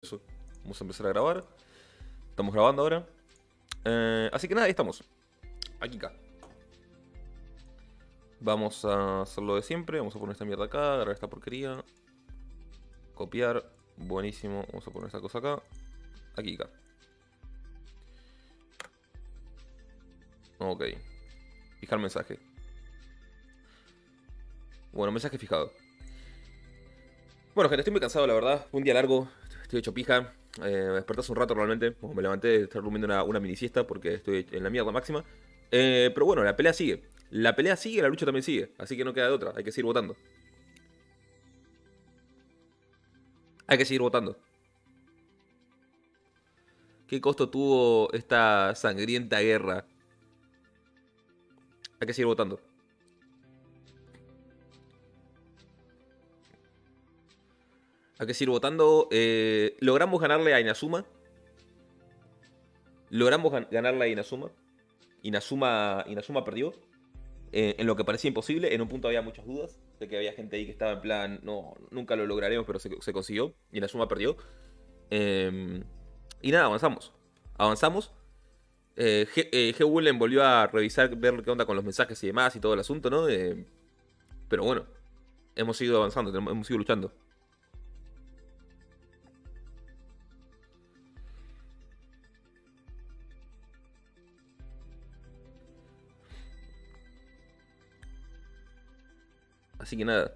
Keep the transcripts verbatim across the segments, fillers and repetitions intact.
eso. Vamos a empezar a grabar. Estamos grabando ahora. Eh, así que nada, ahí estamos. Aquí acá. Vamos a hacerlo de siempre. Vamos a poner esta mierda acá, agarrar esta porquería. Copiar. Buenísimo. Vamos a poner esta cosa acá. Aquí acá. Ok. Fijar mensaje. Bueno, mensaje fijado. Bueno, gente, estoy muy cansado, la verdad. Fue un día largo. Estoy hecho pija. Eh, me desperté hace un rato realmente. Como me levanté de estar durmiendo una, una mini siesta porque estoy en la mierda máxima. Eh, pero bueno, la pelea sigue. La pelea sigue, la lucha también sigue. Así que no queda de otra. Hay que seguir votando. Hay que seguir votando. ¿Qué costo tuvo esta sangrienta guerra? Hay que seguir votando. Hay que seguir votando. Eh, logramos ganarle a Inazuma. Logramos gan ganarle a Inazuma. Inazuma, Inazuma perdió. Eh, en lo que parecía imposible. En un punto había muchas dudas. De que había gente ahí que estaba en plan, no, nunca lo lograremos, pero se, se consiguió. Inazuma perdió. Eh, y nada, avanzamos. Avanzamos. Eh, G, eh, G. Woolen volvió a revisar, ver qué onda con los mensajes y demás y todo el asunto, ¿no? Eh, pero bueno, hemos seguido avanzando, hemos seguido luchando. Así que nada.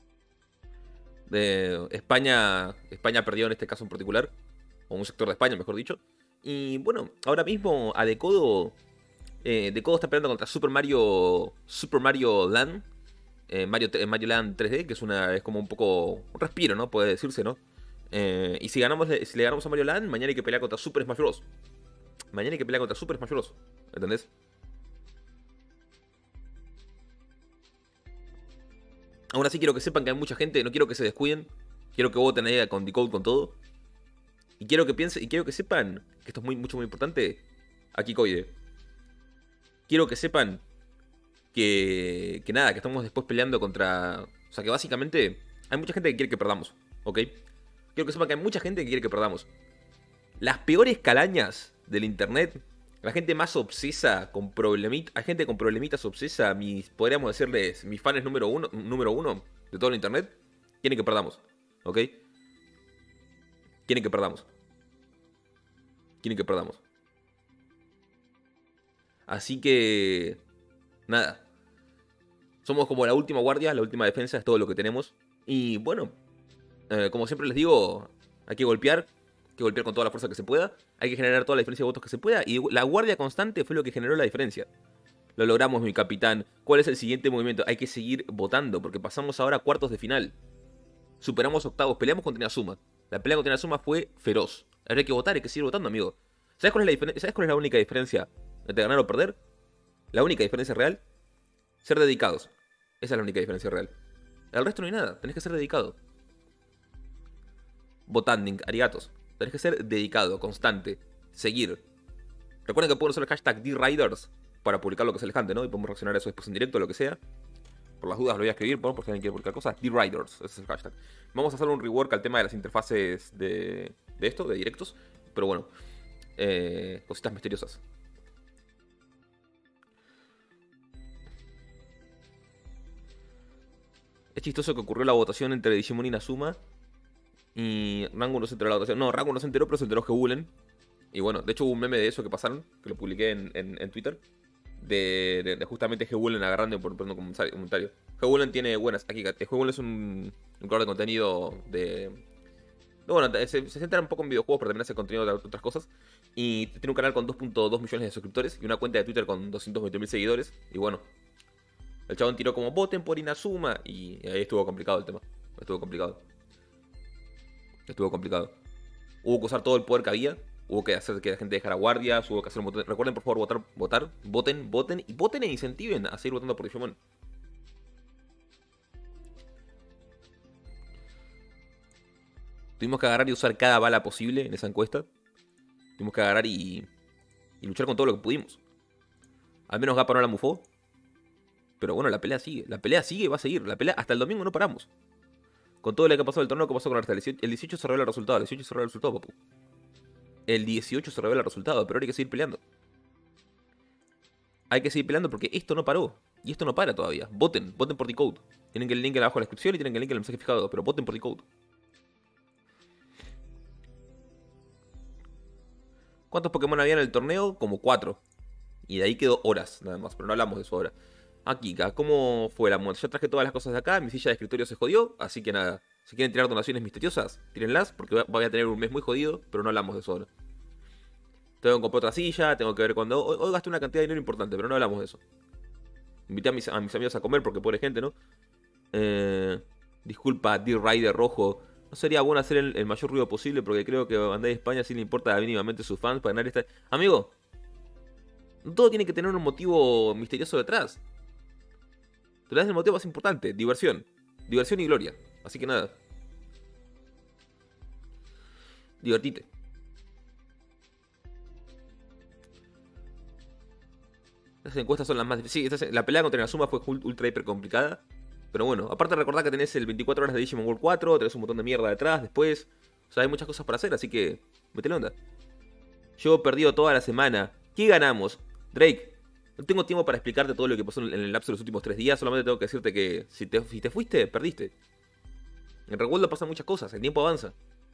Eh, España, España perdió en este caso en particular. O un sector de España, mejor dicho. Y bueno, ahora mismo a Decodo. Eh, Decodo está peleando contra Super Mario. Super Mario Land. Eh, Mario, Mario Land tres D, que es una. Es como un poco. Un respiro, ¿no? Puede decirse, ¿no? Eh, y si ganamos, si le ganamos a Mario Land, mañana hay que pelear contra Super Smash Bros. Mañana hay que pelear contra Super Smash Bros. ¿Entendés? Aún así quiero que sepan que hay mucha gente, no quiero que se descuiden. Quiero que voten ahí con Decode con todo. Y quiero que piensen, y quiero que sepan, que esto es muy, mucho, muy importante, aquí Coide. Quiero que sepan que, que nada, que estamos después peleando contra... O sea, que básicamente hay mucha gente que quiere que perdamos, ¿ok? Quiero que sepan que hay mucha gente que quiere que perdamos. Las peores calañas del internet, la gente más obsesa con problemitas, hay gente con problemitas obsesa, mis, podríamos decirles, mis fans número uno, número uno de todo el internet, quieren que perdamos, ¿ok? Quieren que perdamos. Quieren que perdamos. Así que... Nada. Somos como la última guardia, la última defensa, es todo lo que tenemos. Y bueno, eh, como siempre les digo, hay que golpear. Hay que golpear con toda la fuerza que se pueda. Hay que generar toda la diferencia de votos que se pueda. Y la guardia constante fue lo que generó la diferencia. Lo logramos, mi capitán. ¿Cuál es el siguiente movimiento? Hay que seguir votando, porque pasamos ahora a cuartos de final. Superamos octavos, peleamos contra Inazuma. La pelea contra Inazuma fue feroz. Ahora hay que votar, hay que seguir votando, amigo. ¿Sabes cuál es la, ¿Sabes cuál es la única diferencia entre ganar o perder? La única diferencia real, ser dedicados. Esa es la única diferencia real. El resto no hay nada, tenés que ser dedicado. Votanding, arigatos. Tenés que ser dedicado, constante, seguir. Recuerden que pueden usar el hashtag D-Riders para publicar lo que se les cante, ¿no? Y podemos reaccionar a eso después en directo, lo que sea. Por las dudas lo voy a escribir, ¿no? Por si alguien quiere publicar cosas. D-Riders, ese es el hashtag. Vamos a hacer un rework al tema de las interfaces de, de esto, de directos. Pero bueno, eh, cositas misteriosas. Es chistoso que ocurrió la votación entre Digimon y Inazuma. Y Rango no se enteró de la votación. No, Rango no se enteró, pero se enteró G. Woolen. Y bueno, de hecho hubo un meme de eso que pasaron, que lo publiqué en, en, en Twitter. De, de, de justamente G. Woolen agarrando por un comentario. G. Woolen tiene buenas. Aquí, G. Woolen es un, un creador de contenido de. Bueno, se, se centra un poco en videojuegos, pero también hace contenido de otras cosas. Y tiene un canal con dos punto dos millones de suscriptores y una cuenta de Twitter con doscientos veinte mil seguidores. Y bueno, el chabón tiró como voten por Inazuma. Y ahí estuvo complicado el tema. Estuvo complicado. Estuvo complicado. Hubo que usar todo el poder que había. Hubo que hacer que la gente dejara guardias. Hubo que hacer un montón. Recuerden, por favor, votar, votar. Voten, voten. Y voten e incentiven a seguir votando por Digimon. Tuvimos que agarrar y usar cada bala posible en esa encuesta. Tuvimos que agarrar y, y luchar con todo lo que pudimos. Al menos Gappa no la mufó. Pero bueno, la pelea sigue. La pelea sigue y va a seguir. La pelea hasta el domingo no paramos. Con todo lo que ha pasado el torneo, ¿qué pasó con Arta? El dieciocho, el dieciocho se revela el resultado. El dieciocho se revela el resultado, papu. El dieciocho se revela el resultado, pero ahora hay que seguir peleando. Hay que seguir peleando porque esto no paró. Y esto no para todavía. Voten, voten por Decode. Tienen el link abajo en la descripción y tienen el link en el mensaje fijado. Pero voten por Decode. ¿Cuántos Pokémon había en el torneo? Como cuatro. Y de ahí quedó horas, nada más. Pero no hablamos de eso ahora. Aquí, ¿cómo fue la muerte? Ya traje todas las cosas de acá. Mi silla de escritorio se jodió. Así que nada. Si quieren tirar donaciones misteriosas, tírenlas. Porque voy a tener un mes muy jodido. Pero no hablamos de eso ahora. Tengo que comprar otra silla. Tengo que ver cuándo. Hoy, hoy gasté una cantidad de dinero importante. Pero no hablamos de eso. Invité a mis, a mis amigos a comer porque pobre gente, ¿no? Eh, disculpa, D-Rider rojo. No sería bueno hacer el, el mayor ruido posible porque creo que a Bandai España sí le importa mínimamente a sus fans para ganar esta... Amigo, no todo tiene que tener un motivo misterioso detrás. Te das el motivo más importante, diversión. Diversión y gloria. Así que nada. Divertite. Estas encuestas son las más difíciles. Sí, esta, la pelea contra Inazuma fue ultra hiper complicada. Pero bueno, aparte de recordar que tenés el veinticuatro horas de Digimon World cuatro, tenés un montón de mierda detrás después. O sea, hay muchas cosas para hacer, así que metele onda. Yo he perdido toda la semana. ¿Qué ganamos? Drake, no tengo tiempo para explicarte todo lo que pasó en el lapso de los últimos tres días. Solamente tengo que decirte que si te, si te fuiste, perdiste. En Reworld pasan muchas cosas, el tiempo avanza.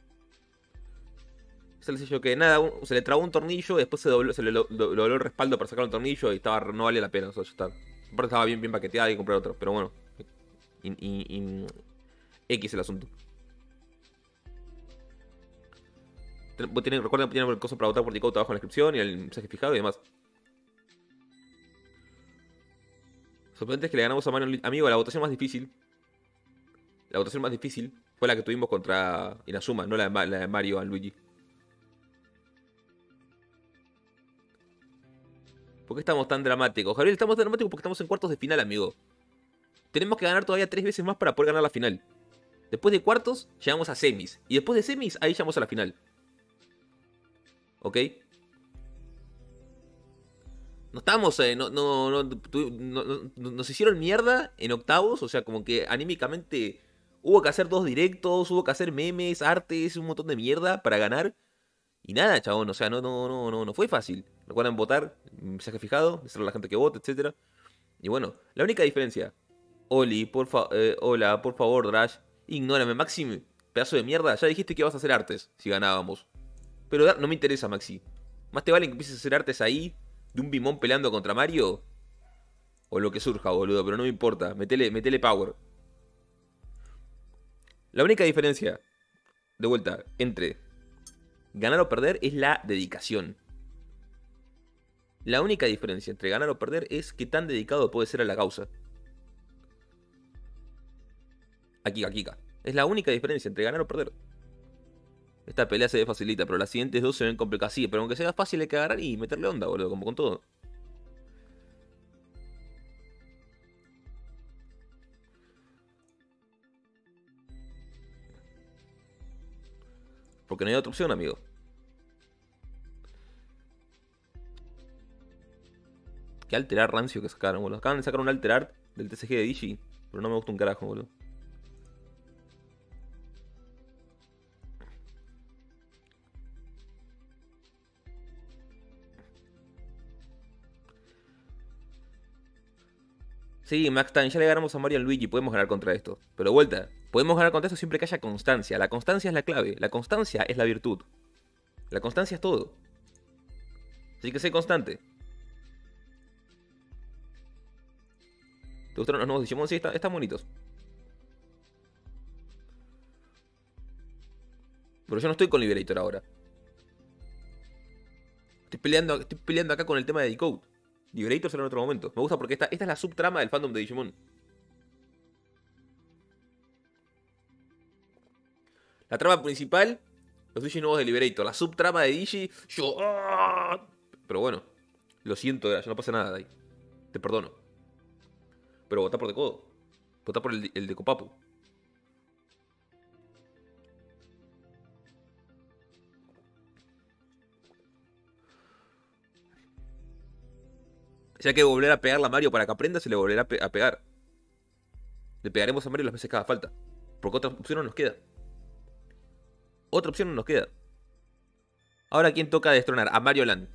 Se le yo que nada, se le trabó un tornillo y después se, dobló, se le do, do, dobló el respaldo para sacar un tornillo y estaba, no vale la pena. O sea, ya está. Aparte estaba bien, bien paqueteada y comprar otro, pero bueno. Y, y, y, X el asunto. Tienen, recuerden que tienen el coso para votar por Decode abajo en la descripción y el mensaje fijado y demás. Sorprendente es que le ganamos a Mario. Amigo, la votación más difícil. La votación más difícil fue la que tuvimos contra Inazuma, no la de, la de Mario a Luigi. ¿Por qué estamos tan dramáticos? Javier, estamos tan dramáticos porque estamos en cuartos de final, amigo. Tenemos que ganar todavía tres veces más para poder ganar la final. Después de cuartos, llegamos a semis. Y después de semis, ahí llegamos a la final. ¿Ok? No estamos, eh, no, no, no, tu, no, no, nos hicieron mierda en octavos. O sea, como que anímicamente hubo que hacer dos directos, hubo que hacer memes, artes, un montón de mierda para ganar. Y nada, chabón, o sea, no, no, no, no, no fue fácil. Recuerden votar, mensaje fijado, decirle a la gente que vote, etcétera. Y bueno, la única diferencia. Oli, por fa eh, hola, por favor, Drash. Ignórame, Maxi, pedazo de mierda. Ya dijiste que ibas a hacer artes si ganábamos. Pero no me interesa, Maxi. Más te vale que empieces a hacer artes ahí de un Bimón peleando contra Mario. O lo que surja, boludo, pero no me importa. Metele, metele power. La única diferencia, de vuelta, entre ganar o perder es la dedicación. La única diferencia entre ganar o perder es qué tan dedicado puede ser a la causa. Aquí, aquí, aquí. Es la única diferencia entre ganar o perder. Esta pelea se ve facilita, pero las siguientes dos se ven complicadas. Sí, pero aunque sea fácil hay que agarrar y meterle onda, boludo, como con todo. Porque no hay otra opción, amigo. Qué alterar rancio que sacaron, boludo. Acaban de sacar un alterar del T C G de Digi, pero no me gusta un carajo, boludo. Sí, Max Time, ya le ganamos a Mario y Luigi, podemos ganar contra esto. Pero de vuelta, podemos ganar contra esto siempre que haya constancia. La constancia es la clave, la constancia es la virtud. La constancia es todo. Así que sé constante. ¿Te gustaron los nuevos Digimon? Sí, están, están bonitos. Pero yo no estoy con Liberator ahora. Estoy peleando, estoy peleando acá con el tema de Decode. Liberator será en otro momento. Me gusta porque esta, esta es la subtrama del fandom de Digimon. La trama principal, los Digi nuevos de Liberator. La subtrama de Digi, yo... ¡ah! Pero bueno, lo siento, ya no pasa nada de ahí. Te perdono. Pero votá por Decode. Votá por el, el de Copapu. Si hay que volver a pegarle a Mario para que aprenda, se le volverá a, pe a pegar. Le pegaremos a Mario las veces que haga falta. Porque otra opción no nos queda. Otra opción no nos queda. Ahora, ¿quién toca destronar? A Mario Land.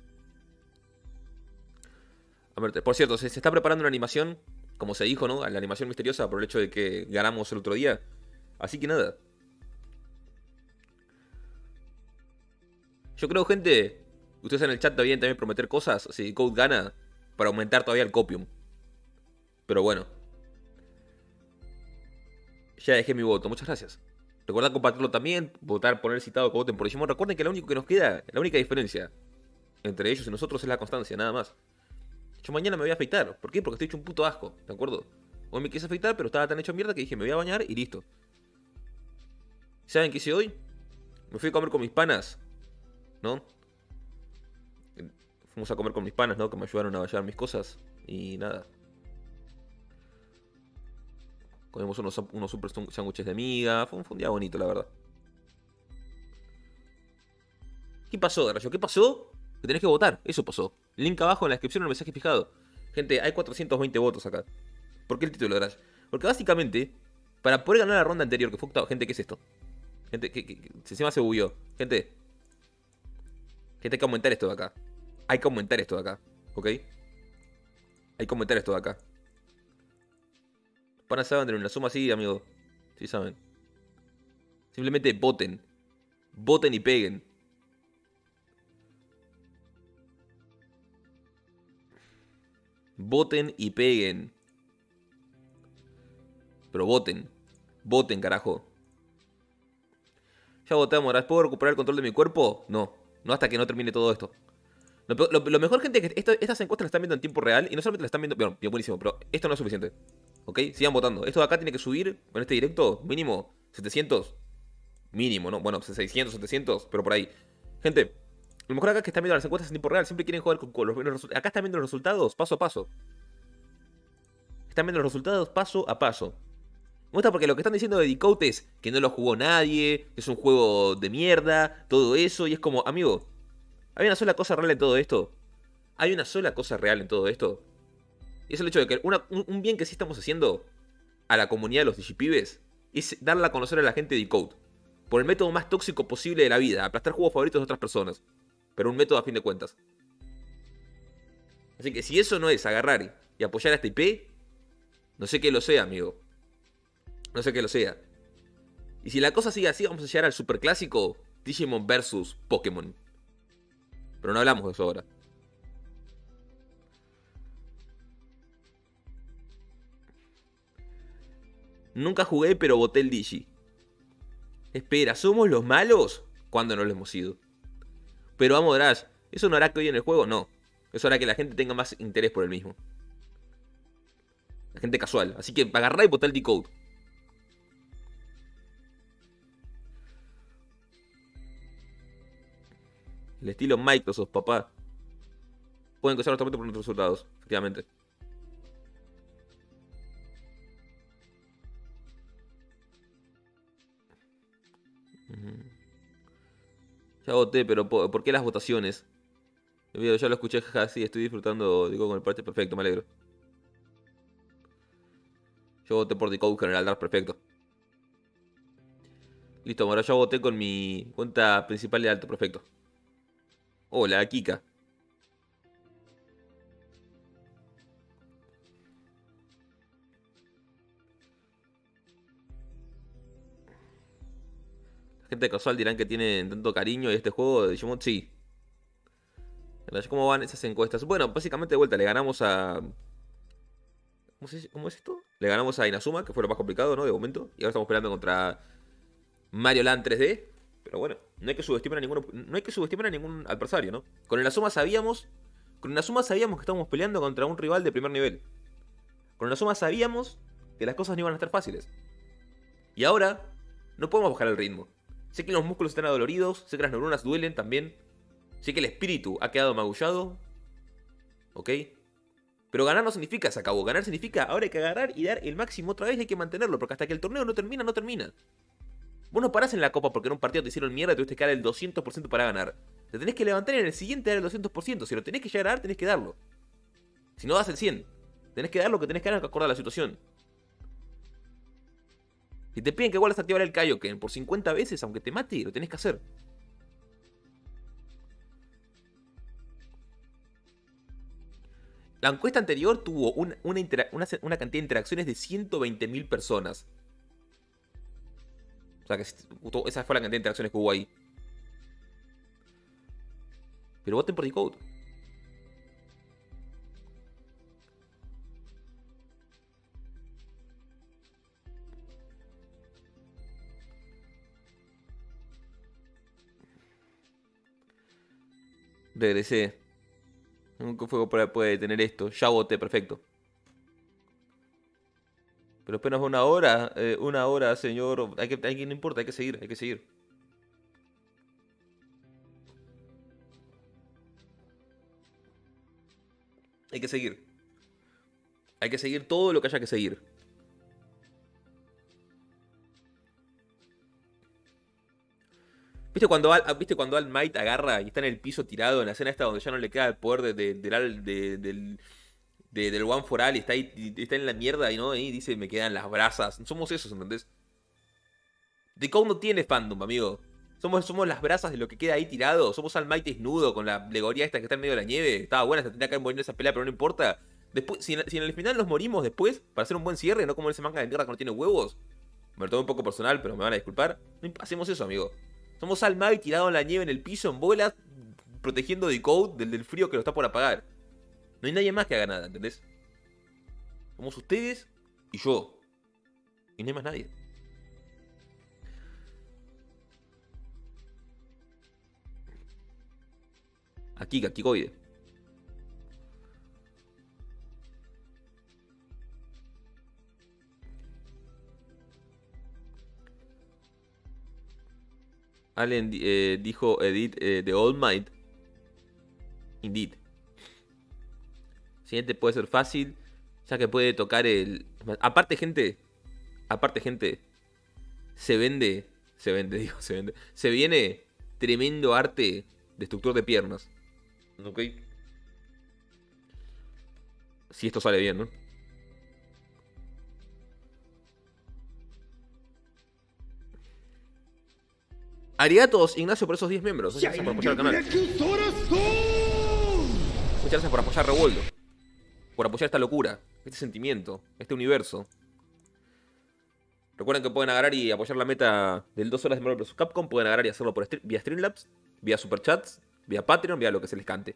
A ver, por cierto, se, se está preparando una animación, como se dijo, ¿no? La animación misteriosa por el hecho de que ganamos el otro día. Así que nada. Yo creo, gente, ustedes en el chat deberían también prometer cosas si Code gana para aumentar todavía el copium. Pero bueno. Ya dejé mi voto, muchas gracias. Recuerden compartirlo también, votar, poner citado que voten por Digimon. Recuerden que lo único que nos queda, la única diferencia entre ellos y nosotros es la constancia, nada más. Yo mañana me voy a afeitar. ¿Por qué? Porque estoy hecho un puto asco, ¿de acuerdo? Hoy me quise afeitar, pero estaba tan hecho mierda que dije, me voy a bañar y listo. ¿Saben qué hice hoy? Me fui a comer con mis panas, ¿no? Fuimos a comer con mis panas, ¿no? Que me ayudaron a llevar mis cosas. Y nada. Comimos unos, unos super sándwiches de miga. Fue un, fue un día bonito, la verdad. ¿Qué pasó, Rayo? ¿Qué pasó? Que tenés que votar. Eso pasó. Link abajo en la descripción en el mensaje fijado. Gente, hay cuatrocientos veinte votos acá. ¿Por qué el título de Rayo? Porque básicamente, para poder ganar la ronda anterior, que fue octavo. Gente, ¿qué es esto? Gente, que, que, que encima se bugueó. Gente. Gente, hay que aumentar esto de acá. Hay que aumentar esto de acá. ¿Ok? Hay que aumentar esto de acá. Para saber una suma así, amigo. Sí saben. Simplemente voten. Voten y peguen. Voten y peguen. Pero voten. Voten, carajo. Ya votamos. ¿Puedo recuperar el control de mi cuerpo? No. No hasta que no termine todo esto. Lo, lo, lo mejor, gente, es que esto, estas encuestas las están viendo en tiempo real. Y no solamente las están viendo... Bueno, bien, buenísimo. Pero esto no es suficiente. ¿Ok? Sigan votando. Esto de acá tiene que subir con este directo mínimo setecientos. Mínimo, ¿no? Bueno, seiscientos, setecientos. Pero por ahí. Gente, lo mejor acá es que están viendo las encuestas en tiempo real. Siempre quieren jugar con, con los resultados. Acá están viendo los resultados paso a paso. Están viendo los resultados paso a paso. Me gusta porque lo que están diciendo de Decode es que no lo jugó nadie, que es un juego de mierda, todo eso. Y es como, amigo, ¿hay una sola cosa real en todo esto? ¿Hay una sola cosa real en todo esto? Y es el hecho de que una, un, un bien que sí estamos haciendo a la comunidad de los digipibes es darla a conocer a la gente de Decode. Por el método más tóxico posible de la vida, aplastar juegos favoritos de otras personas. Pero un método a fin de cuentas. Así que si eso no es agarrar y apoyar a este I P, no sé qué lo sea, amigo. No sé qué lo sea. Y si la cosa sigue así, vamos a llegar al superclásico Digimon versus Pokémon. Pero no hablamos de eso ahora. Nunca jugué, pero voté el Digi. Espera, ¿somos los malos? ¿Cuándo no lo hemos sido? Pero vamos, Drash, ¿eso no hará que hoy en el juego? No. Eso hará que la gente tenga más interés por el mismo. La gente casual. Así que agarrá y votá el Decode. El estilo Microsoft, papá. Pueden causar nuestro por nuestros resultados, efectivamente. Ya voté, pero ¿por qué las votaciones? Ya lo escuché, jaja, sí, estoy disfrutando, digo, con el parte perfecto, me alegro. Yo voté por Decode General Dark, perfecto. Listo, ahora yo voté con mi cuenta principal de alto, perfecto. Hola, Kika. La gente casual dirán que tienen tanto cariño y este juego de Digimon, sí. ¿Cómo van esas encuestas? Bueno, básicamente de vuelta le ganamos a... ¿Cómo, se, ¿Cómo es esto? Le ganamos a Inazuma, que fue lo más complicado, ¿no? De momento. Y ahora estamos peleando contra Mario Land tres D. Pero bueno, no hay que subestimar a ningún, no hay que subestimar a ningún adversario, ¿no? Con Inazuma sabíamos... Con Inazuma sabíamos que estábamos peleando contra un rival de primer nivel. Con Inazuma sabíamos que las cosas no iban a estar fáciles. Y ahora no podemos bajar el ritmo. Sé que los músculos están adoloridos, sé que las neuronas duelen también. Sé que el espíritu ha quedado magullado. ¿Ok? Pero ganar no significa se acabó. Ganar significa ahora hay que agarrar y dar el máximo otra vez y hay que mantenerlo. Porque hasta que el torneo no termina, no termina. Vos no parás en la copa porque en un partido te hicieron mierda y tuviste que dar el doscientos por ciento para ganar. Te tenés que levantar y en el siguiente dar el doscientos por ciento. Si lo tenés que llegar a dar, tenés que darlo. Si no das el cien, tenés que dar lo que tenés que dar acorde a la situación. Si te piden que vuelvas a activar el Kaioken por cincuenta veces, aunque te mate, lo tenés que hacer. La encuesta anterior tuvo una, una, una, una cantidad de interacciones de ciento veinte mil personas. O sea que esa fue la cantidad de interacciones que hubo ahí. Pero voten por Decode. Regresé. Nunca fue para puede tener esto. Ya voté, perfecto. Pero apenas una hora. Eh, una hora, señor. Hay que, hay que, no importa, hay que seguir, hay que seguir. Hay que seguir. Hay que seguir todo lo que haya que seguir. ¿Viste cuando, Al, ¿Viste cuando All Might agarra y está en el piso tirado en la escena esta donde ya no le queda el poder de, de, de, de, del, de, del One for All y está ahí, y está en la mierda y no y dice me quedan las brasas? Somos esos, ¿entendés? Decode no tiene fandom, amigo. Somos, somos las brasas de lo que queda ahí tirado. Somos All Might desnudo con la alegoría esta que está en medio de la nieve. Estaba buena, se tendría que haber morido en esa pelea, pero no importa. Después, si, en, si en el final nos morimos después, para hacer un buen cierre, no como ese manga de mierda que no tiene huevos. Me lo tomo un poco personal, pero me van a disculpar. No hacemos eso, amigo. Somos All Might tirado en la nieve, en el piso, en bolas, protegiendo a Decode del, del frío que lo está por apagar. No hay nadie más que haga nada, ¿entendés? Somos ustedes y yo. Y no hay más nadie. Aquí, Kakikoide. Allen eh, dijo Edit eh, de All Might. Indeed. Siguiente puede ser fácil, ya que puede tocar el... Aparte, gente... Aparte, gente... Se vende... Se vende, digo, se vende... Se viene tremendo arte destructor de piernas. ¿Ok? Si esto sale bien, ¿no? Arigatos, Ignacio, por esos diez miembros. Muchas gracias por apoyar el canal. Muchas gracias por apoyar a Revuelto. Por apoyar esta locura, este sentimiento, este universo. Recuerden que pueden agarrar y apoyar la meta del dos horas de Marvel versus. Capcom. Pueden agarrar y hacerlo por stream, vía Streamlabs, vía Superchats, vía Patreon, vía lo que se les cante.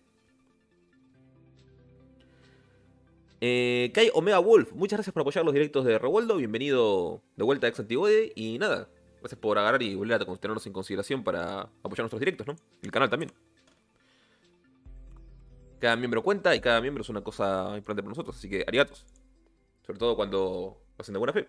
Eh, Kai Omega Wolf, muchas gracias por apoyar los directos de Revuelto. Bienvenido de vuelta a Ex Antigode. Y nada, gracias por agarrar y volver a tenernos en consideración para apoyar nuestros directos, ¿no? El canal también. Cada miembro cuenta y cada miembro es una cosa importante para nosotros. Así que arigatos. Sobre todo cuando lo hacen de buena fe.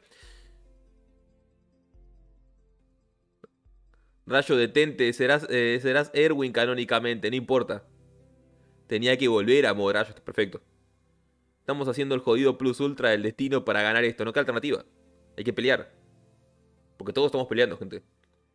Rayo, detente. Serás, eh, serás Erwin canónicamente. No importa. Tenía que volver a modo Rayo. Está perfecto. Estamos haciendo el jodido plus ultra del destino para ganar esto. No queda alternativa. Hay que pelear. Porque todos estamos peleando, gente.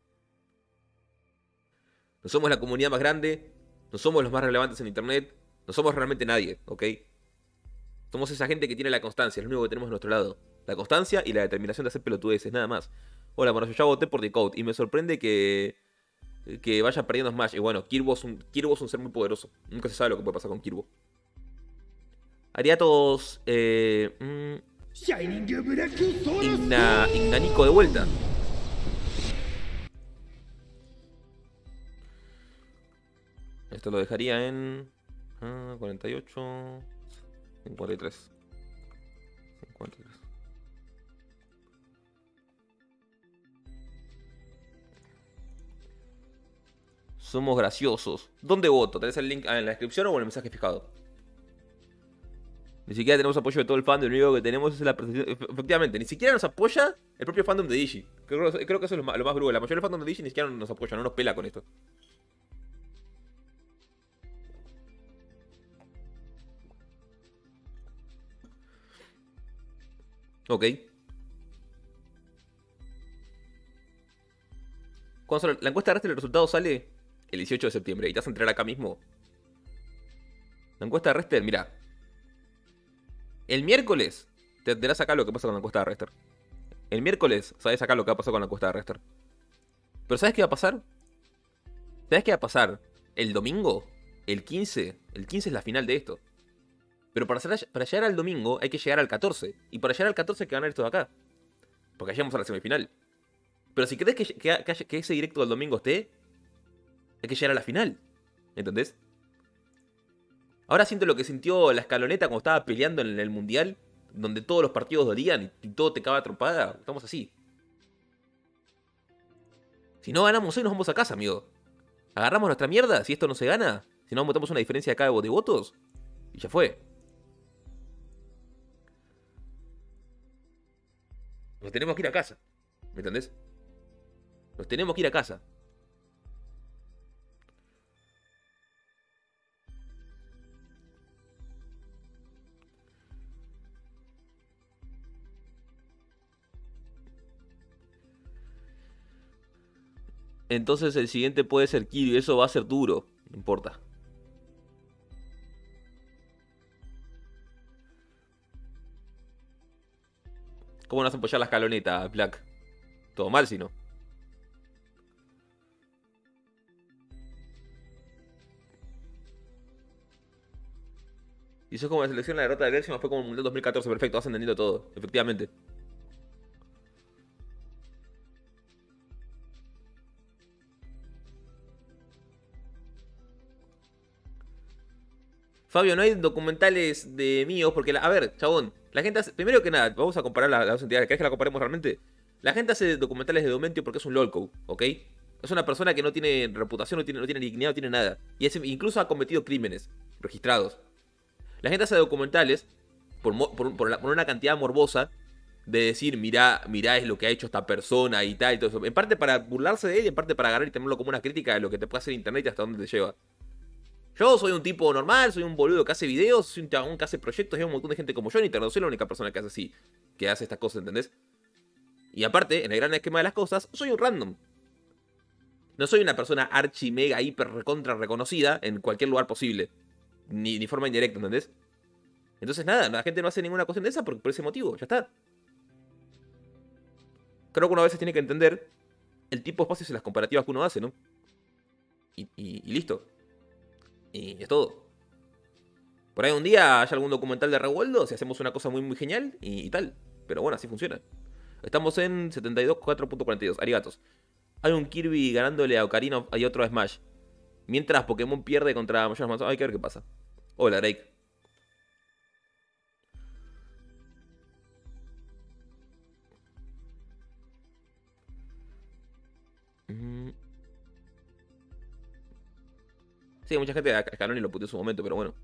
No somos la comunidad más grande. No somos los más relevantes en internet. No somos realmente nadie, ¿ok? Somos esa gente que tiene la constancia. Es lo único que tenemos a nuestro lado. La constancia y la determinación de hacer pelotudeces, nada más. Hola, bueno, yo ya voté por Decode. Y me sorprende que... Que vaya perdiendo Smash. Y bueno, Kirby es un, Kirby es un ser muy poderoso. Nunca se sabe lo que puede pasar con Kirby. Ariatos... Eh... Mmm, Igna... Ignanico de vuelta. Esto lo dejaría en... Ah, cuarenta y ocho... cincuenta y tres. cincuenta y tres. Somos graciosos. ¿Dónde voto? ¿Tenés el link en la descripción o en el mensaje fijado? Ni siquiera tenemos apoyo de todo el fandom. Lo único que tenemos es la presentación. Efectivamente, ni siquiera nos apoya el propio fandom de Digi. Creo, creo que eso es lo más, lo más brutal. La mayoría del fandom de Digi ni siquiera nos apoya, no nos pela con esto. Ok. Cuando sale, la encuesta terrestre, el resultado sale el dieciocho de septiembre. Y te vas a enterar acá mismo. La encuesta de Rester, mira. El miércoles te enterás acá lo que pasa con la encuesta de Rester. El miércoles, ¿sabes acá lo que va a pasar con la encuesta de Rester? Pero ¿sabes qué va a pasar? ¿Sabes qué va a pasar? El domingo, el quince. El quince es la final de esto. Pero para, hacer, para llegar al domingo hay que llegar al catorce. Y para llegar al catorce hay que ganar esto de acá. Porque llegamos a la semifinal. Pero si crees que, que, que, que ese directo del domingo esté, hay que llegar a la final. ¿Entendés? Ahora siento lo que sintió la escaloneta cuando estaba peleando en el mundial, donde todos los partidos dolían y todo te cagaba trompada. Estamos así. Si no ganamos hoy, nos vamos a casa, amigo. Agarramos nuestra mierda, si esto no se gana. Si no, metemos una diferencia acá de votos. Y ya fue. Nos tenemos que ir a casa. ¿Me entendés? Nos tenemos que ir a casa. Entonces el siguiente puede ser Kiryu. Eso va a ser duro. No importa. ¿Cómo nos apoyar la escaloneta, Black? Todo mal, si no. Y eso es como la selección, la derrota de Bélgica fue como el Mundial dos mil catorce. Perfecto, vas entendiendo todo. Efectivamente. Fabio, no hay documentales de míos porque, la, a ver, chabón, la gente hace, primero que nada, vamos a comparar las, las dos entidades, ¿querés que la comparemos realmente? La gente hace documentales de Domentio porque es un lolco, ¿ok? Es una persona que no tiene reputación, no tiene, no tiene dignidad, no tiene nada. Y es, incluso ha cometido crímenes registrados. La gente hace documentales por, por, por, la, por una cantidad morbosa de decir, mirá, mirá es lo que ha hecho esta persona y tal y todo eso. En parte para burlarse de él y en parte para agarrar y tenerlo como una crítica de lo que te puede hacer internet y hasta dónde te lleva. Yo soy un tipo normal, soy un boludo que hace videos, soy un chabón que hace proyectos, y hay un montón de gente como yo en internet, soy la única persona que hace así, que hace estas cosas, ¿entendés? Y aparte, en el gran esquema de las cosas, soy un random. No soy una persona archi, mega, hiper, recontra reconocida en cualquier lugar posible. Ni, ni forma indirecta, ¿entendés? Entonces nada, la gente no hace ninguna cuestión de esa por, por ese motivo, ya está. Creo que uno a veces tiene que entender el tipo de espacios y las comparativas que uno hace, ¿no? Y, y, y listo. Y es todo. Por ahí un día haya algún documental de Revueldo, si hacemos una cosa muy muy genial y, y tal. Pero bueno, así funciona. Estamos en setenta y dos cuatro punto cuarenta y dos. Arigatos. Hay un Kirby ganándole a Ocarina y otro a Smash. Mientras Pokémon pierde contra Majora's Mask. Hay que ver qué pasa. Hola, Drake. Mm. Sí, mucha gente a Canoni lo puteó en su momento, pero bueno.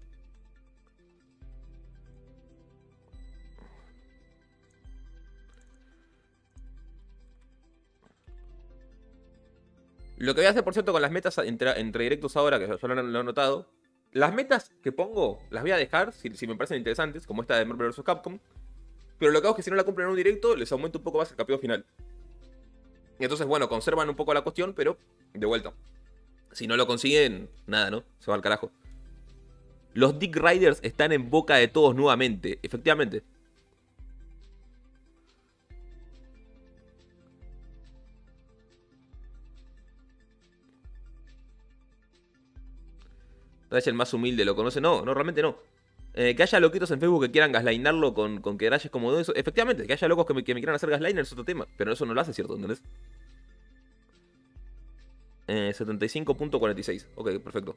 Lo que voy a hacer, por cierto, con las metas entre, entre directos ahora, que yo lo, lo he notado. Las metas que pongo las voy a dejar, si, si me parecen interesantes, como esta de Marvel versus. Capcom. Pero lo que hago es que si no la cumplen en un directo, les aumento un poco más el capítulo final. Y entonces, bueno, conservan un poco la cuestión, pero de vuelta. Si no lo consiguen, nada, ¿no? Se va al carajo. Los Dick Riders están en boca de todos nuevamente. Efectivamente. Dash el más humilde, ¿lo conoce? No, no, realmente no. Eh, que haya loquitos en Facebook que quieran gaslinearlo con, con que Dash es como eso. Efectivamente, que haya locos que me, que me quieran hacer gasliner es otro tema. Pero eso no lo hace, ¿cierto? ¿Entendés? Eh, setenta y cinco punto cuarenta y seis. Ok, perfecto.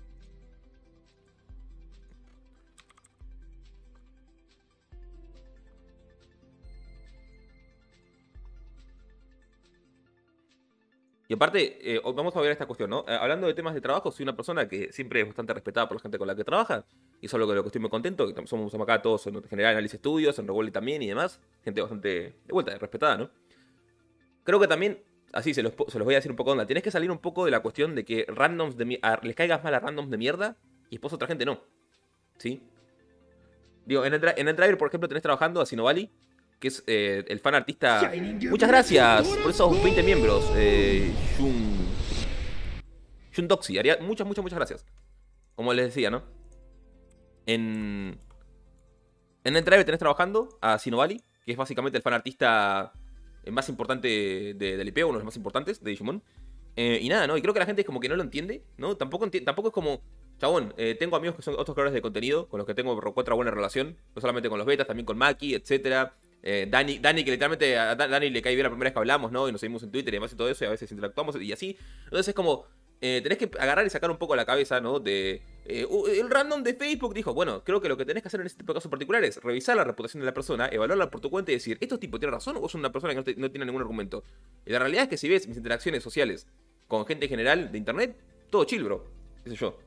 Y aparte, eh, vamos a ver esta cuestión, ¿no? Eh, hablando de temas de trabajo, soy una persona que siempre es bastante respetada por la gente con la que trabaja. Y eso es lo que, lo que estoy muy contento. Que somos acá todos en general análisis estudios, en Revolve también y demás. Gente bastante, de vuelta, respetada, ¿no? Creo que también, así se los, se los voy a decir un poco onda. Tienes que salir un poco de la cuestión de que randoms de a, les caigas mal a randoms de mierda y después otra gente no. ¿Sí? Digo, en el, en el driver, por ejemplo, tenés trabajando a Sinovali, que es eh, el fan artista. Muchas gracias por esos veinte miembros, eh, Shun. Shun Doxy. Haría muchas, muchas, muchas gracias. Como les decía, ¿no? En. En el driver tenés trabajando a Sinovali, que es básicamente el fan artista el más importante de, del I P, uno de los más importantes de Digimon. Eh, y nada, ¿no? Y creo que la gente es como que no lo entiende, ¿no? Tampoco, enti tampoco es como, chabón, eh, tengo amigos que son otros creadores de contenido, con los que tengo otra buena relación, no solamente con los betas, también con Maki, etcétera. Eh, Dani, Dani, que literalmente a Dani le cae bien la primera vez que hablamos, ¿no? Y nos seguimos en Twitter y demás y todo eso, y a veces interactuamos y así. Entonces es como, eh, tenés que agarrar y sacar un poco la cabeza, ¿no? De... Eh, el random de Facebook dijo, bueno, creo que lo que tenés que hacer en este tipo de casos particulares es revisar la reputación de la persona, evaluarla por tu cuenta y decir, ¿estos tipos tienen razón o es una persona que no, te, no tiene ningún argumento? Y la realidad es que si ves mis interacciones sociales con gente en general de internet, todo chill, bro. ¿Qué sé yo?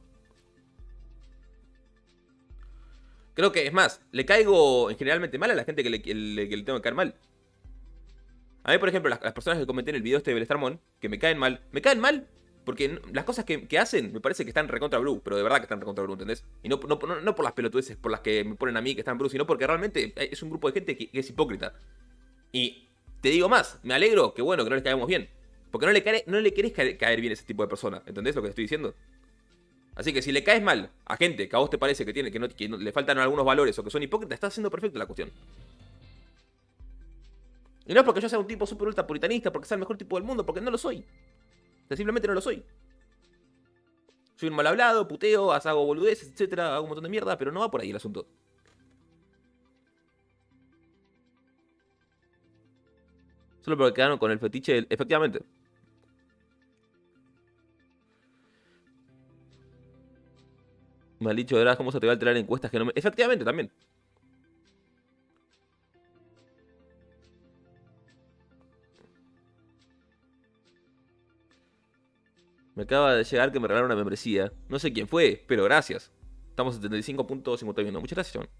Creo que, es más, le caigo generalmente mal a la gente que le, que le, que le tengo que caer mal. A mí, por ejemplo, las, las personas que comenté en el video este de Belestarmon, que me caen mal, me caen mal porque las cosas que, que hacen me parece que están recontra blue, pero de verdad que están recontra blue, ¿entendés? Y no, no, no, no por las pelotudeces por las que me ponen a mí que están blue, sino porque realmente es un grupo de gente que, que es hipócrita. Y te digo más, me alegro que bueno, que no les caemos bien. Porque no le, cae, no le querés caer, caer bien a ese tipo de persona, ¿entendés lo que te estoy diciendo? Así que si le caes mal a gente que a vos te parece que tiene que, no, que no, le faltan algunos valores o que son hipócritas, está haciendo perfecto la cuestión. Y no es porque yo sea un tipo súper ultra puritanista, porque sea el mejor tipo del mundo, porque no lo soy. O sea, simplemente no lo soy. Soy un mal hablado, puteo, hago boludeces, etcétera, hago un montón de mierda, pero no va por ahí el asunto. Solo porque quedaron con el fetiche del... Efectivamente. Mal dicho, de verdad, ¿cómo se te va a alterar encuestas que no me... Efectivamente, también. Me acaba de llegar que me regalaron una membresía. No sé quién fue, pero gracias. Estamos en setenta y cinco punto cincuenta y uno. Muchas gracias, John.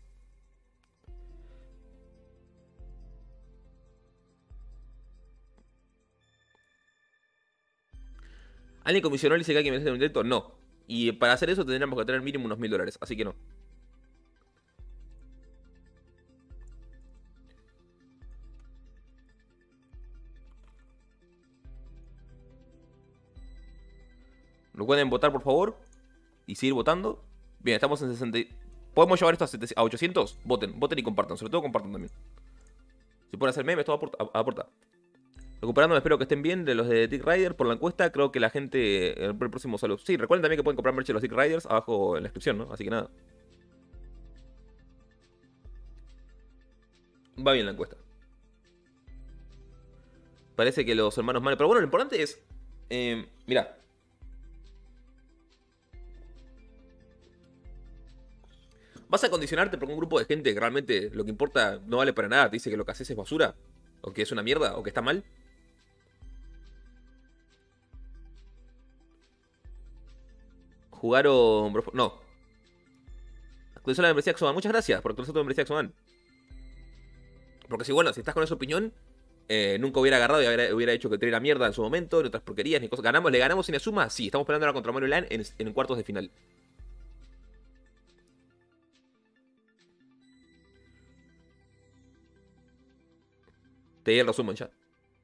¿Alguien comisionó el I C K que me hace un directo? No. Y para hacer eso tendríamos que tener mínimo unos mil dólares. Así que no. ¿Lo pueden votar, por favor? Y seguir votando. Bien, estamos en sesenta. ¿Podemos llevar esto a ochocientos? Voten, voten y compartan. Sobre todo compartan también. Si pueden hacer memes, todo aporta. aporta. Recuperándome, espero que estén bien de los de Tick Rider. Por la encuesta, creo que la gente en el próximo saludo. Sí, recuerden también que pueden comprar merch de los Tick Riders abajo en la descripción, ¿no? Así que nada. Va bien la encuesta. Parece que los hermanos Mane. Pero bueno, lo importante es. Eh, mirá. ¿Vas a condicionarte por un grupo de gente que realmente lo que importa no vale para nada? Te dice que lo que haces es basura. O que es una mierda. O que está mal. Jugaron... No. Actualizó la membresía Xoman. Muchas gracias por actualizar tu membresía Xoman. Porque si, bueno, si estás con esa opinión, eh, nunca hubiera agarrado y hubiera, hubiera hecho que te la mierda en su momento, ni otras porquerías, ni cosas. ¿Ganamos? ¿Le ganamos sin Asuma? Sí, estamos peleando ahora contra Mario Lan en, en cuartos de final. Te di el resumen ya.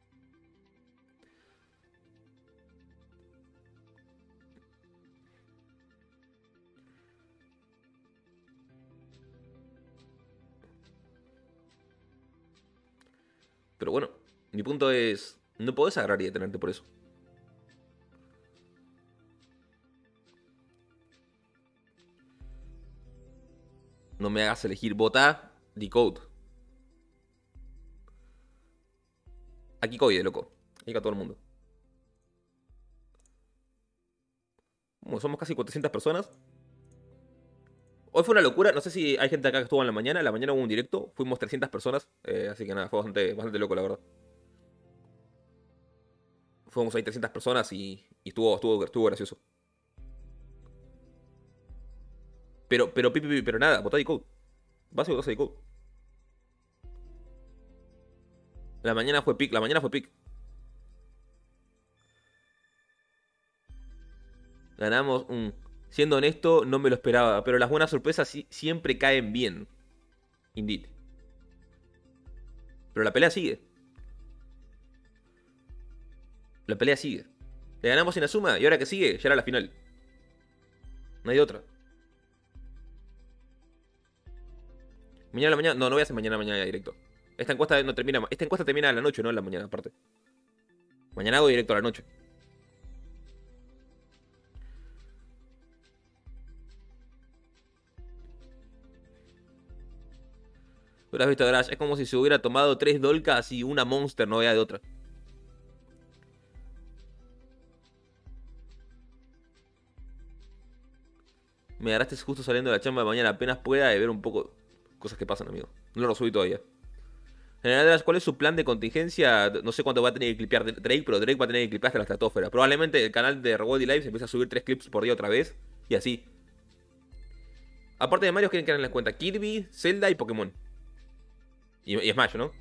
Pero bueno, mi punto es... No podés agarrar y detenerte por eso. No me hagas elegir. Vota Decode. Aquí coide, loco. Aquí a todo el mundo. Bueno, somos casi cuatrocientas personas. Hoy fue una locura. No sé si hay gente acá que estuvo en la mañana. En la mañana hubo un directo. Fuimos trescientas personas. Eh, así que nada, fue bastante, bastante loco, la verdad. Fuimos ahí trescientas personas y, y estuvo, estuvo, estuvo gracioso. Pero, pero, pi, pi, pi, pero nada, votá Decode. Básico cosa de Decode. La mañana fue pick, la mañana fue pick. Ganamos un... Siendo honesto, no me lo esperaba. Pero las buenas sorpresas sí, siempre caen bien. Indeed. Pero la pelea sigue. La pelea sigue. Le ganamos en Asuma y ahora que sigue, ya era la final. No hay otra. Mañana a la mañana. No, no voy a hacer mañana a la mañana directo. Esta encuesta no termina. Esta encuesta termina a la noche, no en la mañana, aparte. Mañana hago directo a la noche. ¿Tú lo has visto, Grash? Es como si se hubiera tomado tres Dolcas y una Monster, no vea de otra. Me agarraste justo saliendo de la chamba de mañana. Apenas pueda de ver un poco cosas que pasan, amigo. No lo resolví todavía. General Drash, ¿cuál es su plan de contingencia? No sé cuánto va a tener que clipear Drake, pero Drake va a tener que clipear hasta la estratosfera. Probablemente el canal de Rewoldy Live se empieza a subir tres clips por día otra vez. Y así. Aparte de Mario, ¿quieren que en la cuenta? Kirby, Zelda y Pokémon. Y, y Smash, ¿no?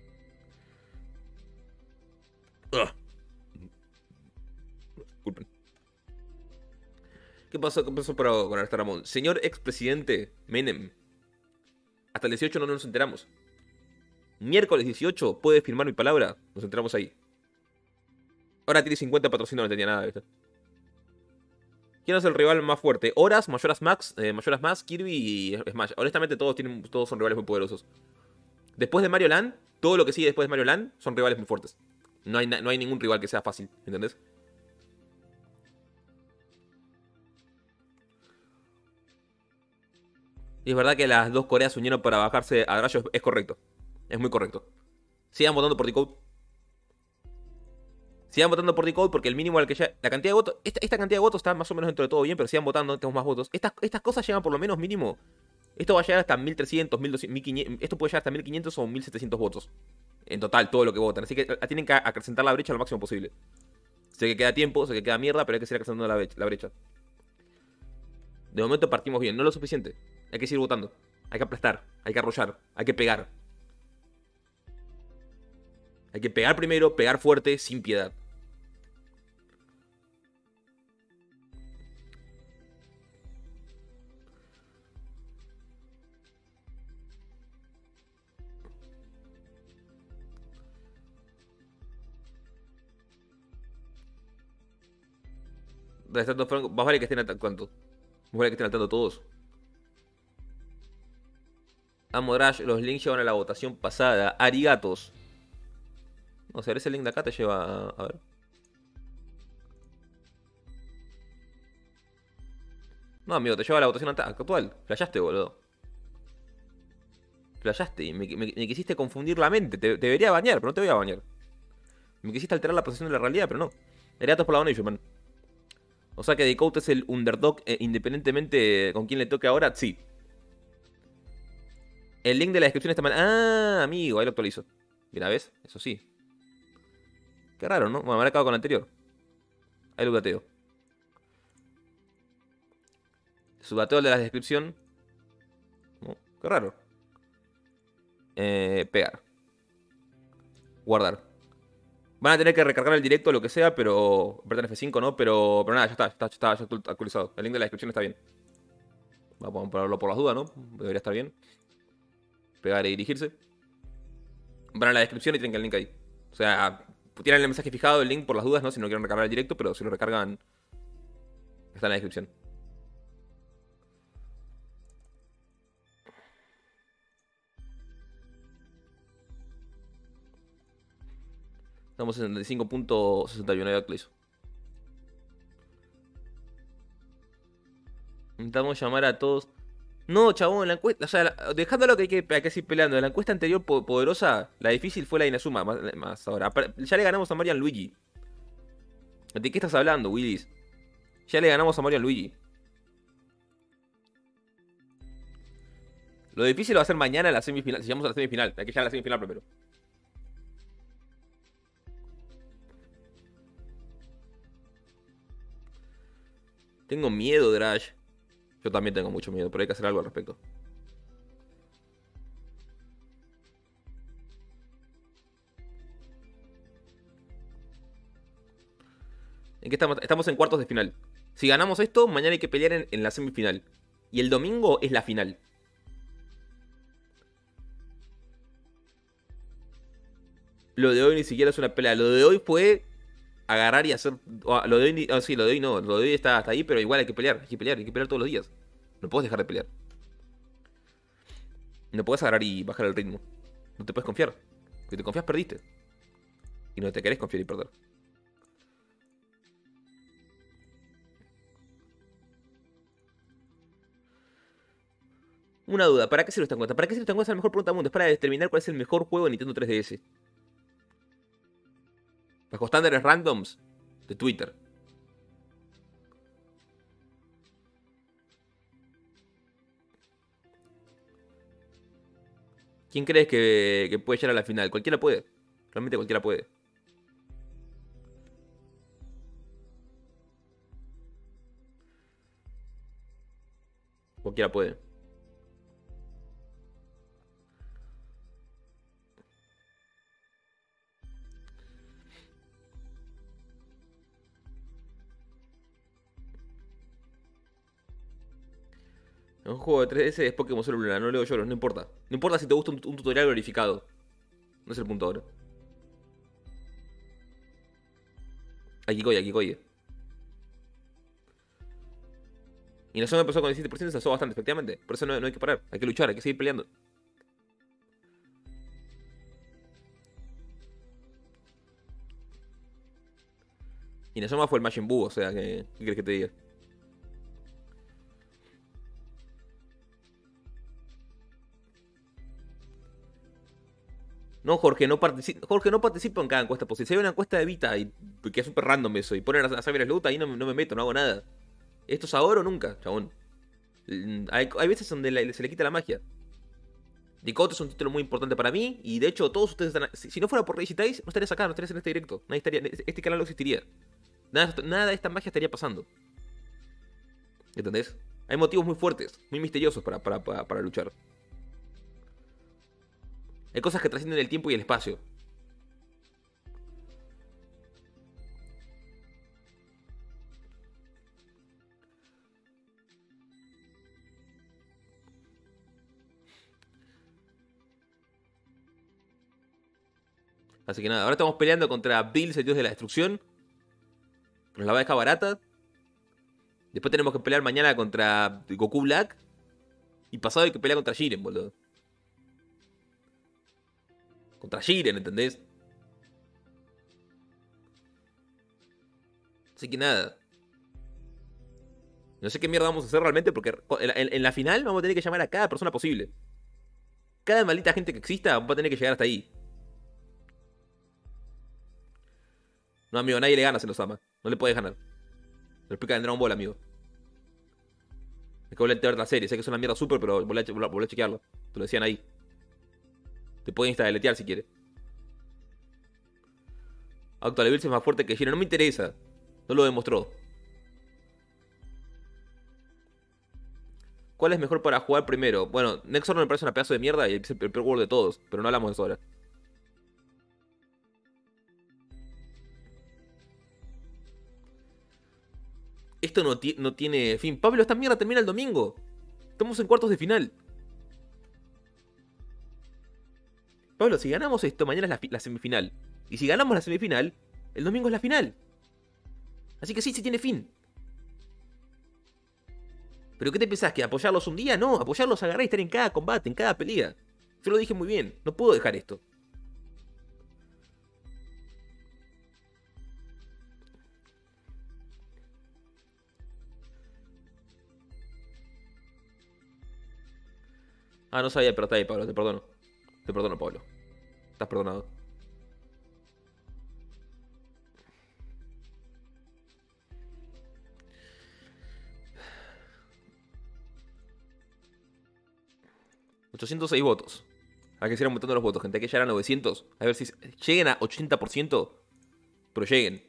Ugh. Disculpen. ¿Qué pasó? ¿Qué pasó por, con Arta Ramón? Señor expresidente Menem. Hasta el dieciocho no nos enteramos. Miércoles dieciocho, ¿puede firmar mi palabra? Nos enteramos ahí. Ahora tiene cincuenta patrocinios, no entendía nada, ¿viste? ¿Quién es el rival más fuerte? Horas, Majora's Max, eh, Majora's Max, Kirby y Smash. Honestamente todos, tienen, todos son rivales muy poderosos. Después de Mario Land, todo lo que sigue después de Mario Land son rivales muy fuertes. No hay, no hay ningún rival que sea fácil, ¿entendés? Y es verdad que las dos Coreas se unieron para bajarse a Drash, es correcto. Es muy correcto. Sigan votando por Decode. Sigan votando por Decode porque el mínimo al que ya... La cantidad de votos... Esta, esta cantidad de votos está más o menos dentro de todo bien, pero sigan votando, tenemos más votos. Estas, estas cosas llegan por lo menos mínimo... Esto va a llegar hasta mil trescientos, mil doscientos, mil quinientos... Esto puede llegar hasta mil quinientos o mil setecientos votos. En total, todo lo que votan. Así que tienen que acrecentar la brecha lo máximo posible. Sé que queda tiempo, sé que queda mierda, pero hay que seguir acrecentando la, la brecha. De momento partimos bien, no lo suficiente. Hay que seguir votando. Hay que aplastar, hay que arrollar, hay que pegar. Hay que pegar primero, pegar fuerte, sin piedad. Más vale que estén al tanto. Más vale que estén al tanto todos. Amo Drash, los links llevan a la votación pasada. Arigatos. O sea, ese link de acá te lleva a... a ver. No, amigo, te lleva a la votación actual. Flashaste, boludo. Flashaste y me, me, me quisiste confundir la mente. Te, te debería bañar, pero no te voy a bañar. Me quisiste alterar la percepción de la realidad, pero no. Arigatos por la donation, man. O sea que Decode es el underdog eh, independientemente con quién le toque ahora, sí. El link de la descripción está mal. Ah, amigo, ahí lo actualizo. Mira, ¿ves? Eso sí. Qué raro, ¿no? Bueno, me habrá acabado con el anterior. Ahí lo bateo. Subbateo de la descripción. Oh, qué raro. Eh, pegar. Guardar. Van a tener que recargar el directo o lo que sea, pero... Apretar F cinco, ¿no? Pero, pero nada, ya está, ya está, ya está, ya está actualizado. El link de la descripción está bien. Vamos a ponerlo por las dudas, ¿no? Debería estar bien. Pegar y dirigirse. Van a la descripción y tienen que el link ahí. O sea, tienen el mensaje fijado, el link por las dudas, ¿no? Si no quieren recargar el directo, pero si lo recargan... Está en la descripción. Estamos en sesenta y cinco punto sesenta y uno, ya actualizo. Intentamos llamar a todos. No, chabón, la encuesta. O sea, la, dejando lo que hay que, hay que seguir peleando. La encuesta anterior po poderosa, la difícil fue la de Inazuma. Más, más ahora. Ya le ganamos a Marian Luigi. ¿De qué estás hablando, Willis? Ya le ganamos a Marian Luigi. Lo difícil va a ser mañana en la semifinal. Si llegamos a la semifinal, hay que llegar a la semifinal primero. Tengo miedo, Drash. Yo también tengo mucho miedo, pero hay que hacer algo al respecto. ¿En qué estamos? Estamos en cuartos de final. Si ganamos esto, mañana hay que pelear en, en la semifinal. Y el domingo es la final. Lo de hoy ni siquiera es una pelea. Lo de hoy fue agarrar y hacer... Lo de hoy, oh, sí, lo de hoy no. Lo de hoy está hasta ahí, pero igual hay que pelear. Hay que pelear, hay que pelear todos los días. No puedes dejar de pelear. No puedes agarrar y bajar el ritmo. No te puedes confiar. Si te confías, perdiste. Y no te querés confiar y perder. Una duda, ¿para qué sirve esta encuesta? ¿Para qué sirve esta encuesta? Es la mejor pregunta del mundo. Es para determinar cuál es el mejor juego de Nintendo tres D S. Bajo estándares randoms de Twitter. ¿Quién crees que, que puede llegar a la final? Cualquiera puede. Realmente cualquiera puede. Cualquiera puede. Un juego de tres D S es Pokémon Sol Luna, no leo lloros, no importa. No importa si te gusta un, un tutorial glorificado. No es el punto ahora. Aquí coye, aquí coye. Y Inazuma empezó con el diecisiete por ciento y se alzó bastante, efectivamente. Por eso no, no hay que parar, hay que luchar, hay que seguir peleando. Y Inazuma fue el Majin Buu, o sea, ¿qué, qué quieres que te diga? No, Jorge, no participa, Jorge, no participa en cada encuesta posible. Si hay una encuesta de Vita y que es súper random eso, y ponen a Xavier Sloot, ahí no, no me meto, no hago nada. ¿Esto es ahora o nunca, chabón? Mm, Hay, hay veces donde la- se le quita la magia. Dicoto es un título muy importante para mí, y de hecho todos ustedes están... Si, si no fuera por Rage Dice, no estarías acá, no estarías en este directo. Nadie estaría, este canal no existiría. Nada, nada de esta magia estaría pasando. ¿Entendés? Hay motivos muy fuertes, muy misteriosos para, para, para, para luchar. Hay cosas que trascienden el tiempo y el espacio. Así que nada, ahora estamos peleando contra Bills, el dios de la destrucción. Nos la va a dejar barata. Después tenemos que pelear mañana contra Goku Black. Y pasado hay que pelear contra Jiren, boludo. Contra Jiren, ¿entendés? Así que nada. No sé qué mierda vamos a hacer realmente porque en, en- en la final vamos a tener que llamar a cada persona posible. Cada maldita gente que exista va a tener que llegar hasta ahí. No, amigo, nadie le gana, se los ama. No le puedes ganar. Lo explica en Dragon Ball, amigo. Es que volver a ver la serie. Sé que es una mierda súper, pero volvé a, volvé a chequearlo. Te lo decían ahí. Te pueden instaletear si quieres. Actual Bills es más fuerte que Jiren. No me interesa. No lo demostró. ¿Cuál es mejor para jugar primero? Bueno, Nexor me parece una pedazo de mierda y es el peor juego de todos. Pero no hablamos de eso ahora. Esto no, ti- no tiene fin. Pablo, esta mierda termina el domingo. Estamos en cuartos de final. Pablo, si ganamos esto, mañana es la, fi- la semifinal. Y si ganamos la semifinal, el domingo es la final. Así que sí, sí tiene fin. ¿Pero qué te pensás? ¿Que apoyarlos un día? No, apoyarlos, agarrar y estar en cada combate, en cada pelea. Yo lo dije muy bien. No puedo dejar esto. Ah, no sabía, pero está ahí, Pablo. Te perdono. Te perdono, Pablo. Estás perdonado. ochocientos seis votos. Hay que seguir aumentando los votos, gente. Hay que llegar a novecientos. A ver si lleguen a ochenta por ciento. Pero lleguen.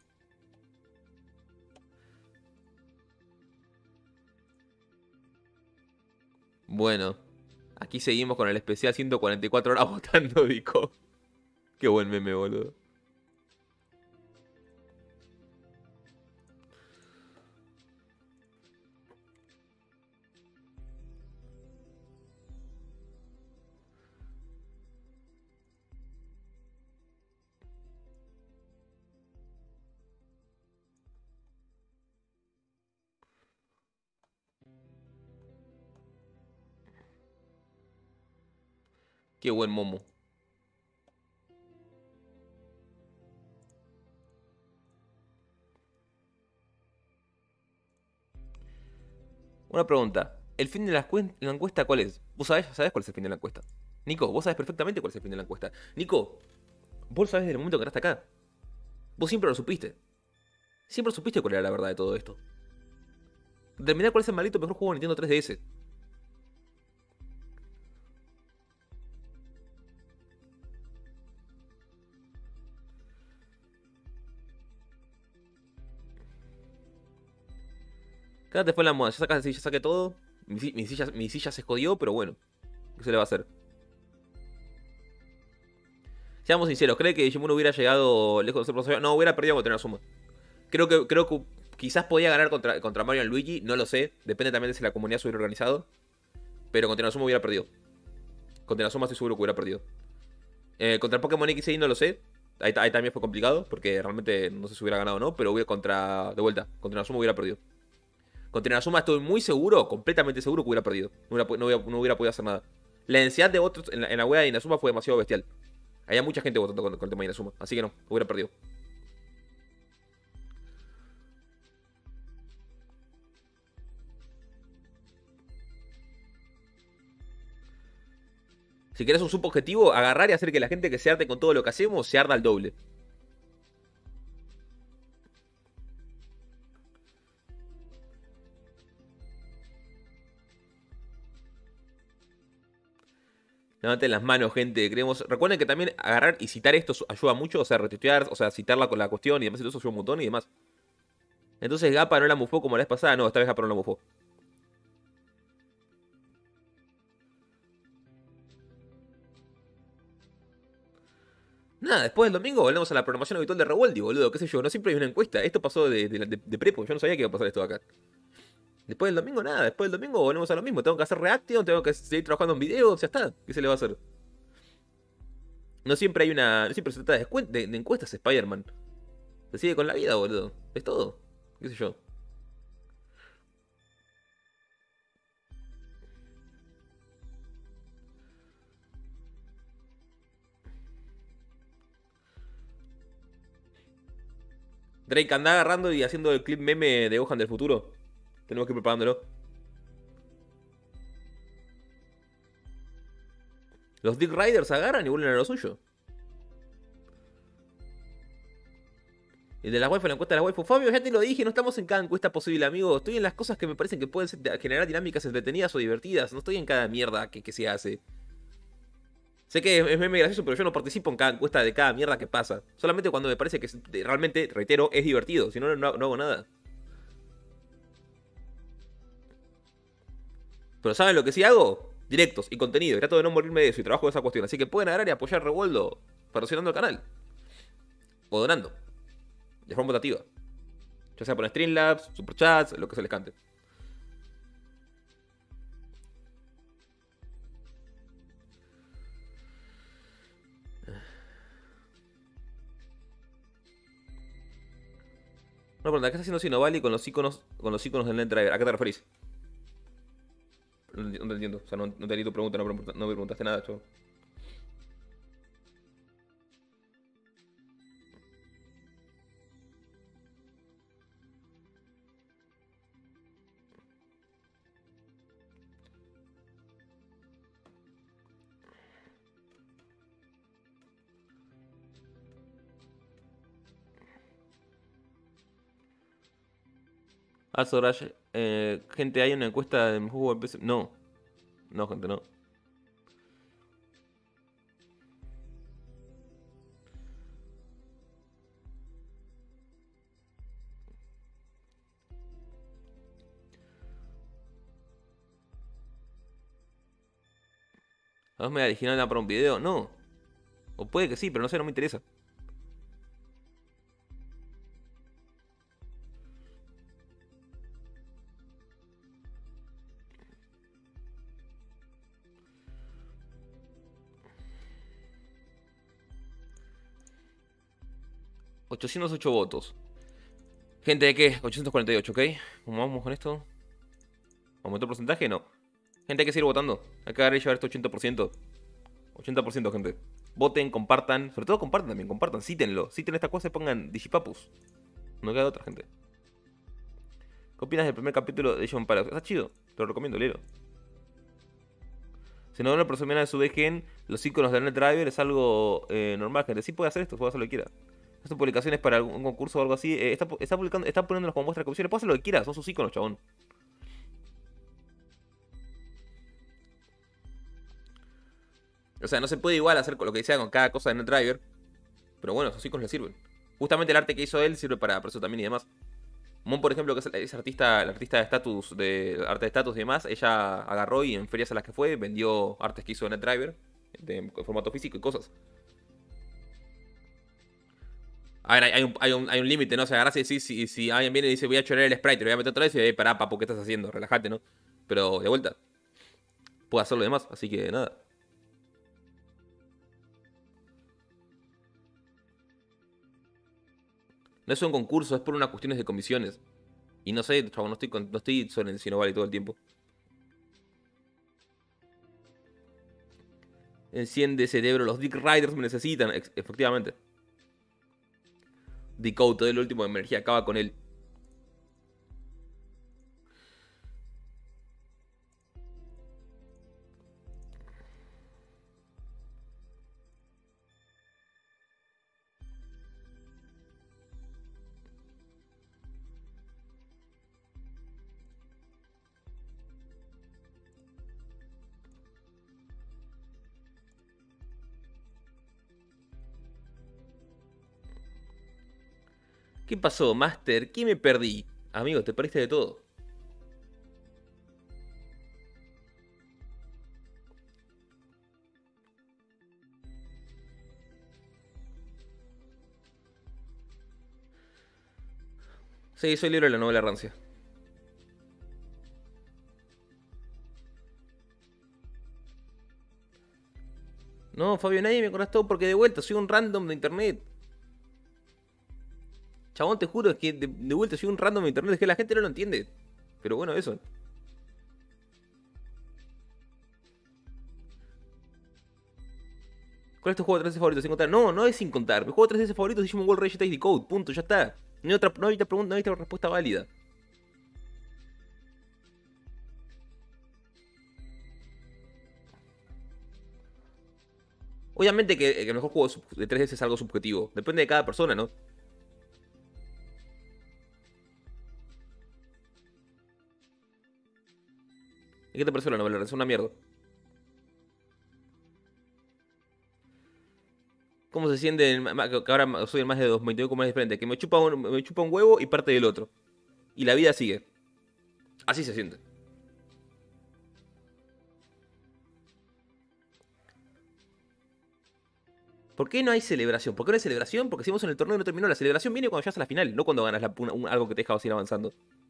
Bueno. Aquí seguimos con el especial ciento cuarenta y cuatro horas votando, Dico. Qué buen meme, boludo. Qué buen momo. Una pregunta. ¿El fin de la, la encuesta cuál es? ¿Vos sabés, sabés cuál es el fin de la encuesta? Nico, vos sabés perfectamente cuál es el fin de la encuesta. Nico, vos sabés desde el momento que entraste acá. Vos siempre lo supiste. Siempre supiste cuál era la verdad de todo esto. Determinar cuál es el maldito mejor juego de Nintendo tres D S. Quédate fue en la moda. Ya sacaste, ya saqué todo. Mi, mi, silla, mi silla se jodió, pero bueno. ¿Qué se le va a hacer? Seamos sinceros, ¿cree que Digimon hubiera llegado lejos de ser profesional? No, hubiera perdido contra Inazuma. Creo que, creo que quizás podía ganar contra, contra Mario y Luigi, no lo sé. Depende también de si la comunidad se hubiera organizado. Pero contra Inazuma hubiera perdido. Contra Inazuma estoy seguro que hubiera perdido. Eh, contra Pokémon X y no lo sé. Ahí, ahí también fue complicado, porque realmente no sé si hubiera ganado o no. Pero hubiera contra. De vuelta, contra Inazuma hubiera perdido. Contra Inazuma estoy muy seguro, completamente seguro que hubiera perdido. No hubiera, no hubiera, no hubiera podido hacer nada. La densidad de votos en la, en la wea de Inazuma fue demasiado bestial. Había mucha gente votando con, con el tema de Inazuma. Así que no, hubiera perdido. Si querés un subobjetivo, agarrar y hacer que la gente que se arte con todo lo que hacemos se arda al doble. Levanten las manos, gente. Queremos... Recuerden que también agarrar y citar esto ayuda mucho. O sea, retuitear, o sea, citarla con la cuestión y demás. Y todo eso ayuda un montón y demás. Entonces Gapa no la mufó como la vez pasada. No, esta vez Gapa no la mufó. Nada, después del domingo volvemos a la programación habitual de Revoldi, boludo. Qué sé yo, no siempre hay una encuesta. Esto pasó de, de, de, de prepo. Yo no sabía que iba a pasar esto acá. Después del domingo, nada. Después del domingo volvemos a lo mismo. Tengo que hacer reaction, tengo que seguir trabajando en videos. Ya está. ¿Qué se le va a hacer? No siempre hay una. No siempre se trata de, de, de encuestas, Spider-Man. Se sigue con la vida, boludo. Es todo. ¿Qué sé yo? Drake anda agarrando y haciendo el clip meme de Gohan del futuro. Tenemos que ir preparándolo. Los Dick Riders agarran y vuelven a lo suyo. El de la waifu, la encuesta de la waifu. Fabio, ya te lo dije, no estamos en cada encuesta posible, amigo. Estoy en las cosas que me parecen que pueden ser, generar dinámicas entretenidas o divertidas. No estoy en cada mierda que, que se hace. Sé que es meme gracioso, pero yo no participo en cada encuesta de cada mierda que pasa. Solamente cuando me parece que realmente, reitero, es divertido. Si no, no, no hago nada. Pero ¿saben lo que sí hago? Directos y contenido. Y trato de no morirme de eso y trabajo de esa cuestión. Así que pueden agarrar y apoyar Revueldo patrocinando el canal. O donando. De forma votativa. Ya sea por Streamlabs, Superchats, lo que se les cante. Una pregunta, ¿qué está haciendo Sinovali con los iconos con los iconos del NetDriver? ¿A qué te referís? No, no te entiendo. O sea, no, no te di tu pregunta, no, no me preguntaste nada, chavo. Ah, Sorash, eh, gente, hay una encuesta de mi juego de P C. No, no, gente, no. ¿A vos me original para un video? No. O puede que sí, pero no sé, no me interesa. ochocientos ocho votos. Gente, ¿de qué? ochocientos cuarenta y ocho, ¿ok? ¿Cómo vamos con esto? ¿Aumentó el porcentaje? No. Gente, hay que seguir votando. Hay que agarrar y llevar esto ochenta por ciento. ochenta por ciento, gente. Voten, compartan. Sobre todo compartan también, compartan. Cítenlo. Citen esta cosa y pongan Digipapus. No queda otra, gente. ¿Qué opinas del primer capítulo de John Palace? Está chido. Te lo recomiendo, léelo. Si no lo presumen de su V G en los iconos del NetDriver es algo eh, normal, gente. Sí puede hacer esto, puede hacer lo que quiera. Estas publicaciones para algún concurso o algo así, eh, está, está publicando, está poniéndolos como muestra de comisiones. Puede hacer lo que quiera, son sus iconos, chabón. O sea, no se puede igual hacer lo que sea con cada cosa de NetDriver. Pero bueno, esos iconos le sirven. Justamente el arte que hizo él sirve para, para eso también y demás. Mon, por ejemplo, que es, es artista, la artista de estatus, de arte de estatus y demás, ella agarró y en ferias a las que fue, vendió artes que hizo en NetDriver, de, de formato físico y cosas. A ver, hay, hay un, hay un, hay un límite, ¿no? O sea, agarras y decís, si, si alguien viene y dice, voy a chorar el sprite, te voy a meter otra vez y, pará, papu, ¿qué estás haciendo? Relájate, ¿no? Pero, de vuelta, puedo hacer lo demás, así que nada. No es un concurso, es por unas cuestiones de comisiones. Y no sé, chavo, no estoy, con, no estoy sobre el Cinovali todo el tiempo. Enciende cerebro, los Dick Riders me necesitan, efectivamente. Decode, todo el último de energía, acaba con él. ¿Qué pasó, Master? ¿Qué me perdí? Amigo, te perdiste de todo. Sí, soy libro de la novela rancia. No, Fabio, nadie me conectó porque de vuelta soy un random de internet. Chabón, te juro que de, de vuelta soy un random de internet. Es que la gente no lo entiende. Pero bueno, eso. ¿Cuál es tu juego de tres D favorito? Sin contar. No, no es sin contar. Mi juego de tres D favorito es Digimon World Rage Taste Decode. Punto, ya está. No hay otra, no hay otra pregunta, no hay otra respuesta válida. Obviamente que, que el mejor juego de tres D es algo subjetivo. Depende de cada persona, ¿no? ¿Y qué te pareció la novela? Es una mierda. ¿Cómo se siente el que ahora soy el más de dos veintidós como es diferente? Que me chupa, un, me chupa un huevo y parte del otro. Y la vida sigue. Así se siente. ¿Por qué no hay celebración? ¿Por qué no hay celebración? Porque si vamos en el torneo y no terminó. La celebración viene cuando llegas a la final, no cuando ganas la, una, un, algo que te deja ir avanzando.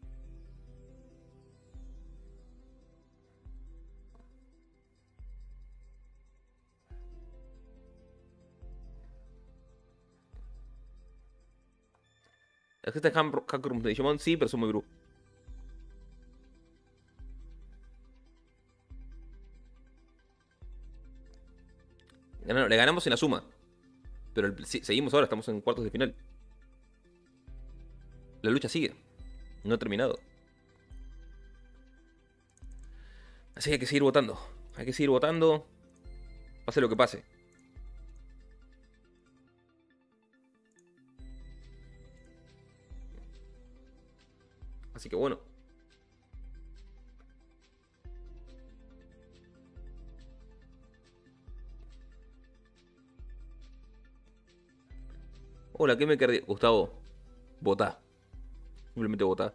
¿Existe Hackrooms de Digimon? Sí, pero son muy gru. Le ganamos en la suma. Pero el, sí, seguimos ahora, estamos en cuartos de final. La lucha sigue. No ha terminado. Así que hay que seguir votando. Hay que seguir votando. Pase lo que pase. Así que bueno. Hola, ¿qué me querés? Gustavo, votá. Simplemente votá.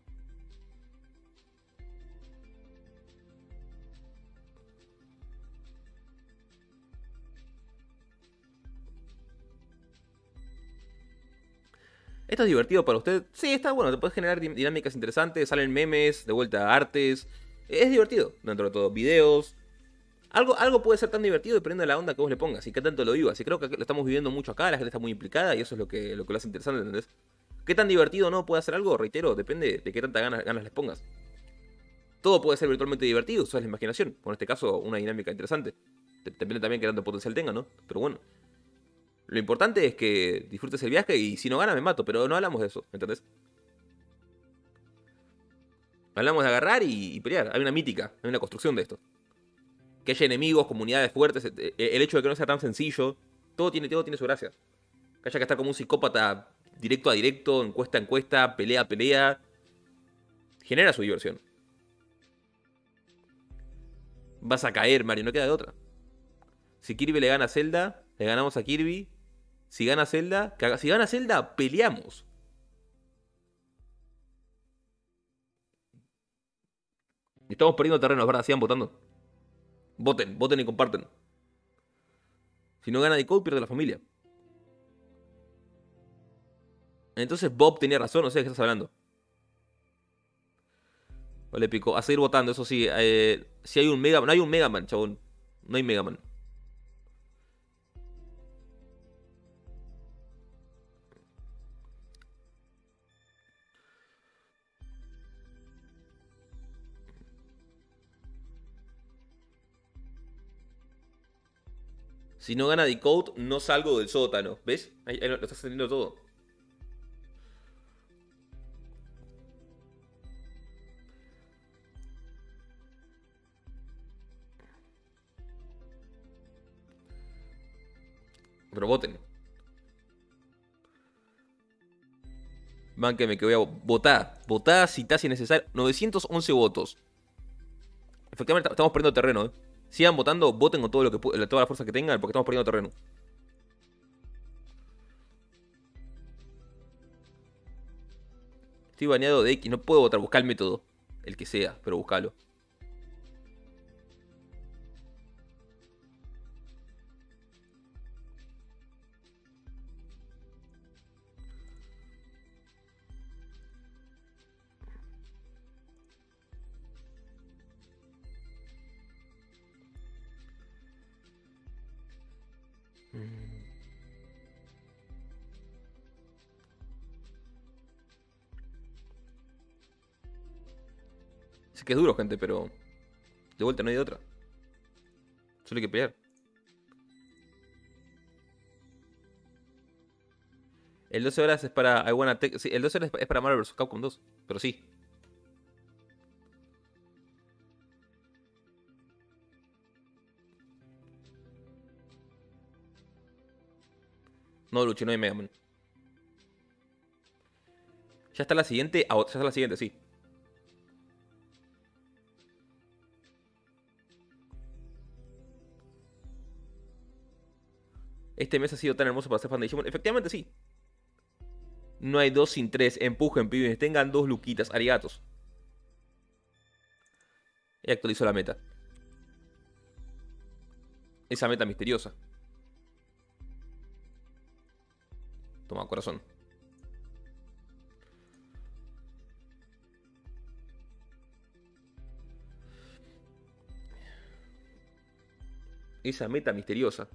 ¿Esto es divertido para usted? Sí, está bueno, te puedes generar dinámicas interesantes, salen memes, de vuelta artes. Es divertido, dentro de todo. Videos. Algo, algo puede ser tan divertido dependiendo de la onda que vos le pongas y qué tanto lo vivas. Y creo que lo estamos viviendo mucho acá, la gente está muy implicada y eso es lo que lo, que lo hace interesante, ¿entendés? ¿Qué tan divertido no puede hacer algo? Reitero, depende de qué tanta ganas, ganas les pongas. Todo puede ser virtualmente divertido, eso es la imaginación. O en este caso, una dinámica interesante. Depende también qué tanto potencial tenga, ¿no? Pero bueno. Lo importante es que disfrutes el viaje y si no gana me mato, pero no hablamos de eso, ¿entendés? Hablamos de agarrar y, y pelear. Hay una mítica, hay una construcción de esto. Que haya enemigos, comunidades fuertes, el hecho de que no sea tan sencillo, todo tiene, todo tiene su gracia. Que haya que estar como un psicópata directo a directo, encuesta a encuesta, pelea a pelea, genera su diversión. Vas a caer, Mario, no queda de otra. Si Kirby le gana a Zelda, le ganamos a Kirby. Si gana Zelda, si gana Zelda, peleamos. Estamos perdiendo terreno, es verdad, sigan votando. Voten, voten y comparten. Si no gana Decode, pierde la familia. Entonces Bob tenía razón, no sé de qué estás hablando. Vale, pico. A seguir votando, eso sí. Eh, si hay un Mega Man. No hay un Mega Man, chabón. No hay Mega Man. Si no gana Decode, no salgo del sótano. ¿Ves? Ahí, ahí lo, lo estás entendiendo todo. Pero voten. Bánqueme que voy a votar. Votar si está si necesario. novecientos once votos. Efectivamente, estamos perdiendo terreno, ¿eh? Sigan votando, voten con todo lo que, toda la fuerza que tengan, porque estamos perdiendo terreno. Estoy baneado de X, no puedo votar, buscar el método. El que sea, pero buscalo. Sé que es duro, gente, pero de vuelta no hay de otra. Solo hay que pelear. El doce horas es para I Wanna Take... Sí, el doce horas es para Marvel versus. Capcom dos. Pero sí. No, Luchi, no hay Mega Man. Ya está la siguiente. Ah, ya está la siguiente, sí. Este mes ha sido tan hermoso para ser fan de Digimon. Efectivamente, sí. No hay dos sin tres. Empujen, pibes. Tengan dos luquitas. Arigatos. Y actualizó la meta. Esa meta misteriosa. Toma, corazón. Esa meta misteriosa.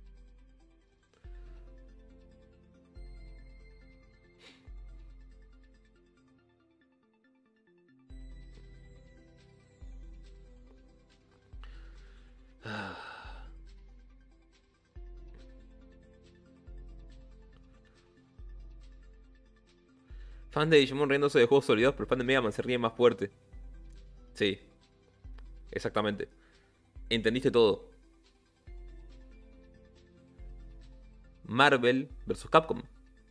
Fan de Digimon riéndose de juegos olvidados, pero el fan de Mega Man se ríe más fuerte. Sí, exactamente. Entendiste todo. Marvel versus. Capcom.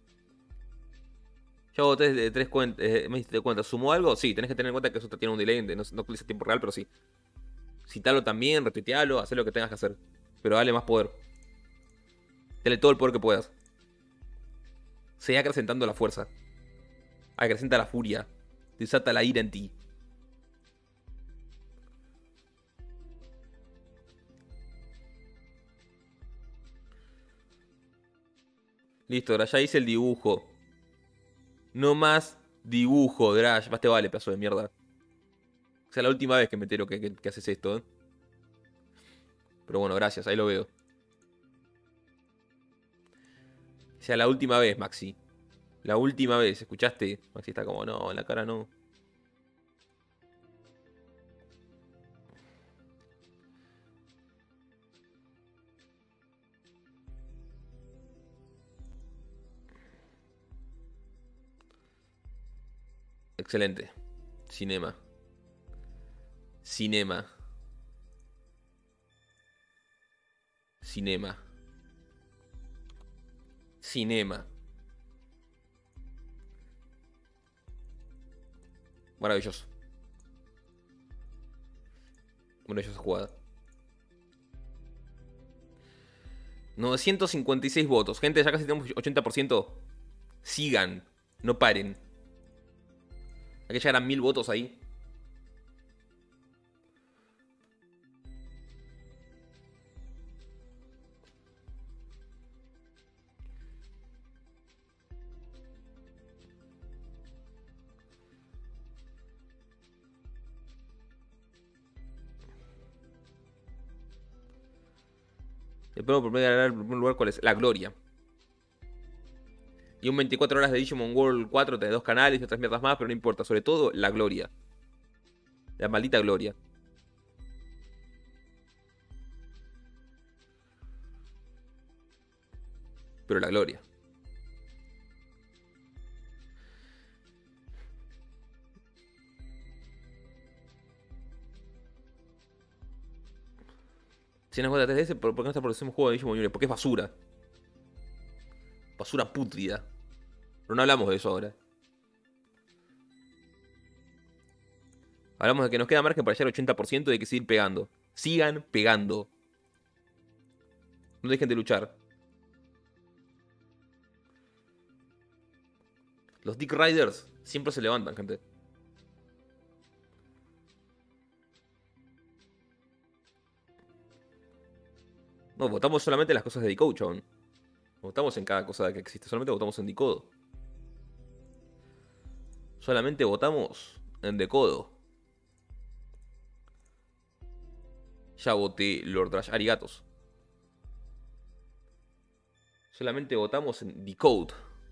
Ya voté de tres cuentas. Eh, me diste cuenta. ¿Sumó algo? Sí, tenés que tener en cuenta que eso tiene un delay. No, no utiliza tiempo real, pero sí. Citalo también, retuitealo, haz lo que tengas que hacer. Pero dale más poder. Dale todo el poder que puedas. Sigue acrecentando la fuerza. Acrecenta la furia. Desata la ira en ti. Listo, Drash, ya hice el dibujo. No más dibujo, Drash. Más te vale, pedazo de mierda. O sea, la última vez que me entero que, que, que haces esto, ¿eh? Pero bueno, gracias, ahí lo veo. O sea, la última vez, Maxi. La última vez, ¿escuchaste? Maxi está como, no, en la cara no. Excelente. Cinema. Cinema. Cinema. Cinema. Maravilloso. Maravillosa jugada. novecientos cincuenta y seis votos. Gente, ya casi tenemos ochenta por ciento. Sigan. No paren. Hay que llegar a mil votos ahí. El premio por medio el primer lugar, ¿cuál es? La Gloria. Y un veinticuatro horas de Digimon World cuatro, tenés dos canales y otras mierdas más, pero no importa. Sobre todo, la Gloria. La maldita Gloria. Pero la Gloria. Si nos gusta tres D S, ¿por qué no está produciendo un juego de Digimon Junior? Porque es basura. Basura pútrida. Pero no hablamos de eso ahora. Hablamos de que nos queda margen para llegar al ochenta por ciento y hay que seguir pegando. Sigan pegando. No dejen de luchar. Los Dick Riders siempre se levantan, gente. No, votamos solamente las cosas de Decode, chabón. Votamos en cada cosa que existe. Solamente votamos en Decode. Solamente votamos en Decodo. Ya voté Lord Rush. Arigatos. Solamente votamos en Decode.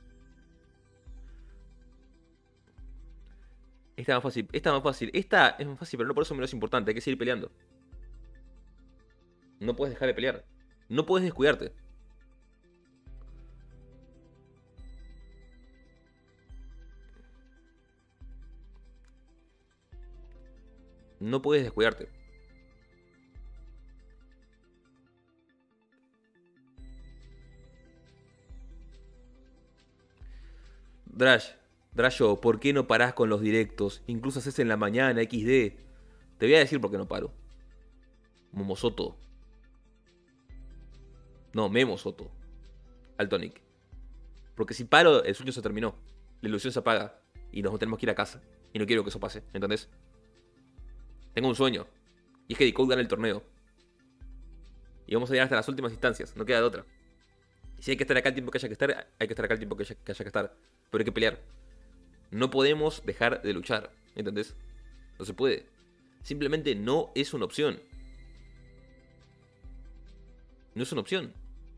Esta es más fácil. Esta es más fácil. Esta es más fácil, pero no por eso menos importante. Hay que seguir peleando. No puedes dejar de pelear. No puedes descuidarte. No puedes descuidarte. Drash, Drasho, ¿por qué no parás con los directos? Incluso haces en la mañana, equis de. Te voy a decir por qué no paro. Momosoto. No, Memo Soto. Altonic. Porque si paro, el sueño se terminó. La ilusión se apaga. Y nos tenemos que ir a casa. Y no quiero que eso pase, ¿entendés? Tengo un sueño. Y es que Decode gane el torneo. Y vamos a llegar hasta las últimas instancias. No queda de otra. Y si hay que estar acá el tiempo que haya que estar, hay que estar acá el tiempo que haya que, haya que estar. Pero hay que pelear. No podemos dejar de luchar, ¿entendés? No se puede. Simplemente no es una opción. No es una opción.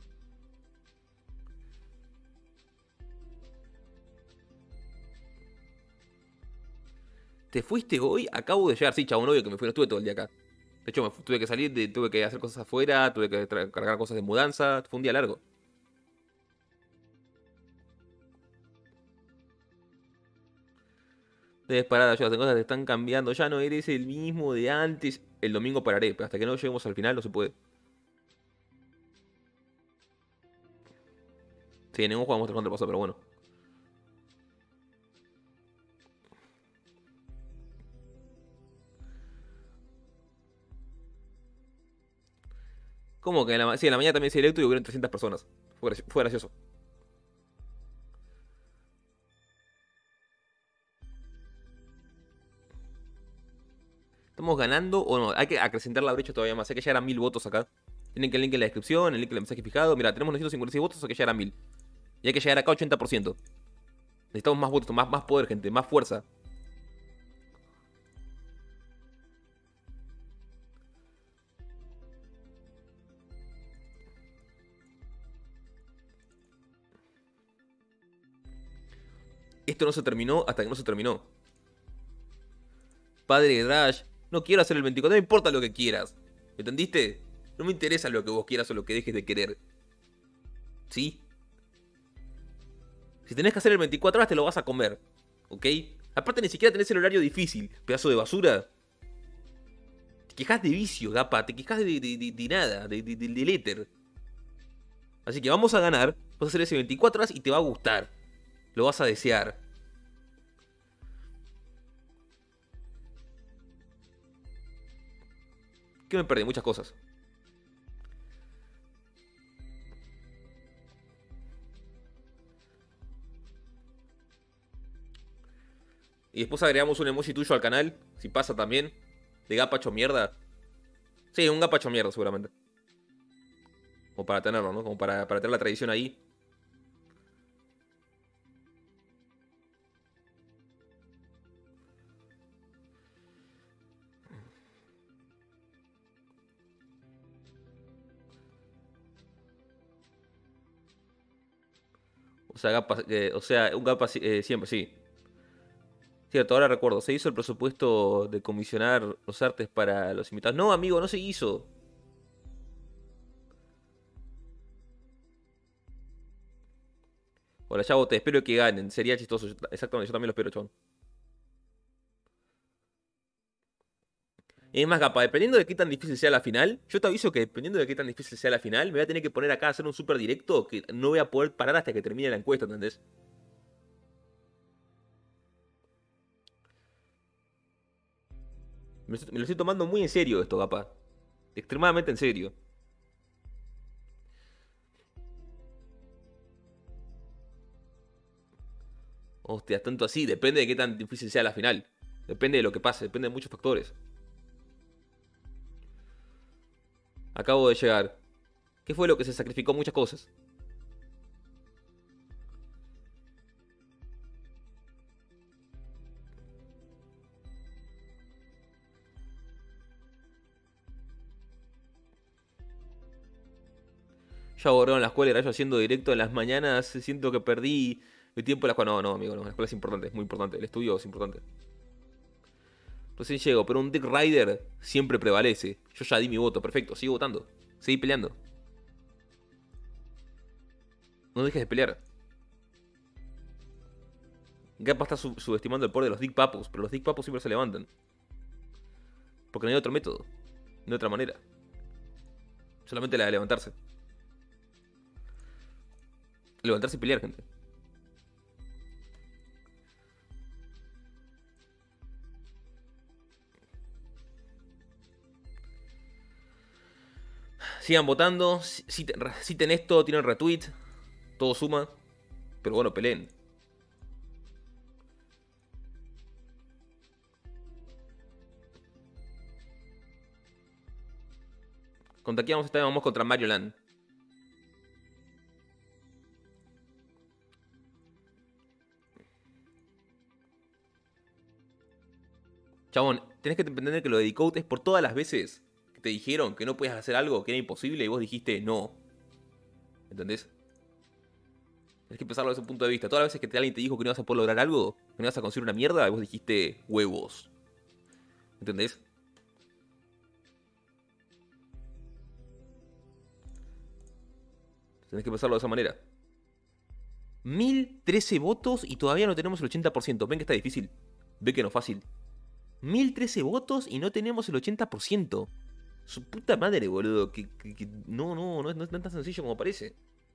¿Te fuiste hoy? Acabo de llegar. Sí, chavo, obvio que me fui. No estuve todo el día acá. De hecho, me fu- tuve que salir, de- tuve que hacer cosas afuera, tuve que tra- cargar cosas de mudanza. Fue un día largo. Debes parar, ayudas en cosas te están cambiando. Ya no eres el mismo de antes. El domingo pararé, pero hasta que no lleguemos al final no se puede. Sí, en ningún juego Monster Hunter pasó, pero bueno. ¿Cómo que en la, ma- sí, en la mañana también hice electro y hubieron trescientas personas. Fue, graci- fue gracioso. ¿Estamos ganando o no? Hay que acrecentar la brecha todavía más. Hay que llegar a mil votos acá. Tienen que el link en la descripción, el link en el mensaje fijado. Mira, tenemos novecientos cincuenta y seis votos, hay que llegar a mil. Y hay que llegar acá a ochenta por ciento. Necesitamos más votos, más, más poder, gente, más fuerza. Esto no se terminó hasta que no se terminó. Padre de Drash, no quiero hacer el veinticuatro, no me importa lo que quieras. ¿Entendiste? No me interesa lo que vos quieras o lo que dejes de querer. ¿Sí? Si tenés que hacer el veinticuatro horas te lo vas a comer. ¿Ok? Aparte ni siquiera tenés el horario difícil, pedazo de basura. quejas de vicio, Gapa. Te quejas de, de, de, de nada, de, de, de- del éter. Así que vamos a ganar. Vas a hacer ese veinticuatro horas y te va a gustar. Lo vas a desear. Que me perdí muchas cosas. Y después agregamos un emoji tuyo al canal. Si pasa también. De gapacho mierda. Sí, un gapacho mierda seguramente. Como para tenerlo, ¿no? Como para, para tener la tradición ahí. O sea, gapa, eh, o sea un gapa eh, siempre, sí. Cierto, ahora recuerdo. Se hizo el presupuesto de comisionar los artes para los invitados. No, amigo, no se hizo. Hola, chavo, te espero que ganen. Sería chistoso. Yo- exactamente, yo también lo espero, chabón. Es más, capa, dependiendo de qué tan difícil sea la final, yo te aviso que dependiendo de qué tan difícil sea la final, me voy a tener que poner acá a hacer un super directo que no voy a poder parar hasta que termine la encuesta, ¿entendés? Me, me lo estoy tomando muy en serio esto, capa. Extremadamente en serio. Hostia, tanto así, depende de qué tan difícil sea la final. Depende de lo que pase, depende de muchos factores. Acabo de llegar. ¿Qué fue lo que se sacrificó? Muchas cosas. Yo ahora en la escuela era yo haciendo directo en las mañanas, siento que perdí mi tiempo en la escuela. No, no, amigo, no, la escuela es importante, es muy importante. El estudio es importante. Recién llego, pero un Dick Rider siempre prevalece. Yo ya di mi voto, perfecto, sigo votando. Seguí peleando. No dejes de pelear. Gapa está sub- subestimando el poder de los Dick Papus, pero los Dick Papus siempre se levantan. Porque no hay otro método, no hay otra manera. Solamente la de levantarse. Levantarse y pelear, gente. Sigan votando. Citen esto, tienen retweet. Todo suma. Pero bueno, peleen. ¿Contra quién vamos a estar? Vamos contra Mario Land. Chabón, tenés que entender que lo de Decode es por todas las veces que te dijeron que no podías hacer algo, que era imposible, y vos dijiste no. ¿Entendés? Tenés que pensarlo desde ese punto de vista. Todas las veces que alguien te dijo que no ibas a poder lograr algo, que no ibas a conseguir una mierda, y vos dijiste huevos. ¿Entendés? Tenés que pensarlo de esa manera. mil trece votos y todavía no tenemos el ochenta por ciento. Ven que está difícil. Ven que no es fácil. mil trece votos y no tenemos el ochenta por ciento. Su puta madre, boludo. Que, que- que- no, no, no es, no es tan sencillo como parece.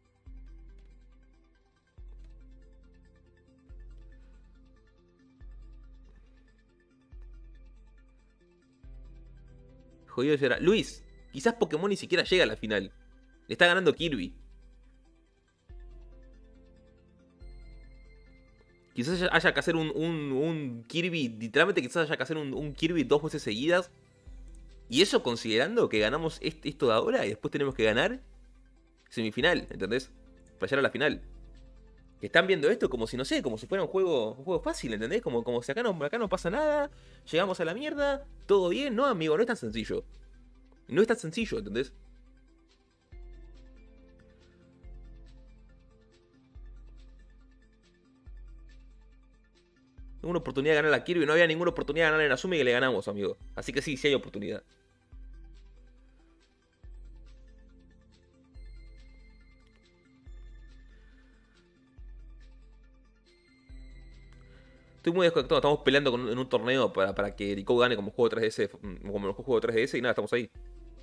Jodido será. Luis, quizás Pokémon ni siquiera llega a la final. Le está ganando Kirby. Quizás haya- haya que hacer un, un- un Kirby. Literalmente, quizás haya que hacer un, un Kirby dos veces seguidas. Y eso considerando que ganamos este- esto de ahora y después tenemos que ganar semifinal, ¿entendés? Para llegar a la final. Que están viendo esto como si, no sé, como si fuera un juego, un juego fácil, ¿entendés? Como, como si acá no, acá no pasa nada, llegamos a la mierda, todo bien. No, amigo, no es tan sencillo. No es tan sencillo, ¿entendés? Tengo una oportunidad de ganar a Kirby, no había ninguna oportunidad de ganar en Azumi que le ganamos, amigo. Así que sí, sí hay oportunidad. Estoy muy desconectado. Estamos peleando con, en un torneo para, para que Decode gane como juego tres D S. Como el juego tres D S y nada, estamos ahí.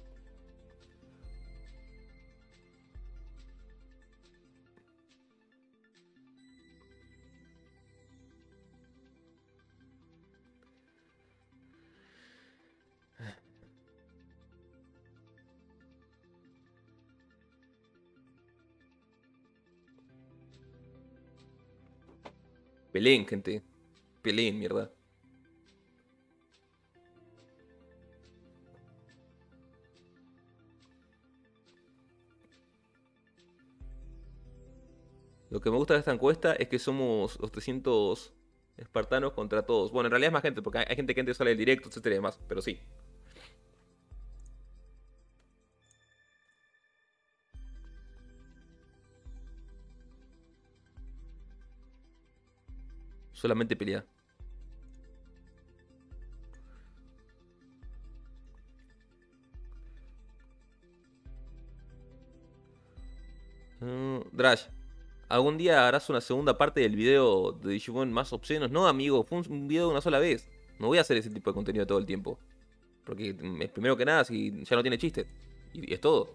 Peleen, gente. Peleen, mierda. Lo que me gusta de esta encuesta es que somos los trescientos espartanos contra todos. Bueno, en realidad es más gente, porque hay hay gente que antes sale del directo, etcétera y demás, pero sí. Solamente pelea. Uh, Drash, algún día harás una segunda parte del video de Digimon más obscenos. No, amigo, fue un un video de una sola vez. No voy a hacer ese tipo de contenido todo el tiempo. Porque mm, es primero que nada, si ya no tiene chiste. Y, y es todo.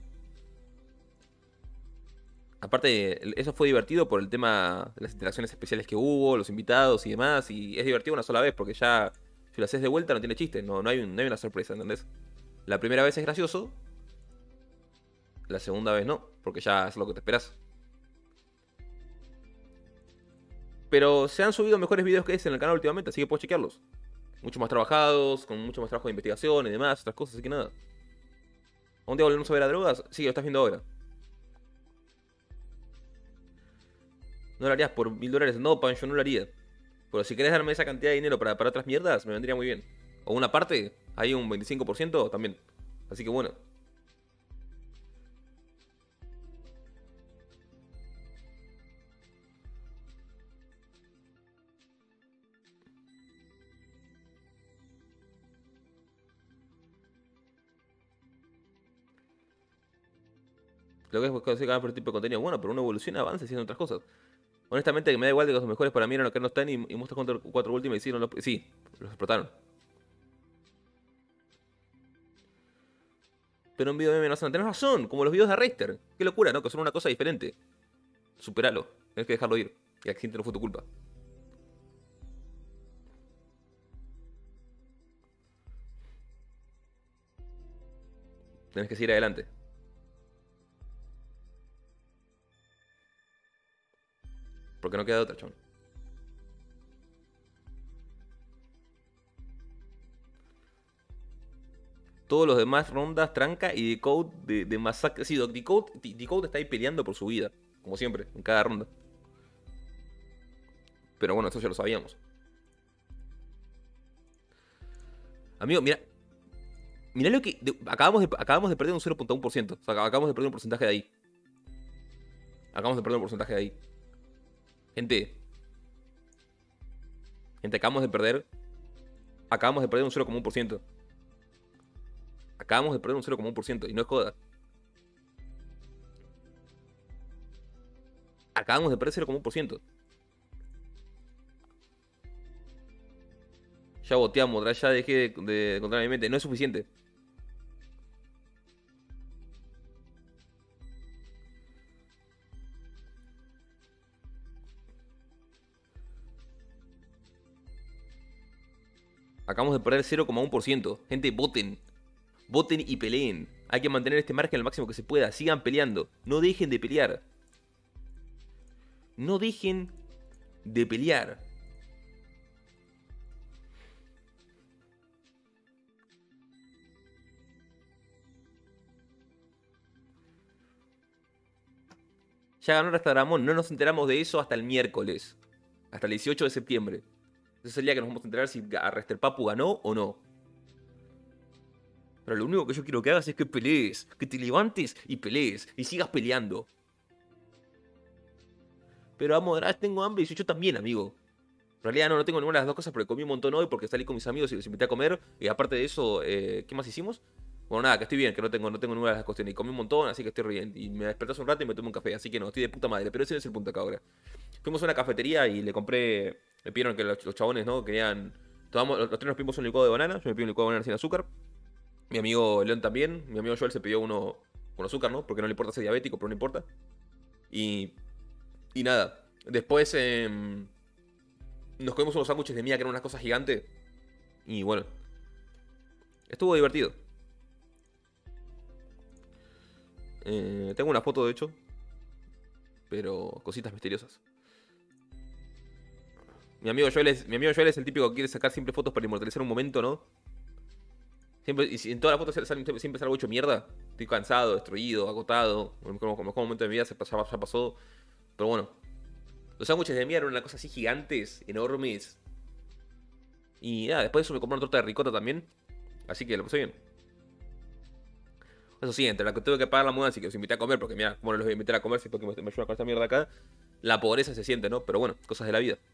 Aparte, el- eso fue divertido por el tema de las interacciones especiales que hubo, los invitados y demás. Y es divertido una sola vez, porque ya si lo haces de vuelta no tiene chiste. No, no hay, un- no hay una sorpresa, ¿entendés? La primera vez es gracioso, la segunda vez no, porque ya es lo que te esperas. Pero se han subido mejores videos que ese en el canal últimamente, así que puedes chequearlos. Mucho más trabajados, con mucho más trabajo de investigación y demás, otras cosas, así que nada. ¿Un día volvemos a ver a drogas? Sí, lo estás viendo ahora. No lo harías por mil dólares. No, Pancho, no lo haría. Pero si querés darme esa cantidad de dinero para, para otras mierdas, me vendría muy bien. O una parte, hay un veinticinco por ciento también. Así que bueno. Lo que es buscar ese por tipo de contenido bueno, pero uno evoluciona, avanza haciendo otras cosas. Honestamente, que me da igual de que los mejores para mí eran los que no están y, y Monster Hunter cuatro Ultimate hicieron los. Sí, los explotaron. Pero en video de meme no hacen. Tenés razón, como los videos de Reister. Qué locura, ¿no? Que son una cosa diferente. Superalo. Tienes que dejarlo ir. Y el accidente no fue tu culpa. Tenés que seguir adelante. Porque no queda de otra, chon. Todos los demás rondas tranca y Decode de, de masacre. Sí, Decode, Decode está ahí peleando por su vida. Como siempre, en cada ronda. Pero bueno, eso ya lo sabíamos. Amigo, mira. Mira lo que. de- acabamos, de, acabamos de perder un cero punto uno por ciento. O sea, acabamos de perder un porcentaje de ahí. Acabamos de perder un porcentaje de ahí. Gente. Gente, acabamos de perder. Acabamos de perder un cero coma uno por ciento. Acabamos de perder un cero coma uno por ciento. Y no es joda. Acabamos de perder cero coma uno por ciento. Ya boteamos, ya dejé de, de controlar mi mente. No es suficiente. Acabamos de perder cero coma uno por ciento. Gente, voten. Voten y peleen. Hay que mantener este margen al máximo que se pueda. Sigan peleando. No dejen de pelear. No dejen de pelear. Ya ganó Rastradamón. No nos enteramos de eso hasta el miércoles. Hasta el dieciocho de septiembre. Ese es el día que nos vamos a enterar si Arrester Papu ganó o no. Pero lo único que yo quiero que hagas es que pelees. Que te levantes y pelees. Y sigas peleando. Pero amo, Drash, tengo hambre y yo también, amigo. En realidad no, no tengo ninguna de las dos cosas porque comí un montón hoy porque salí con mis amigos y los invité a comer. Y aparte de eso, eh, ¿qué más hicimos? Bueno, nada, que estoy bien, que no tengo, no tengo ninguna de las cuestiones. Y comí un montón, así que estoy bien. Y me desperté hace un rato y me tomé un café, así que no, estoy de puta madre. Pero ese no es el punto acá ahora. Fuimos a una cafetería y le compré Me pidieron que los, los chabones, ¿no? Querían... Tomamos, los, los tres nos pedimos un licuado de banana. Yo me pedí un licuado de banana sin azúcar. Mi amigo León también. Mi amigo Joel se pidió uno con azúcar, ¿no? Porque no le importa ser diabético, pero no importa. Y... Y nada. Después... Eh, nos comimos unos sándwiches de mía que eran unas cosas gigantes. Y bueno. Estuvo divertido. Eh, tengo una foto, de hecho. Pero cositas misteriosas. Mi amigo Joel es, mi amigo Joel es el típico que quiere sacar siempre fotos para inmortalizar un momento, ¿no? Siempre, y si en todas las fotos sale, siempre sale algo hecho mierda. Estoy cansado, destruido, agotado. El mejor, el mejor momento de mi vida se, ya, ya pasó. Pero bueno. Los sándwiches de mía eran una cosa así gigantes, enormes. Y nada, después de eso me compré una torta de ricota también. Así que lo pasé bien. Eso sí, entre la que tuve que pagar la muda, así que los invité a comer, porque mira, cómo no los voy a invitar a comer si porque me, me ayudan con esta mierda acá. La pobreza se siente, ¿no? Pero bueno, cosas de la vida.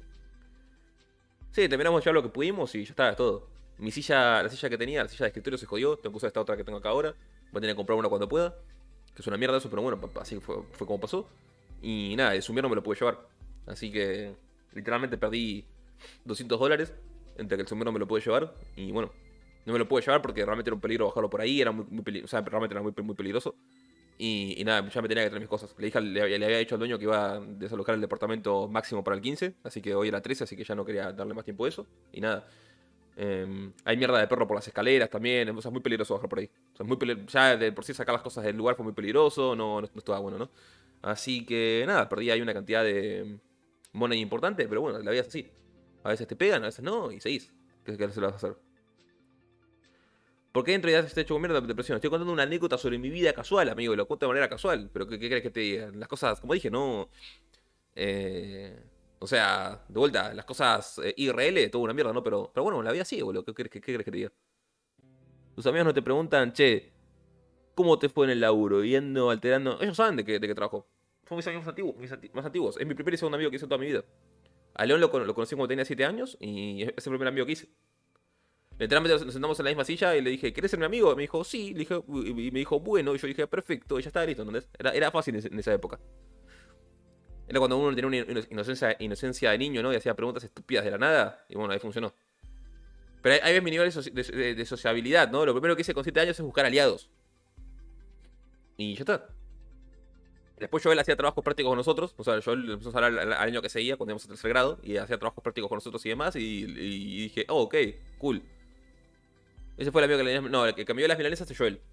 Sí, terminamos ya lo que pudimos y ya está, es todo. Mi silla, la silla que tenía, la silla de escritorio se jodió. Tengo que usar esta otra que tengo acá ahora. Voy a tener que comprar una cuando pueda. Que es una mierda eso, pero bueno, así fue, fue como pasó. Y nada, el sumero me lo pude llevar. Así que literalmente perdí doscientos dólares entre que el sumero me lo pude llevar. Y bueno, no me lo pude llevar porque realmente era un peligro bajarlo por ahí. Era muy, muy peligroso, o sea, realmente era muy, muy peligroso. Y, y nada, ya me tenía que traer mis cosas. Le, dije, le, le había dicho al dueño que iba a desalojar el departamento máximo para el quince. Así que hoy era trece, así que ya no quería darle más tiempo a eso. Y nada. Eh, hay mierda de perro por las escaleras también. O sea, es muy peligroso bajar por ahí. O sea, es muy peligroso. Ya de por sí sacar las cosas del lugar fue muy peligroso. No, no, no estaba bueno, ¿no? Así que nada, perdí ahí una cantidad de money importante. Pero bueno, la vida es así. A veces te pegan, a veces no. Y seguís. ¿Qué, qué se lo vas a hacer? ¿Por qué dentro ya se está hecho mierda de depresión? Estoy contando una anécdota sobre mi vida casual, amigo. Y lo cuento de manera casual. Pero ¿qué, qué crees que te diga? Las cosas, como dije, no. Eh, o sea, de vuelta, las cosas eh, I R L, toda una mierda, ¿no? Pero, pero bueno, la vida sigue, boludo. ¿Qué crees, qué, qué crees que te diga? Tus amigos no te preguntan, che, ¿cómo te fue en el laburo? Yendo, alterando. Ellos saben de qué, de qué trabajo. Son mis amigos más antiguos, mis anti- más antiguos. Es mi primer y segundo amigo que hice en toda mi vida. A León lo, lo conocí cuando tenía siete años y es el primer amigo que hice. Literalmente nos sentamos en la misma silla y le dije, ¿querés ser mi amigo? Y me dijo, sí. Le dije, y me dijo, bueno. Y yo dije, perfecto. Y ya estaba listo, ¿entendés? Era, era fácil en esa época. Era cuando uno tenía una inocencia, inocencia de niño, ¿no? Y hacía preguntas estúpidas de la nada. Y bueno, ahí funcionó. Pero ahí, ahí ves mi nivel de, de, de, de sociabilidad, ¿no? Lo primero que hice con siete años es buscar aliados. Y ya está. Después yo él hacía trabajos prácticos con nosotros. O sea, yo le empezamos a hablar al, al año que seguía, cuando íbamos a tercer grado. Y hacía trabajos prácticos con nosotros y demás. Y, y, y dije, oh, ok, cool. Ese fue el amigo que le... No, el que cambió las milanesas es Joel.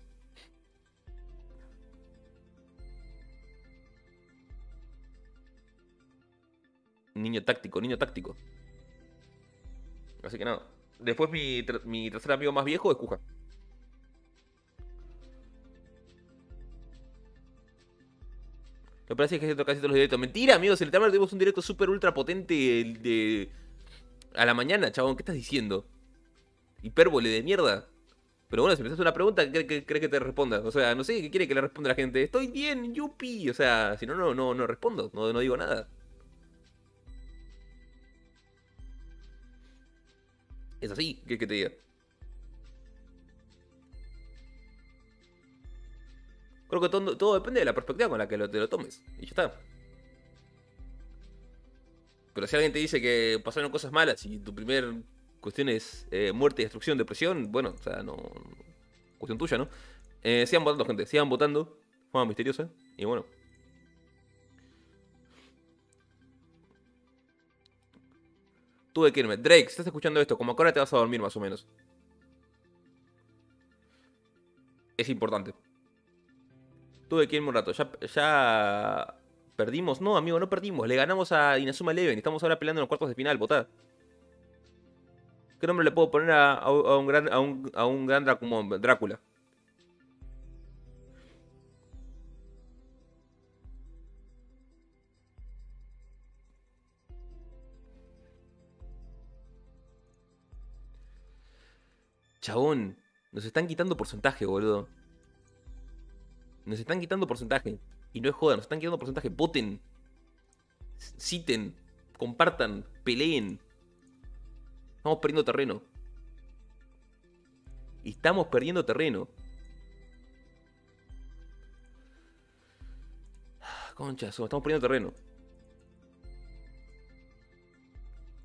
Niño táctico, niño táctico. Así que nada. Después mi, ter mi tercer amigo más viejo es Kuja. Me parece que es casi todos los directos. Mentira, amigos. El tema tuvimos un directo súper ultra potente de... a la mañana, chabón. ¿Qué estás diciendo? Hipérbole de mierda. Pero bueno, si me haces una pregunta, ¿qué crees que te responda? O sea, no sé qué quiere que le responda la gente. Estoy bien, yupi. O sea, si no, no, no, no respondo. No, no digo nada. Es así. ¿Qué que te diga? Creo que todo, todo depende de la perspectiva con la que lo, te lo tomes. Y ya está. Pero si alguien te dice que pasaron cosas malas y tu primer cuestión es eh, muerte, destrucción, depresión, bueno, o sea, no. Cuestión tuya, ¿no? Eh, sigan votando, gente, sigan votando. Forma misteriosa. Y bueno. Tuve que irme. Drake, si estás escuchando esto, como que ahora te vas a dormir más o menos. Es importante. Tuve que irme un rato. Ya, ya perdimos. No, amigo, no perdimos. Le ganamos a Inazuma Eleven. Estamos ahora peleando en los cuartos de final. Votá. ¿Qué nombre le puedo poner a, a, a un gran a un, a un gran Dracumon, Drácula? Chabón, nos están quitando porcentaje, boludo. Nos están quitando porcentaje. Y no es joda, nos están quitando porcentaje. Voten. Citen. Compartan. Peleen. Estamos perdiendo terreno. Estamos perdiendo terreno. Concha, estamos perdiendo terreno.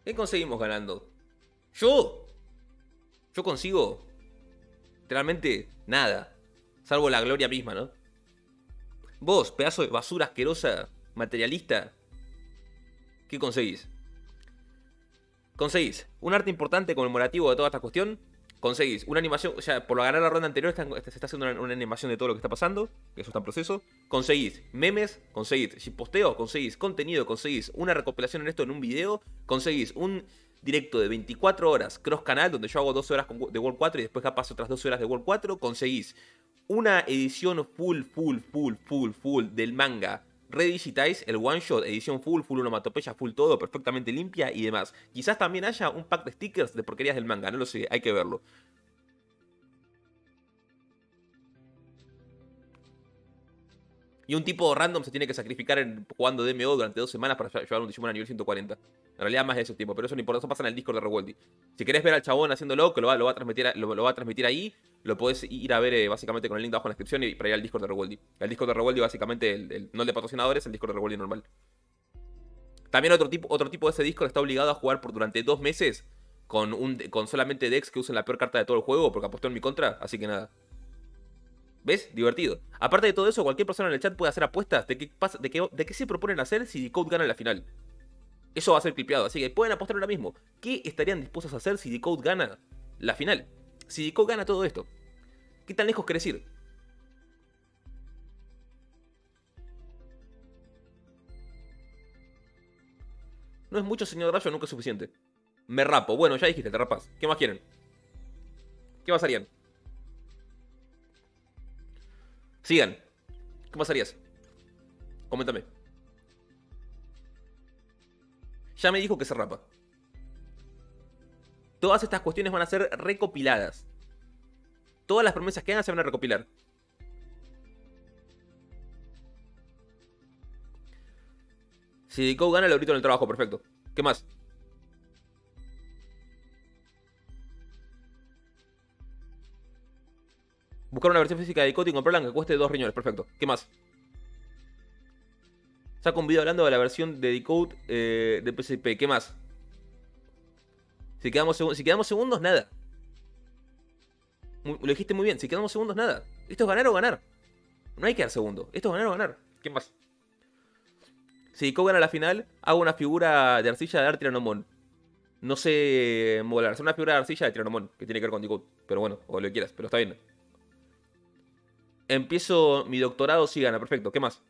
¿Qué conseguimos ganando? Yo. Yo consigo literalmente nada. Salvo la gloria misma, ¿no? Vos, pedazo de basura asquerosa, materialista, ¿qué conseguís? Conseguís un arte importante conmemorativo de toda esta cuestión. Conseguís una animación, o sea, por ganar la ronda anterior está- se está haciendo una, una animación de todo lo que está pasando, que eso está en proceso. Conseguís memes, conseguís posteo, conseguís contenido, conseguís una recopilación en esto en un video, conseguís un directo de veinticuatro horas cross canal, donde yo hago doce horas con- de World cuatro y después capaz otras doce horas de World cuatro, conseguís una edición full, full, full, full, full del manga. Redigitáis el one shot, edición full, full onomatopeya, full todo, perfectamente limpia y demás. Quizás también haya un pack de stickers de porquerías del manga, no lo sé, hay que verlo. Y un tipo random se tiene que sacrificar en, jugando D M O durante dos semanas para llevar un Digimon a nivel ciento cuarenta. En realidad más de ese tipo, pero eso no importa, eso pasa en el Discord de Revolty. Si querés ver al chabón haciéndolo, que lo va, lo va, a, transmitir, lo, lo va a transmitir ahí, lo podés ir a ver eh, básicamente con el link de abajo en la descripción y para ir al Discord de Revolty. El Discord de Revolty básicamente, el, el, no el de patrocinadores, el Discord de Revolty normal. También otro tipo, otro tipo de ese Discord está obligado a jugar por durante dos meses con, un, con solamente decks que usen la peor carta de todo el juego porque apostó en mi contra, así que nada. ¿Ves? Divertido. Aparte de todo eso, cualquier persona en el chat puede hacer apuestas de qué, pasa, de qué, de qué se proponen hacer si Decode gana la final. Eso va a ser clipeado, así que pueden apostar ahora mismo. ¿Qué estarían dispuestos a hacer si Decode gana la final? Si Decode gana todo esto, ¿qué tan lejos querés ir? No es mucho, señor Rayo, nunca es suficiente. Me rapo. Bueno, ya dijiste, te rapas. ¿Qué más quieren? ¿Qué más harían? Sigan. ¿Qué más harías? Coméntame. Ya me dijo que se rapa. Todas estas cuestiones van a ser recopiladas. Todas las promesas que hagan se van a recopilar. Si Decode gana, lo grito en el trabajo, perfecto. ¿Qué más? Buscar una versión física de Decode y comprarla que cueste dos riñones, perfecto. ¿Qué más? Saco un video hablando de la versión de Decode eh, de P S P. ¿Qué más? Si quedamos, si quedamos segundos, nada. Lo dijiste muy bien. Si quedamos segundos, nada. Esto es ganar o ganar. No hay que dar segundo. Esto es ganar o ganar. ¿Qué más? Si Decode gana la final, hago una figura de arcilla de Artiranomon. No sé modelar. Es una figura de arcilla de Tiranomon que tiene que ver con Decode. Pero bueno, o lo que quieras, pero está bien. Empiezo mi doctorado si gana, perfecto. ¿Qué más?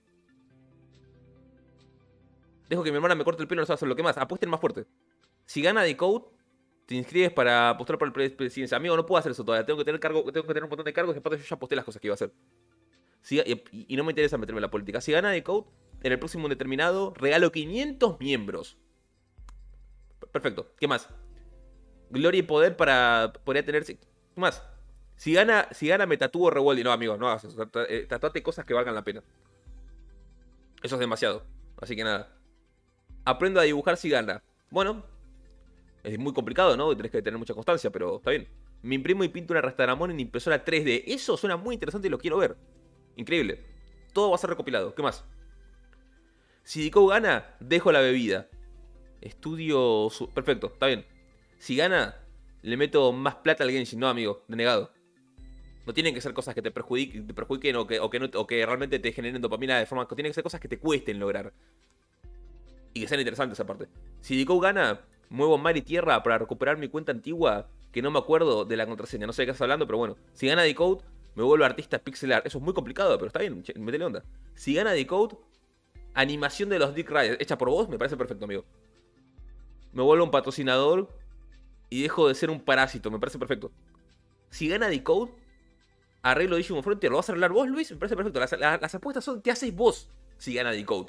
Dejo que mi hermana me corte el pelo, no sabe hacer lo que más. Apuesten más fuerte. Si gana Decode, te inscribes para apostar por el presidencia. Amigo, no puedo hacer eso todavía. Tengo que tener cargo, tengo que tener un montón de cargos. Y aparte yo ya aposté las cosas que iba a hacer. Si, y, y no me interesa meterme en la política. Si gana Decode, en el próximo determinado, regalo quinientos miembros. Perfecto. ¿Qué más? Gloria y poder para. Podría tener. ¿Qué más? Si gana, si gana me tatúo Revolty. No, amigo, no hagas eso. Tatuate cosas que valgan la pena. Eso es demasiado. Así que nada. Aprendo a dibujar si gana. Bueno, es muy complicado, ¿no? Tenés que tener mucha constancia, pero está bien. Me imprimo y pinto una Rastramon en impresora tres D. Eso suena muy interesante y lo quiero ver. Increíble. Todo va a ser recopilado. ¿Qué más? Si Decode gana, dejo la bebida. Estudio... Su... Perfecto, está bien. Si gana, le meto más plata al Genshin. No, amigo, denegado. No tienen que ser cosas que te perjudiquen, te perjudiquen o, que, o, que no, o que realmente te generen dopamina de forma... Tienen que ser cosas que te cuesten lograr. Y que sean interesantes aparte. Si Decode gana, muevo mar y tierra para recuperar mi cuenta antigua que no me acuerdo de la contraseña. No sé de qué estás hablando, pero bueno. Si gana Decode, me vuelvo artista pixelar. Eso es muy complicado, pero está bien, metele onda. Si gana Decode, animación de los Dick Riders hecha por vos, me parece perfecto, amigo. Me vuelvo un patrocinador y dejo de ser un parásito, me parece perfecto. Si gana Decode, arreglo Digimon Frontier. ¿Lo vas a arreglar vos, Luis? Me parece perfecto. Las, las, las apuestas son, ¿qué haces vos si gana Decode?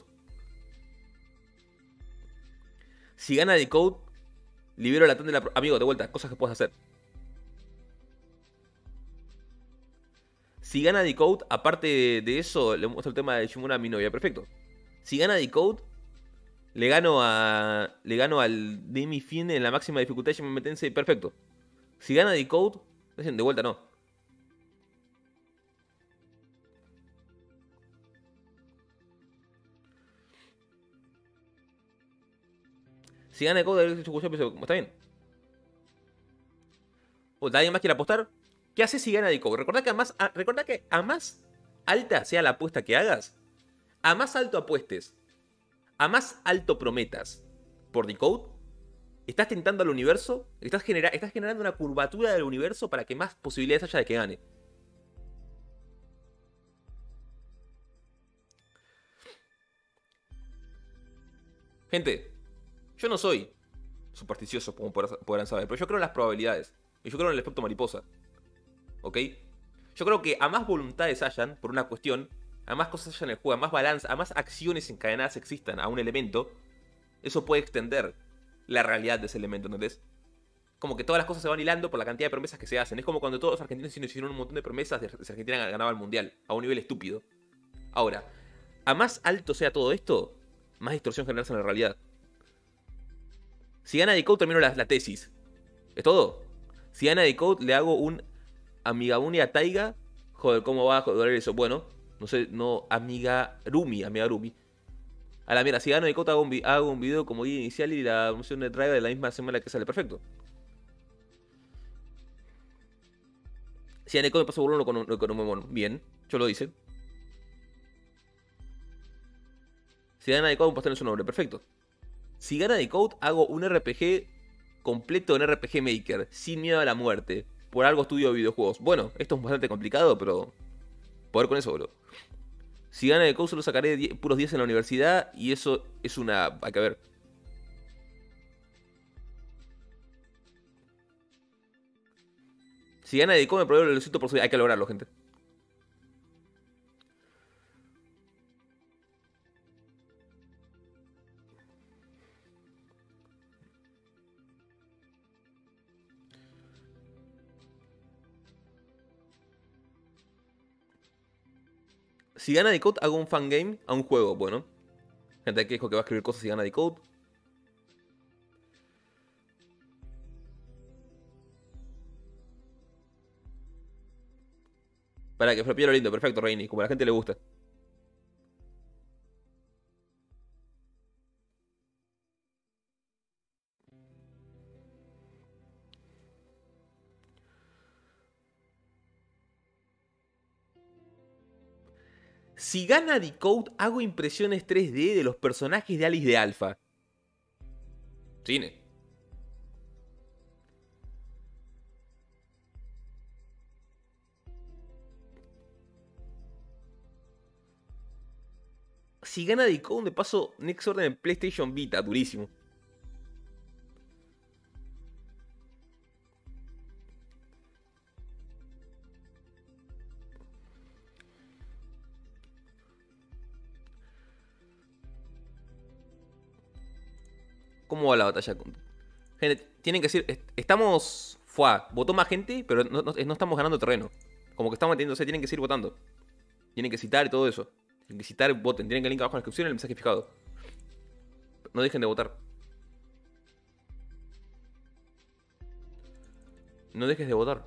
Si gana Decode, libero la tanda de la... Amigo, de vuelta, cosas que puedes hacer. Si gana Decode, aparte de eso, le muestro el tema de Digimon a mi novia. Perfecto. Si gana Decode, le gano a. Le gano al Demi Fin en la máxima dificultad de Digimon Tensei. Perfecto. Si gana Decode, de vuelta no. Si gana Decode, está bien. O alguien más quiere apostar. ¿Qué haces si gana Decode? Recordá que a más, a, recordá que a más alta sea la apuesta que hagas, a más alto apuestes, a más alto prometas por Decode, estás tentando al universo, estás, genera estás generando una curvatura del universo para que más posibilidades haya de que gane. Gente, yo no soy supersticioso, como podrán saber, pero yo creo en las probabilidades. Y yo creo en el efecto mariposa. ¿Ok? Yo creo que a más voluntades hayan, por una cuestión, a más cosas hayan en el juego, a más balance, a más acciones encadenadas existan a un elemento, eso puede extender la realidad de ese elemento, ¿entendés? Como que todas las cosas se van hilando por la cantidad de promesas que se hacen. Es como cuando todos los argentinos hicieron un montón de promesas de si Argentina ganaba el mundial, a un nivel estúpido. Ahora, a más alto sea todo esto, más distorsión generarse en la realidad. Si gana Decode, termino la, la tesis. ¿Es todo? Si gana Decode, le hago un Amigabuni a Taiga. Joder, ¿cómo va a joder eso? Bueno, no sé, no, Amigarumi, Amigarumi. A la mierda, si gano Decode, hago un, hago un video como guía inicial y la promoción de Drive de la misma semana que sale. Perfecto. Si gana Decode, me paso por uno con, con un memón. Bien, yo lo hice. Si gana Decode, un pastel en su nombre. Perfecto. Si gana Decode, hago un R P G completo en R P G Maker, sin miedo a la muerte. Por algo estudio videojuegos. Bueno, esto es bastante complicado, pero poder con eso, bro. Si gana Decode, solo sacaré diez, puros diez en la universidad. Y eso es una... hay que ver. Si gana Decode, me pruebo el éxito por su... hay que lograrlo, gente. Si gana Decode, hago un fangame a un juego. Bueno, gente que dijo que va a escribir cosas si gana Decode. Para que flopee lo lindo. Perfecto, Reini. Como a la gente le gusta. Si gana Decode, hago impresiones tres D de los personajes de Alice de Alpha. Cine. Si gana Decode, de paso, Next Order en PlayStation Vita. Durísimo. ¿Cómo va la batalla? Gente, tienen que decir... Estamos... Fua, votó más gente, pero no, no, no estamos ganando terreno. Como que estamos metiéndose, tienen que seguir votando. Tienen que citar y todo eso. Tienen que citar, voten. Tienen que link abajo en la descripción y el mensaje fijado. No dejen de votar. No dejes de votar.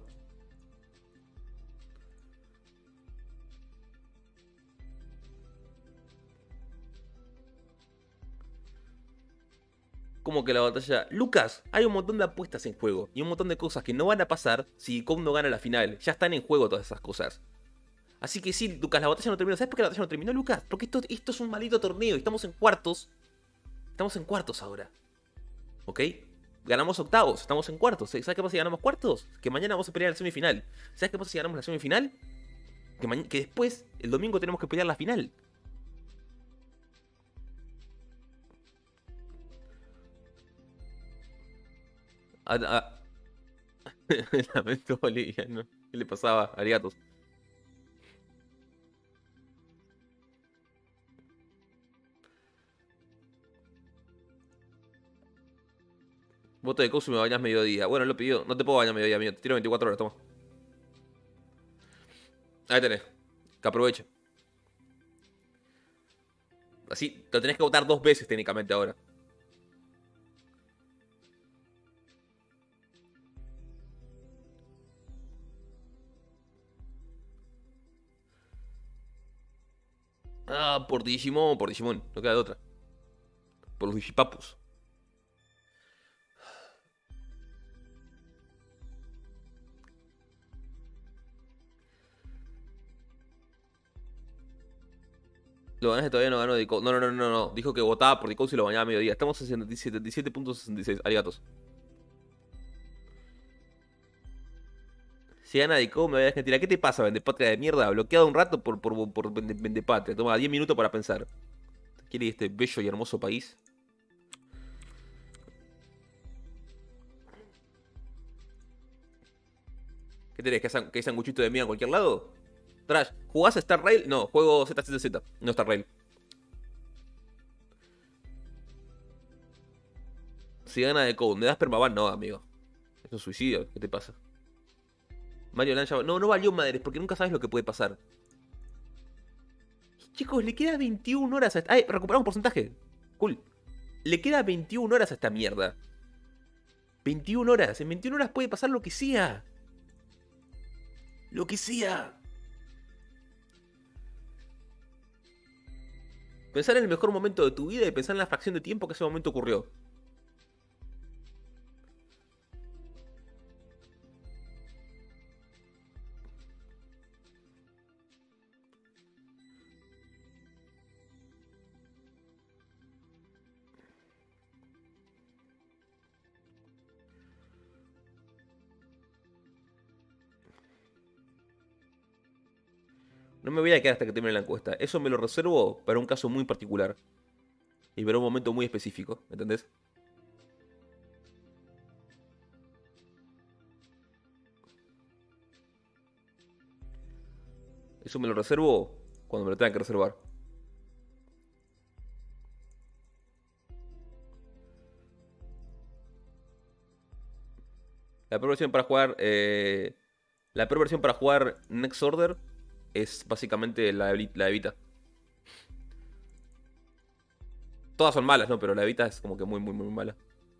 Como que la batalla... Lucas, hay un montón de apuestas en juego. Y un montón de cosas que no van a pasar si Com no gana la final. Ya están en juego todas esas cosas. Así que sí, Lucas, la batalla no terminó. ¿Sabes por qué la batalla no terminó, Lucas? Porque esto, esto es un maldito torneo. Estamos en cuartos. Estamos en cuartos ahora. ¿Ok? Ganamos octavos. Estamos en cuartos. ¿Sabes qué pasa si ganamos cuartos? Que mañana vamos a pelear la semifinal. ¿Sabes qué pasa si ganamos la semifinal? Que, que después, el domingo, tenemos que pelear la final. A, a... Lamento boliviano. ¿Qué le pasaba? Arigatos. Voto de Couso y me bañas mediodía. Bueno, lo pidió. No te puedo bañar mediodía, mío. Te tiro veinticuatro horas, toma. Ahí tenés. Que aproveche. Así, te tenés que votar dos veces técnicamente ahora. Ah, por Digimon, por Digimon. No queda de otra. Por los Digipapus. Lo ganaste, todavía no ganó Decode. No, no, no, no, no. Dijo que votaba por Decode si lo bañaba a mediodía. Estamos en setenta y siete punto sesenta y seis. Arigatos. Si gana Decode, me voy a Argentina. ¿Qué te pasa, vendepatria de mierda? Bloqueado un rato por, por, por vende- vendepatria. Toma diez minutos para pensar. ¿Quiere este bello y hermoso país? ¿Qué tenés? ¿Que hay, que hay sanguchito de mía en cualquier lado? Trash, ¿jugás a Star Rail? No, juego Z Z Z. No Star Rail. Si gana Decode, ¿me das permaban? No, amigo. Es un suicidio. ¿Qué te pasa? Mario Lancha. No, no valió madres, porque nunca sabes lo que puede pasar. Chicos, le queda veintiuna horas a esta. ¡Ay! Recuperamos porcentaje. Cool. Le queda veintiuna horas a esta mierda. veintiuna horas. En veintiuna horas puede pasar lo que sea. Lo que sea. Pensar en el mejor momento de tu vida y pensar en la fracción de tiempo que ese momento ocurrió. No me voy a quedar hasta que termine la encuesta. Eso me lo reservo para un caso muy particular. Y para un momento muy específico. ¿Entendés? Eso me lo reservo cuando me lo tenga que reservar. La peor versión para jugar. Eh, la peor versión para jugar Next Order es básicamente la, la de Vita. Todas son malas, ¿no? Pero la de Vita es como que muy, muy, muy mala.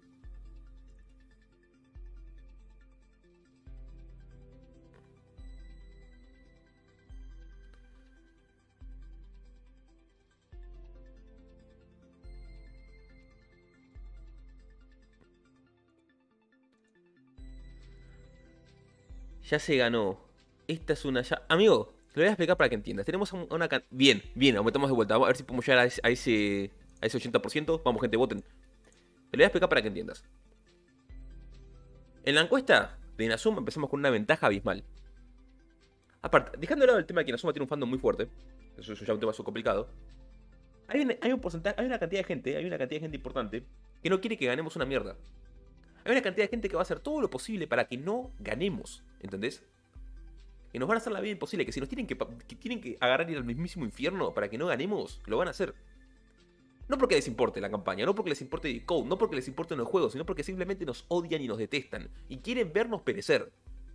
Ya se ganó. Esta es una ya. Amigo, te lo voy a explicar para que entiendas. Tenemos una can... Bien, bien, aumentamos de vuelta. Vamos a ver si podemos llegar a ese, a ese, a ese ochenta por ciento. Vamos, gente, voten. Te lo voy a explicar para que entiendas. En la encuesta de Inazuma empezamos con una ventaja abismal. Aparte, dejando de lado el tema de que Inazuma tiene un fandom muy fuerte. Eso es ya un tema muy complicado. Hay, un, hay un porcentaje, hay una cantidad de gente, hay una cantidad de gente importante que no quiere que ganemos una mierda. Hay una cantidad de gente que va a hacer todo lo posible para que no ganemos, ¿entendés? Que nos van a hacer la vida imposible, que si nos tienen que, que tienen que agarrar y ir al mismísimo infierno para que no ganemos, lo van a hacer. No porque les importe la campaña, no porque les importe el code, no porque les importen los juegos, sino porque simplemente nos odian y nos detestan y quieren vernos perecer.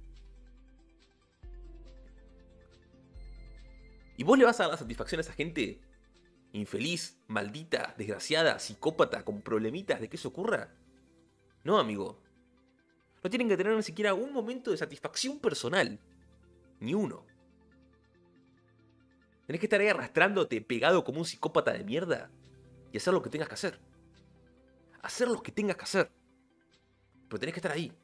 ¿Y vos le vas a dar la satisfacción a esa gente infeliz, maldita, desgraciada, psicópata, con problemitas de que eso ocurra? No, amigo. No tienen que tener ni siquiera un momento de satisfacción personal. Ni uno. Tenés que estar ahí arrastrándote, pegado como un psicópata de mierda. Y hacer lo que tengas que hacer. Hacer lo que tengas que hacer. Pero tenés que estar ahí.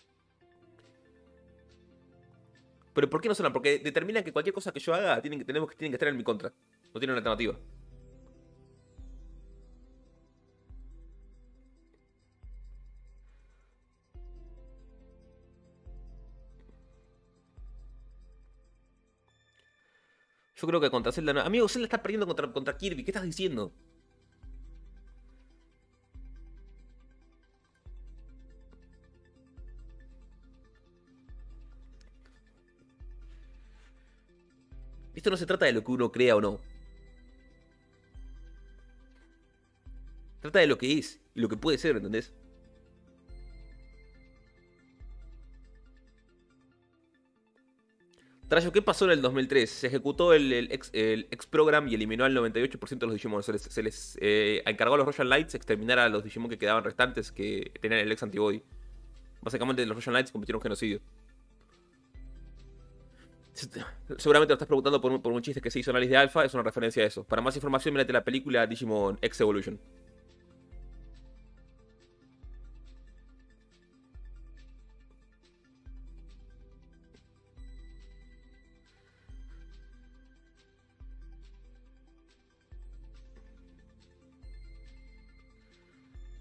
¿Pero por qué no se hablan? Porque determinan que cualquier cosa que yo haga tienen que, tenemos que, tienen que estar en mi contra. No tienen una alternativa. Yo creo que contra Zelda no. Amigo, Zelda está perdiendo contra, contra Kirby. ¿Qué estás diciendo? Esto no se trata de lo que uno crea o no. Trata de lo que es y lo que puede ser, ¿entendés? Trayo, ¿qué pasó en el dos mil tres? Se ejecutó el, el, ex, el ex program y eliminó al noventa y ocho por ciento de los Digimon. Se les, se les eh, encargó a los Royal Knights exterminar a los Digimon que quedaban restantes que tenían el ex antibody. Básicamente los Royal Knights cometieron un genocidio. Seguramente lo estás preguntando por un, por un chiste que se hizo en Alice de Alpha, es una referencia a eso. Para más información, mírate la película Digimon X Evolution.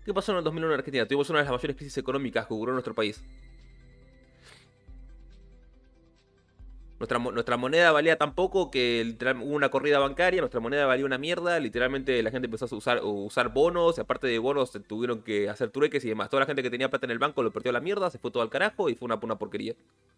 ¿Qué pasó en el dos mil uno en Argentina? Tuvimos una de las mayores crisis económicas que ocurrió en nuestro país. Nuestra, nuestra moneda valía tan poco que literal, hubo una corrida bancaria, nuestra moneda valía una mierda, literalmente la gente empezó a usar, usar bonos, y aparte de bonos tuvieron que hacer trueques y demás. Toda la gente que tenía plata en el banco lo perdió a la mierda, se fue todo al carajo y fue una, una porquería.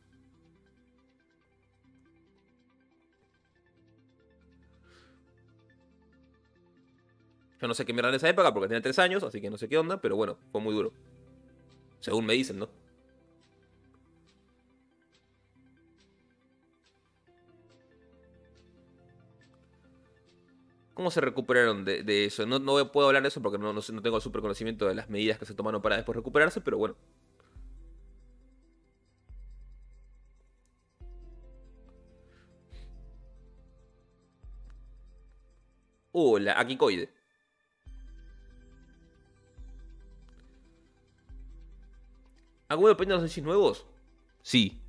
Yo no sé qué mierda en esa época porque tenía tres años, así que no sé qué onda, pero bueno, fue muy duro. Según me dicen, ¿no? ¿Cómo se recuperaron de, de eso? No, no puedo hablar de eso porque no, no, sé, no tengo el super conocimiento de las medidas que se tomaron para después recuperarse, pero bueno. Uh, la Akikoide. ¿Alguno de los análisis nuevos? Sí.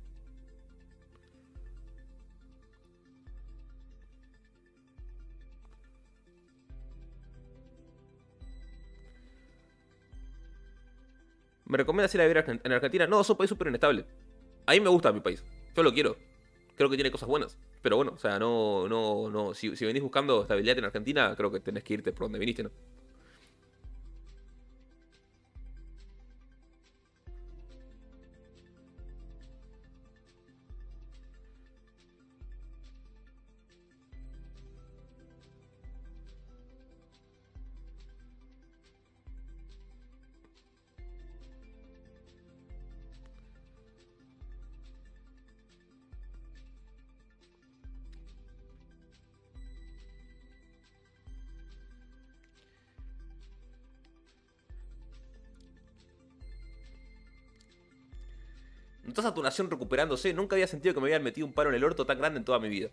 ¿Me recomiendas ir a vivir en Argentina? No, es un país súper inestable. A mí me gusta mi país. Yo lo quiero. Creo que tiene cosas buenas. Pero bueno, o sea, no, no, no. Si, si venís buscando estabilidad en Argentina, creo que tenés que irte por donde viniste, ¿no? ¿Notas a tu nación recuperándose? Nunca había sentido que me habían metido un palo en el orto tan grande en toda mi vida.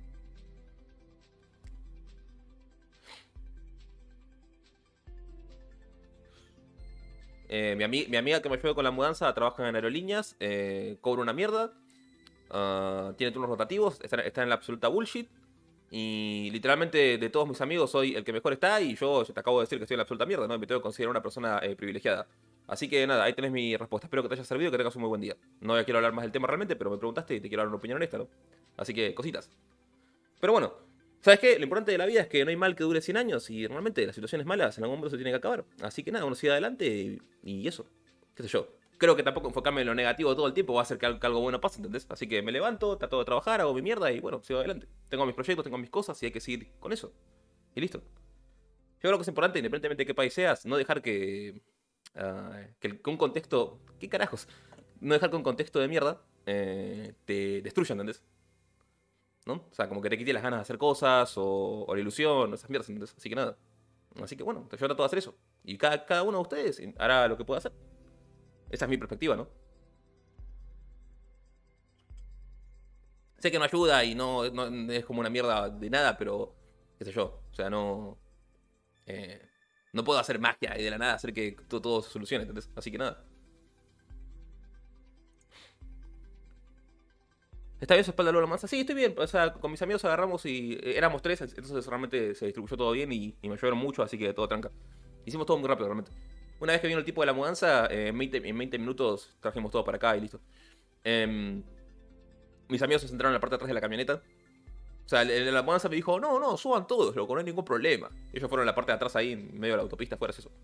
Eh, mi, ami mi amiga que me ayudó con la mudanza trabaja en aerolíneas, eh, cobra una mierda, uh, tiene turnos rotativos, está, está en la absoluta bullshit. Y literalmente de todos mis amigos soy el que mejor está y yo, yo te acabo de decir que estoy en la absoluta mierda, ¿no? Me tengo que considerar una persona eh, privilegiada. Así que nada, ahí tenés mi respuesta. Espero que te haya servido y que tengas un muy buen día. No quiero hablar más del tema realmente, pero me preguntaste y te quiero dar una opinión honesta, ¿no? Así que cositas. Pero bueno, ¿sabes qué? Lo importante de la vida es que no hay mal que dure cien años y normalmente las situaciones malas en algún momento se tienen que acabar. Así que nada, uno sigue adelante y, y eso. ¿Qué sé yo? Creo que tampoco enfocarme en lo negativo todo el tiempo va a hacer que algo, que algo bueno pase, ¿entendés? Así que me levanto, trato de trabajar, hago mi mierda y bueno, sigo adelante. Tengo mis proyectos, tengo mis cosas y hay que seguir con eso. Y listo. Yo creo que es importante, independientemente de qué país seas, no dejar que. Uh, que, el, que, un contexto. ¿Qué carajos? No dejar que un contexto de mierda eh, te destruya, ¿entendés? ¿No? O sea, como que te quite las ganas de hacer cosas o, o la ilusión, o esas mierdas, ¿entendés? Así que nada. Así que bueno, yo trato de hacer eso. Y cada, cada uno de ustedes hará lo que pueda hacer. Esa es mi perspectiva, ¿no? Sé que no ayuda y no, no es como una mierda de nada, pero qué sé yo. O sea, no. Eh, no puedo hacer magia y de la nada hacer que todo, todo se solucione, ¿entendés? Así que nada. ¿Está bien su espalda, Lola Mansa? Sí, estoy bien. O sea, con mis amigos agarramos y eh, éramos tres, entonces realmente se distribuyó todo bien y, y me ayudaron mucho, así que todo tranca. Hicimos todo muy rápido, realmente. Una vez que vino el tipo de la mudanza, eh, en, veinte, en veinte minutos trajimos todo para acá y listo. Eh, mis amigos se sentaron en la parte de atrás de la camioneta. O sea, el de la mudanza me dijo, no, no, suban todos, loco, no hay ningún problema. Ellos fueron en la parte de atrás ahí, en medio de la autopista, fuera eso.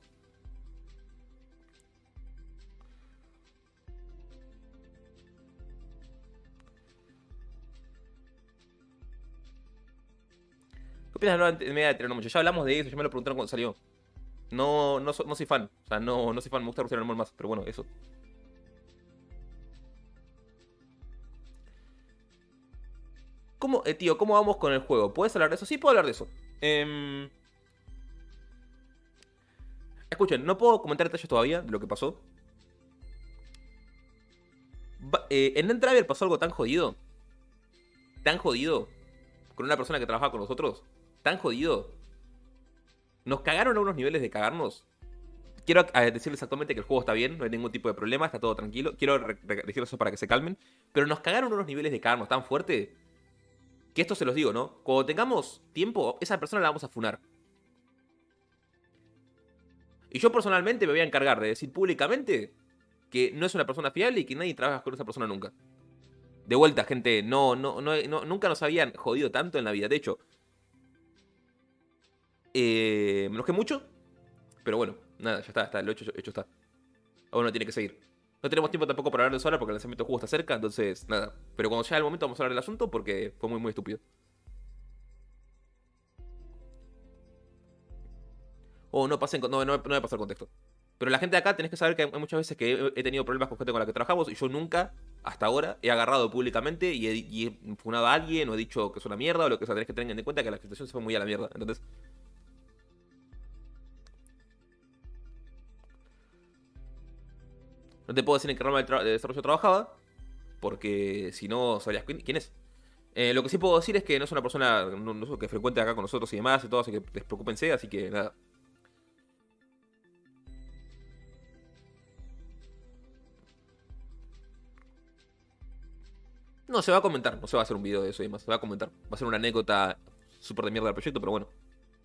¿Qué opinas de la nueva media de Trigonometría? Ya hablamos de eso, ya me lo preguntaron cuando salió. No, no, so, no soy fan. O sea, no, no soy fan, me gusta Rusia más, pero bueno, eso. ¿Cómo, eh, tío, cómo vamos con el juego? ¿Puedes hablar de eso? Sí, puedo hablar de eso. Eh... Escuchen, no puedo comentar detalles todavía de lo que pasó. Va, eh, en Entraver pasó algo tan jodido. Tan jodido. Con una persona que trabajaba con nosotros. Tan jodido. Nos cagaron a unos niveles de cagarnos. Quiero decirles exactamente que el juego está bien, no hay ningún tipo de problema, está todo tranquilo. Quiero decirles eso para que se calmen. Pero nos cagaron unos niveles de cagarnos tan fuerte que esto se los digo, ¿no? Cuando tengamos tiempo, esa persona la vamos a funar. Y yo personalmente me voy a encargar de decir públicamente que no es una persona fiable y que nadie trabaja con esa persona nunca. De vuelta, gente, no, no, no, no nunca nos habían jodido tanto en la vida. De hecho, eh, me enojé mucho, pero bueno, nada, ya está, está lo hecho, hecho está. Ahora no tiene que seguir. No tenemos tiempo tampoco para hablar de eso ahora porque el lanzamiento del juego está cerca, entonces nada. Pero cuando sea el momento vamos a hablar del asunto porque fue muy, muy estúpido. O no pasen, no, no, no me pasó el contexto. Pero la gente de acá tenés que saber que hay muchas veces que he, he tenido problemas con gente con la que trabajamos y yo nunca, hasta ahora, he agarrado públicamente y he, y he funado a alguien o he dicho que es una mierda o lo que sea. Tenés que tener en cuenta que la situación se fue muy a la mierda. Entonces, no te puedo decir en qué rama de, tra- de desarrollo trabajaba porque si no sabrías quién, quién es. Eh, lo que sí puedo decir es que no es una persona no, no, que frecuente acá con nosotros y demás y todo, así que despreocúpense, así que nada. No, se va a comentar, no se va a hacer un video de eso y demás, se va a comentar. Va a ser una anécdota súper de mierda del proyecto, pero bueno.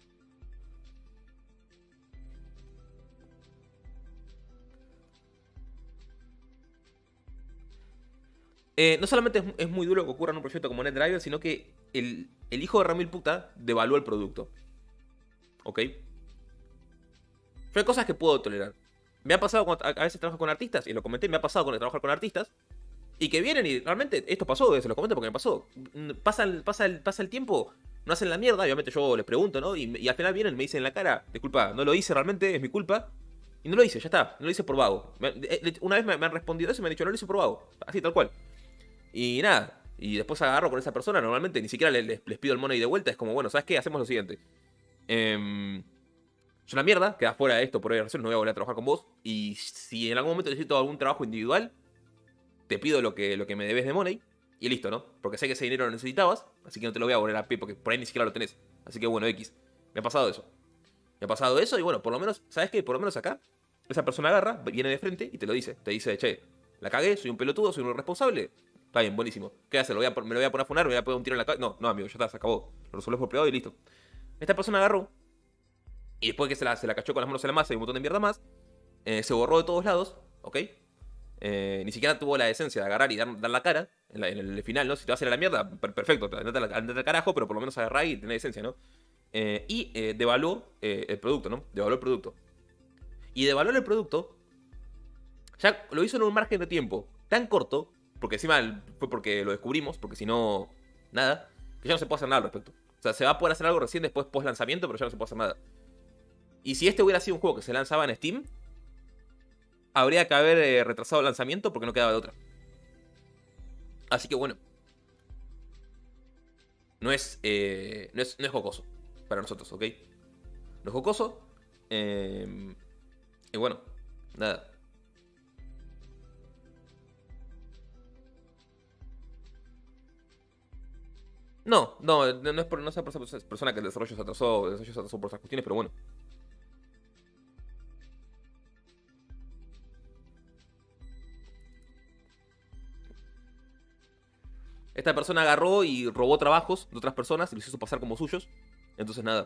Eh, no solamente es, es muy duro que ocurra en un proyecto como NetDriver, sino que el, el hijo de Ramil puta devaluó el producto. ¿Ok? Yo hay cosas que puedo tolerar. Me ha pasado cuando a, a veces trabajo con artistas, y lo comenté, me ha pasado con trabajar con artistas, y que vienen y realmente esto pasó, se lo comento porque me pasó. Pasa el, pasa el, pasa el tiempo, no hacen la mierda, obviamente yo les pregunto, ¿no? Y, y al final vienen y me dicen en la cara, disculpa, no lo hice realmente, es mi culpa. Y no lo hice, ya está, no lo hice por vago. Me- eh, Una vez me, me han respondido eso y me han dicho, no lo hice por vago, así tal cual. Y nada, y después agarro con esa persona, normalmente ni siquiera les, les- les pido el money de vuelta, es como, bueno, ¿sabes qué? Hacemos lo siguiente. Em, es una mierda, quedas fuera de esto por varias razones, no voy a volver a trabajar con vos. Y si en algún momento necesito algún trabajo individual, te pido lo que, lo que me debes de money y listo, ¿no? Porque sé que ese dinero lo necesitabas, así que no te lo voy a volver a pedir porque por ahí ni siquiera lo tenés. Así que bueno, X. Me ha pasado eso. Me ha pasado eso y bueno, por lo menos, ¿sabes qué? Por lo menos acá, esa persona agarra, viene de frente y te lo dice. Te dice, che, la cagué, soy un pelotudo, soy un irresponsable. Está bien, buenísimo. ¿Qué hace? ¿Lo voy a, ¿Me lo voy a poner a funar? ¿Me voy a poner un tiro en la cabeza? No, no, amigo, ya está, se acabó. Lo resolvés por privado y listo. Esta persona agarró y después que se la, se la cachó con las manos en la masa y un montón de mierda más, eh, se borró de todos lados, ¿ok? Eh, ni siquiera tuvo la decencia de agarrar y dar, dar la cara en, la- en el final, ¿no? Si te vas a ir a la mierda, per- perfecto, andate, al- andate al carajo, pero por lo menos agarrar y tener decencia, ¿no? Eh, y eh, devaluó eh, el producto, ¿no? Devaluó el producto. Y devaluar el producto, ya lo hizo en un margen de tiempo tan corto, porque encima fue porque lo descubrimos, porque si no, nada, que ya no se puede hacer nada al respecto. O sea, se va a poder hacer algo recién después, post lanzamiento, pero ya no se puede hacer nada. Y si este hubiera sido un juego que se lanzaba en Steam, habría que haber eh, retrasado el lanzamiento porque no quedaba de otra. Así que bueno, no es, eh, no es, no es jocoso para nosotros, ¿ok? No es jocoso. Eh, y bueno, nada. No, no, no es por no es por esa persona que el desarrollo se atrasó, el desarrollo se atrasó por esas cuestiones, pero bueno. Esta persona agarró y robó trabajos de otras personas y los hizo pasar como suyos. Entonces nada.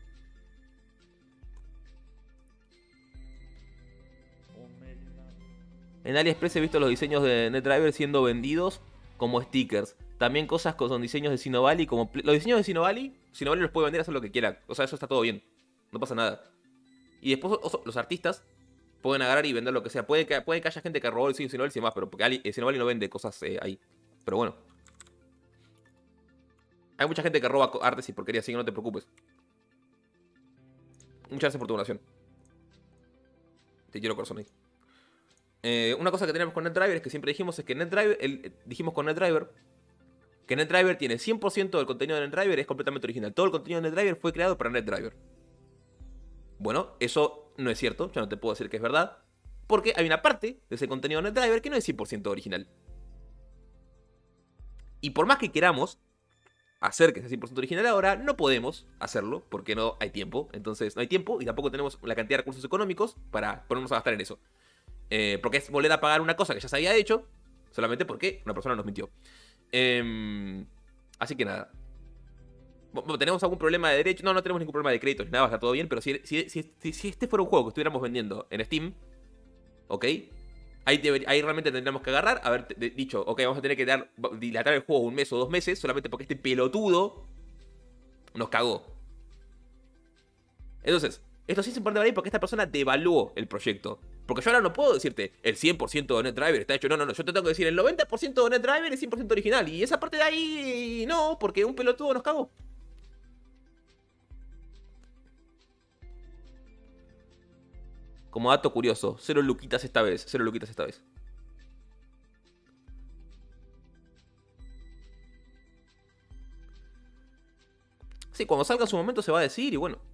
En AliExpress he visto los diseños de NetDriver siendo vendidos como stickers. También cosas con diseños de Sinovali como... Los diseños de Sinovali, Sinovali los puede vender, hacer lo que quiera. O sea, eso está todo bien. No pasa nada. Y después los artistas pueden agarrar y vender lo que sea. Puede que, puede que haya gente que robó el diseño de Sinovali y demás, pero porque Ali, Sinovali no vende cosas eh, ahí. Pero bueno. Hay mucha gente que roba artes y porquerías, así que no te preocupes. Muchas gracias por tu donación. Te quiero, corazón ahí. Eh, una cosa que tenemos con NetDriver es que siempre dijimos es que NetDriver, el, dijimos con NetDriver que NetDriver tiene cien por ciento del contenido de NetDriver, es completamente original. Todo el contenido de NetDriver fue creado para NetDriver. Bueno, eso no es cierto, ya no te puedo decir que es verdad, porque hay una parte de ese contenido de NetDriver que no es cien por ciento original. Y por más que queramos hacer que sea cien por ciento original ahora, no podemos hacerlo porque no hay tiempo. Entonces no hay tiempo y tampoco tenemos la cantidad de recursos económicos para ponernos a gastar en eso. Eh, porque es volver a pagar una cosa que ya se había hecho, solamente porque una persona nos mintió. Eh, así que nada. ¿Tenemos algún problema de derecho? No, no tenemos ningún problema de créditos ni nada, está todo bien. Pero si, si, si, si, si este fuera un juego que estuviéramos vendiendo en Steam, ¿ok? Ahí, deber, ahí realmente tendríamos que agarrar, haber dicho, ok, vamos a tener que dar, dilatar el juego un mes o dos meses solamente porque este pelotudo nos cagó. Entonces, esto sí es importante para mí porque esta persona devaluó el proyecto. Porque yo ahora no puedo decirte el cien por ciento de NetDriver está hecho. No, no, no. Yo te tengo que decir el noventa por ciento de NetDriver es cien por ciento original. Y esa parte de ahí no, porque un pelotudo nos cagó. Como dato curioso, cero luquitas esta vez. Cero luquitas esta vez. Sí, cuando salga su momento se va a decir y bueno.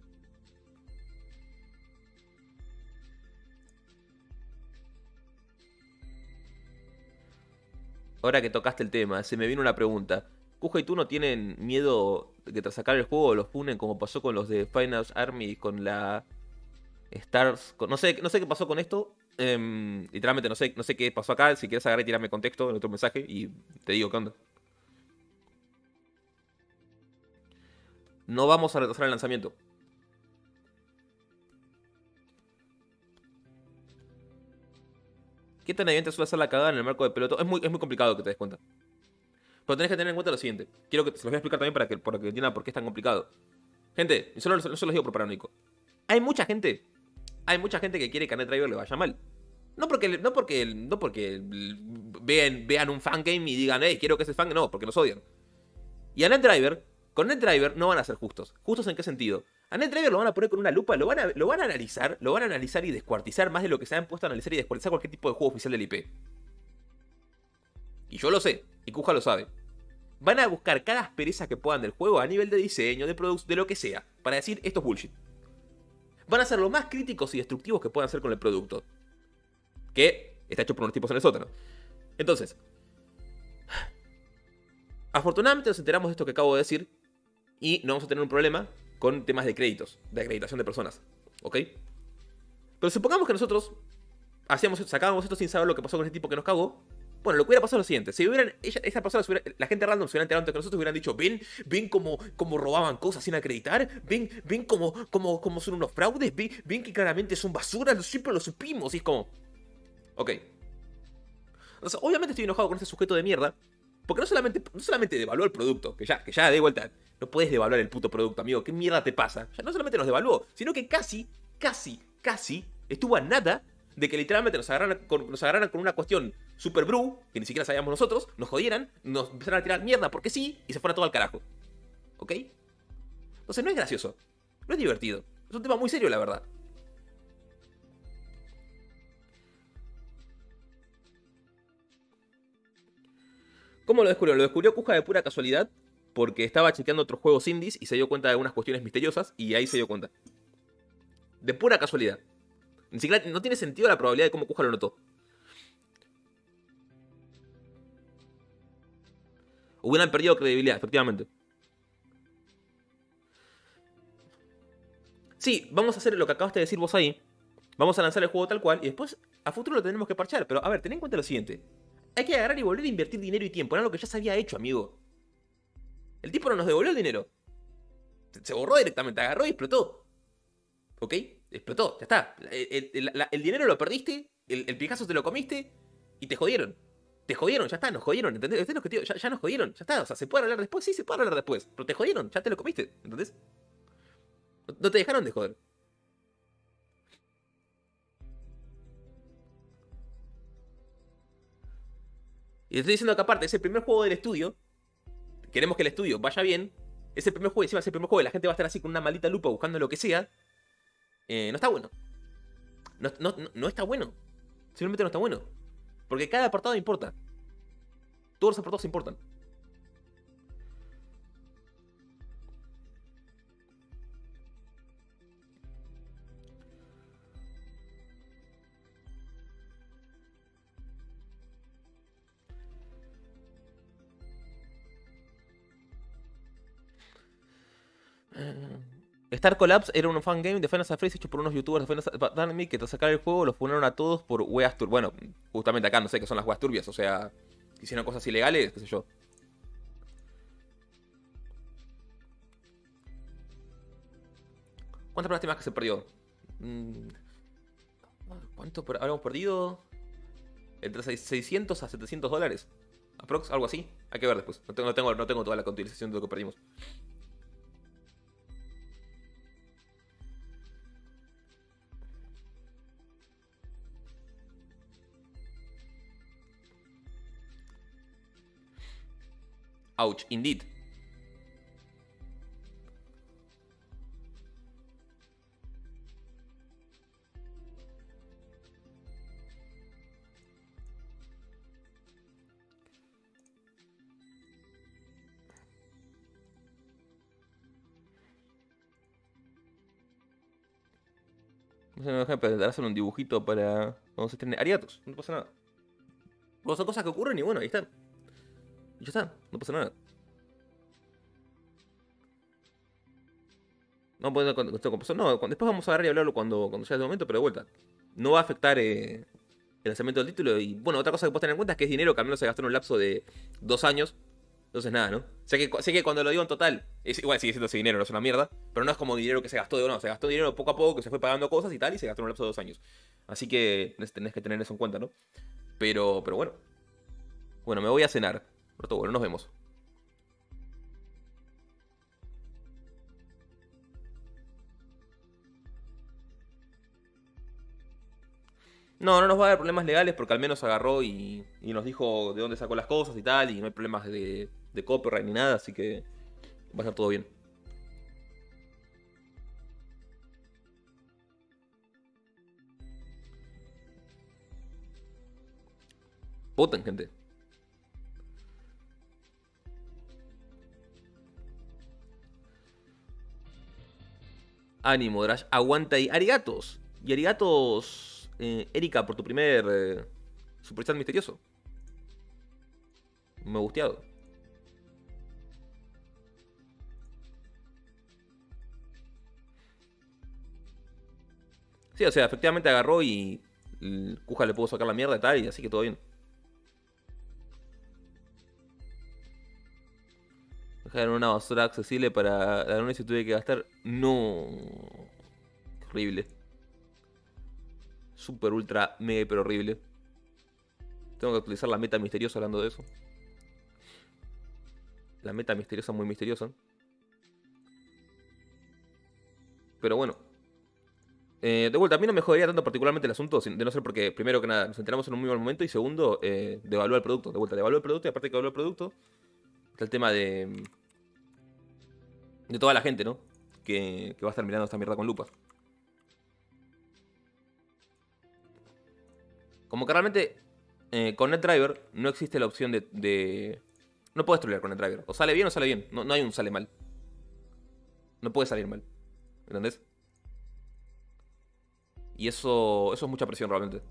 Ahora que tocaste el tema, se me vino una pregunta. ¿Kuja y tú no tienen miedo de que tras sacar el juego los funen como pasó con los de Final Army con la Stars? Con... No sé, no sé qué pasó con esto. Um, literalmente no sé, no sé qué pasó acá. Si quieres agarrar y tirarme contexto en otro mensaje y te digo qué onda. No vamos a retrasar el lanzamiento. ¿Qué tan evidente suele ser la cagada en el marco de piloto? Es muy, es muy complicado que te des cuenta. Pero tenés que tener en cuenta lo siguiente. Quiero que se los voy a explicar también para que, para que entiendan por qué es tan complicado. Gente, y solo, no se los digo por paranoico. Hay mucha gente. Hay mucha gente que quiere que a NetDriver le vaya mal. No porque, no porque, no porque vean, vean un fangame y digan, hey, quiero que ese fan. No, porque nos odian. Y a NetDriver, con NetDriver no van a ser justos. ¿Justos en qué sentido? A NetDriver lo van a poner con una lupa, lo van a, lo van a analizar, lo van a analizar y descuartizar más de lo que se han puesto a analizar y descuartizar cualquier tipo de juego oficial del I P. Y yo lo sé, y Kuja lo sabe. Van a buscar cada aspereza que puedan del juego a nivel de diseño, de productos, de lo que sea, para decir esto es bullshit. Van a ser lo más críticos y destructivos que puedan hacer con el producto. Que está hecho por unos tipos en el sótano. Entonces, afortunadamente nos enteramos de esto que acabo de decir y no vamos a tener un problema con temas de créditos, de acreditación de personas, ¿ok? Pero supongamos que nosotros hacíamos, sacábamos esto sin saber lo que pasó con ese tipo que nos cagó. Bueno, lo que hubiera pasado es lo siguiente. Si hubieran, ella, esa persona, hubiera, la gente random se hubiera enterado antes que nosotros, hubieran dicho, ven, ven cómo, cómo robaban cosas sin acreditar, ven, ven cómo, cómo, cómo son unos fraudes, ven, ven que claramente son basuras, siempre lo supimos. Y es como, ok. Entonces, obviamente estoy enojado con ese sujeto de mierda, porque no solamente, no solamente devaluó el producto, que ya, que ya de vuelta, no puedes devaluar el puto producto, amigo, ¿qué mierda te pasa? Ya no solamente nos devaluó, sino que casi, casi, casi estuvo a nada de que literalmente nos agarraran con, nos agarraran con una cuestión super bru, que ni siquiera sabíamos nosotros, nos jodieran, nos empezaran a tirar mierda porque sí, y se fuera todo al carajo. ¿Ok? Entonces no es gracioso, no es divertido, es un tema muy serio, la verdad. ¿Cómo lo descubrió? Lo descubrió Kuja de pura casualidad, porque estaba chequeando otros juegos indies y se dio cuenta de algunas cuestiones misteriosas, y ahí se dio cuenta. De pura casualidad. Ni siquiera no tiene sentido la probabilidad de cómo Kuja lo notó. Hubieran perdido credibilidad, efectivamente. Sí, vamos a hacer lo que acabaste de decir vos ahí. Vamos a lanzar el juego tal cual y después a futuro lo tenemos que parchar. Pero a ver, ten en cuenta lo siguiente. Hay que agarrar y volver a invertir dinero y tiempo en algo que ya se había hecho, amigo. El tipo no nos devolvió el dinero. Se borró directamente, agarró y explotó. ¿Ok? Explotó, ya está. El, el, el, el dinero lo perdiste, el, el pijazo te lo comiste y te jodieron. Te jodieron, ya está, nos jodieron, ¿entendés? ¿Entendés? Ya, ya nos jodieron, ya está. O sea, ¿se puede hablar después? Sí, se puede hablar después. Pero te jodieron, ya te lo comiste, ¿entendés? No, no te dejaron de joder. Y te estoy diciendo que aparte, es el primer juego del estudio. Queremos que el estudio vaya bien. Es el primer juego, encima es el primer juego y la gente va a estar así con una maldita lupa buscando lo que sea. Eh, no está bueno. No, no, no, no está bueno. Simplemente no está bueno. Porque cada apartado importa. Todos los apartados importan. Star Collapse era un fangame de Final Fantasy hecho por unos youtubers de Final Fantasy que tras sacar el juego los funaron a todos por weas turbias. Bueno, justamente acá no sé qué son las weas turbias, o sea, hicieron cosas ilegales, qué sé yo. ¿Cuántas pruebas estimas que se perdió? Mm, ¿Cuánto per- habremos perdido? Entre seiscientos a setecientos dólares. Aprox, algo así. Hay que ver después. No tengo, no tengo, no tengo toda la contabilización de lo que perdimos. Ouch, indeed. No se me deja de hacer un dibujito para cuando se estrene Ariatos. No pasa nada. Bueno, son cosas que ocurren y bueno, ahí están. Y ya está, no pasa nada. No, pues, cuando, cuando, cuando, no, cuando- después vamos a agarrar y hablarlo cuando, cuando sea el momento, pero de vuelta. No va a afectar eh, el lanzamiento del título. Y bueno, otra cosa que puedes tener en cuenta es que es dinero que al menos se gastó en un lapso de dos años. Entonces nada, ¿no? Sé que, sé que cuando lo digo en total, es, igual sigue siendo ese dinero, no es una mierda. Pero no es como dinero que se gastó de no, se gastó dinero poco a poco, que se fue pagando cosas y tal, y se gastó en un lapso de dos años. Así que tenés, tenés que tener eso en cuenta, ¿no? Pero, pero bueno. Bueno, me voy a cenar. Pero todo bueno, nos vemos. No, no nos va a dar problemas legales porque al menos agarró y, y nos dijo de dónde sacó las cosas y tal, y no hay problemas de, de copyright ni nada, así que va a estar todo bien. Voten, gente. Ánimo, Drash. Aguanta ahí. Arigatos. Y arigatos, eh, Erika, por tu primer eh, Super Chat misterioso. Me ha gusteado. Sí, o sea, efectivamente agarró y el Kuja le pudo sacar la mierda y tal, y así que todo bien. Dejaron una basura accesible para la luna y si tuve que gastar. No. Horrible. Super, ultra, mega, pero horrible. Tengo que utilizar la meta misteriosa hablando de eso. La meta misteriosa, muy misteriosa. Pero bueno. Eh, de vuelta, a mí no me jodería tanto particularmente el asunto, de no ser porque, primero que nada, nos enteramos en un muy mal momento y segundo, eh, devalúa el producto. De vuelta, devalúa el producto y aparte que devalúa el producto, está el tema de. de toda la gente, ¿no? Que, que va a estar mirando esta mierda con lupa. Como que realmente eh, con NetDriver no existe la opción de, de... No puedes trolear con NetDriver. O sale bien o sale bien. No, no hay un sale mal. No puede salir mal. ¿Entendés? Y eso, eso es mucha presión realmente.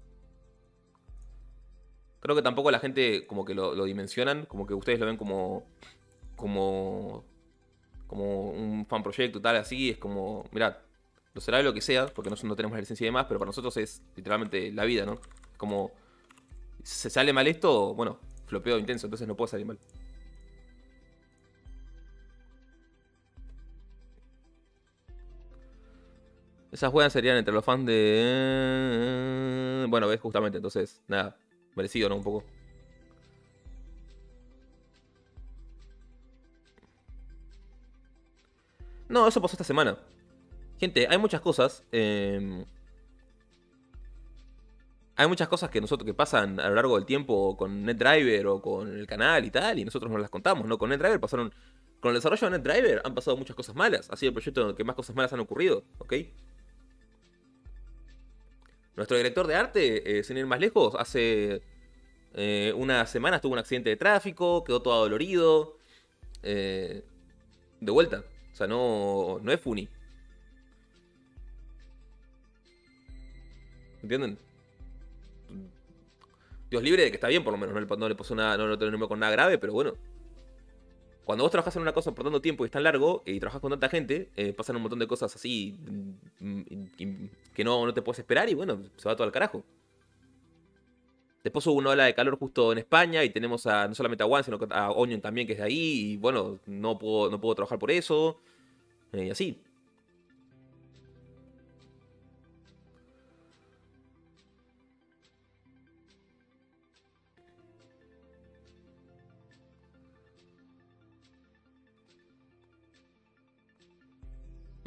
Creo que tampoco la gente como que lo, lo dimensionan. Como que ustedes lo ven como... Como... Como un fan proyecto y tal así. Es como... Mirad, lo será de lo que sea. Porque nosotros no tenemos la licencia y demás. Pero para nosotros es literalmente la vida, ¿no? Como... Se sale mal esto, bueno, flopeo intenso. Entonces no puede salir mal. Esas juegas serían entre los fans de... Bueno, ves, justamente, entonces, nada, merecido, ¿no? Un poco. No, eso pasó esta semana. Gente, hay muchas cosas. eh, Hay muchas cosas que nosotros que pasan a lo largo del tiempo con NetDriver o con el canal y tal, y nosotros nos las contamos, ¿no? Con NetDriver pasaron. Con el desarrollo de NetDriver han pasado muchas cosas malas. Ha sido el proyecto en el que más cosas malas han ocurrido, ¿ok? Nuestro director de arte, eh, sin ir más lejos, hace eh, unas semanas tuvo un accidente de tráfico, quedó todo dolorido. Eh, de vuelta. O sea, no, no es funny. ¿Entienden? Dios libre de que está bien, por lo menos. No le, no le pasó nada, no lo tenemos con nada grave, pero bueno. Cuando vos trabajás en una cosa por tanto tiempo y es tan largo y trabajás con tanta gente, eh, pasan un montón de cosas así mm, mm, que no, no te puedes esperar y bueno, se va todo al carajo. Después hubo una ola de calor justo en España y tenemos a, no solamente a Juan, sino a Onion también, que es de ahí. Y bueno, no puedo, no puedo trabajar por eso. Eh, y así.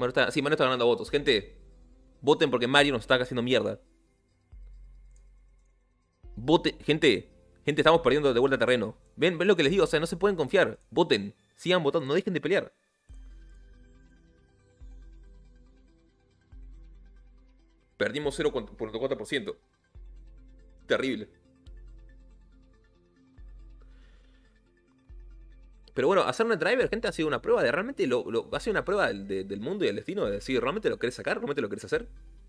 Manu está, sí, Manu está ganando votos. Gente, voten porque Mario nos está haciendo mierda. Voten, gente, gente, estamos perdiendo de vuelta terreno. ¿Ven? ¿Ven lo que les digo? O sea, no se pueden confiar. Voten, sigan votando, no dejen de pelear. Perdimos cero punto cuatro por ciento. Terrible. Pero bueno, hacer una driver, gente, ha sido una prueba de realmente lo, lo ha sido una prueba del, de- del mundo y del destino de decir, ¿realmente lo querés sacar? ¿Realmente lo querés hacer?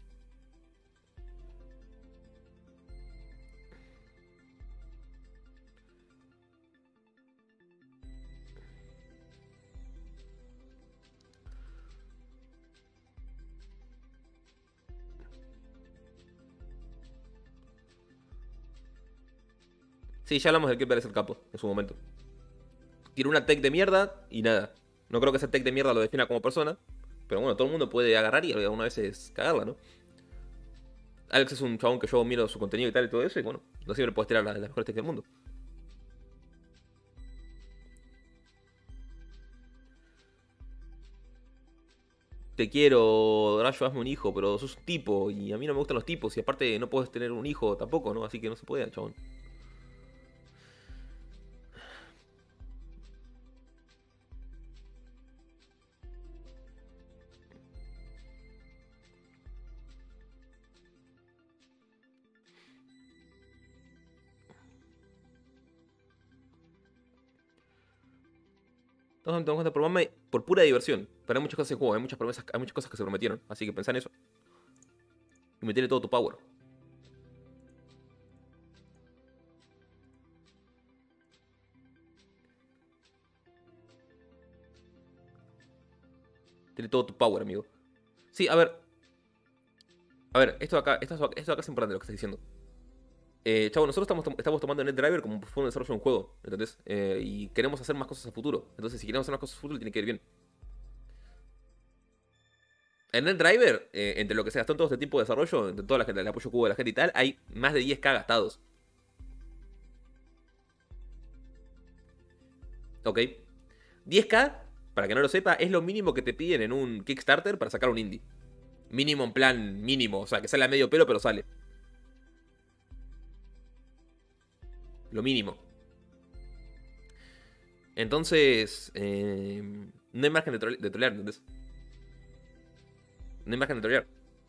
Sí, ya hablamos del que parece el capo en su momento. Tiene una tech de mierda y nada. No creo que esa tech de mierda lo defina como persona. Pero bueno, todo el mundo puede agarrar y alguna vez es cagarla, ¿no? Alex es un chabón que yo miro su contenido y tal y todo eso. Y bueno, no siempre puedes tirar las, las mejores techs del mundo. Te quiero, Rayo, hazme un hijo, pero sos un tipo y a mí no me gustan los tipos y aparte no puedes tener un hijo tampoco, ¿no? Así que no se puede, chabón. Entonces me cuenta probarme por pura diversión. Pero hay muchas cosas en juego, hay muchas promesas, hay muchas cosas que se prometieron. Así que pensá en eso. Y meterle todo tu power. Tiene todo tu power, amigo. Sí, a ver. A ver, esto acá, esto, esto acá es importante lo que estás diciendo. Eh, chavo, nosotros estamos, tom- estamos tomando NetDriver como si fuera un desarrollo de un juego, ¿entendés? Eh, y queremos hacer más cosas a futuro. Entonces, si queremos hacer más cosas a futuro, tiene que ir bien. En NetDriver, eh, entre lo que se gastó en todo este tiempo de desarrollo, entre toda la gente, el apoyo que hubo de la gente y tal, hay más de diez k gastados. ¿Ok? diez k, para que no lo sepa, es lo mínimo que te piden en un Kickstarter para sacar un indie. Mínimo en plan mínimo, o sea, que sale a medio pelo, pero sale. Lo mínimo. Entonces, eh, no hay margen de, trole de trolear, ¿entendés? No hay margen de trolear.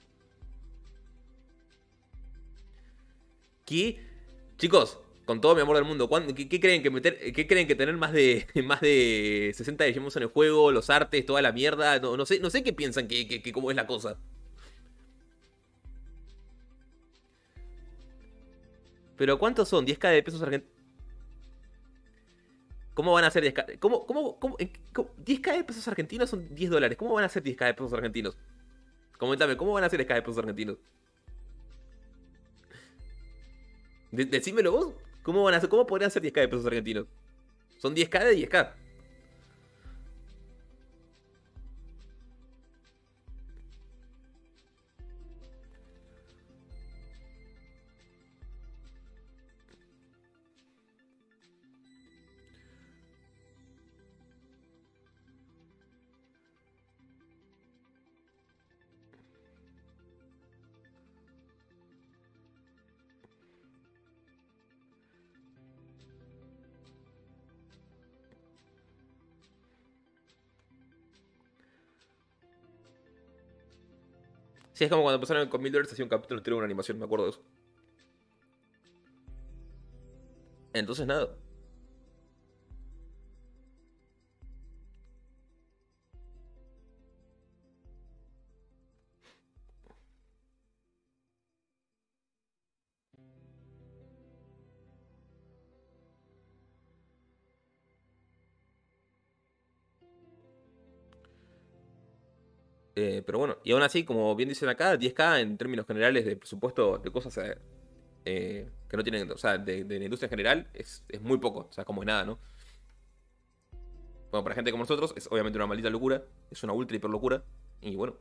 ¿Qué? Chicos, con todo mi amor del mundo, ¿cuándo- ¿qué, qué creen que meter, qué creen que tener más de más de sesenta Digimons en el juego, los artes, toda la mierda? No, no sé, no sé qué piensan que, que, que cómo es la cosa. Pero ¿cuántos son? diez k de pesos argentinos. ¿Cómo van a ser diez k? ¿Cómo, cómo, cómo, en- cómo- diez k de pesos argentinos son diez dólares. ¿Cómo van a ser diez k de pesos argentinos? Coméntame, ¿cómo van a ser diez k de pesos argentinos? De- decímelo vos. ¿Cómo van a ser, cómo podrían ser diez k de pesos argentinos? Son diez k de diez k. Sí, es como cuando empezaron con mil dólares hacía un capítulo entero de una animación, me acuerdo de eso. Entonces nada. Eh, pero bueno, y aún así, como bien dicen acá, diez k en términos generales de presupuesto de cosas eh, eh, que no tienen, o sea, de, de la industria en general, es, es muy poco, o sea, como es nada, ¿no? Bueno, para gente como nosotros es obviamente una maldita locura, es una ultra hiper locura, y bueno,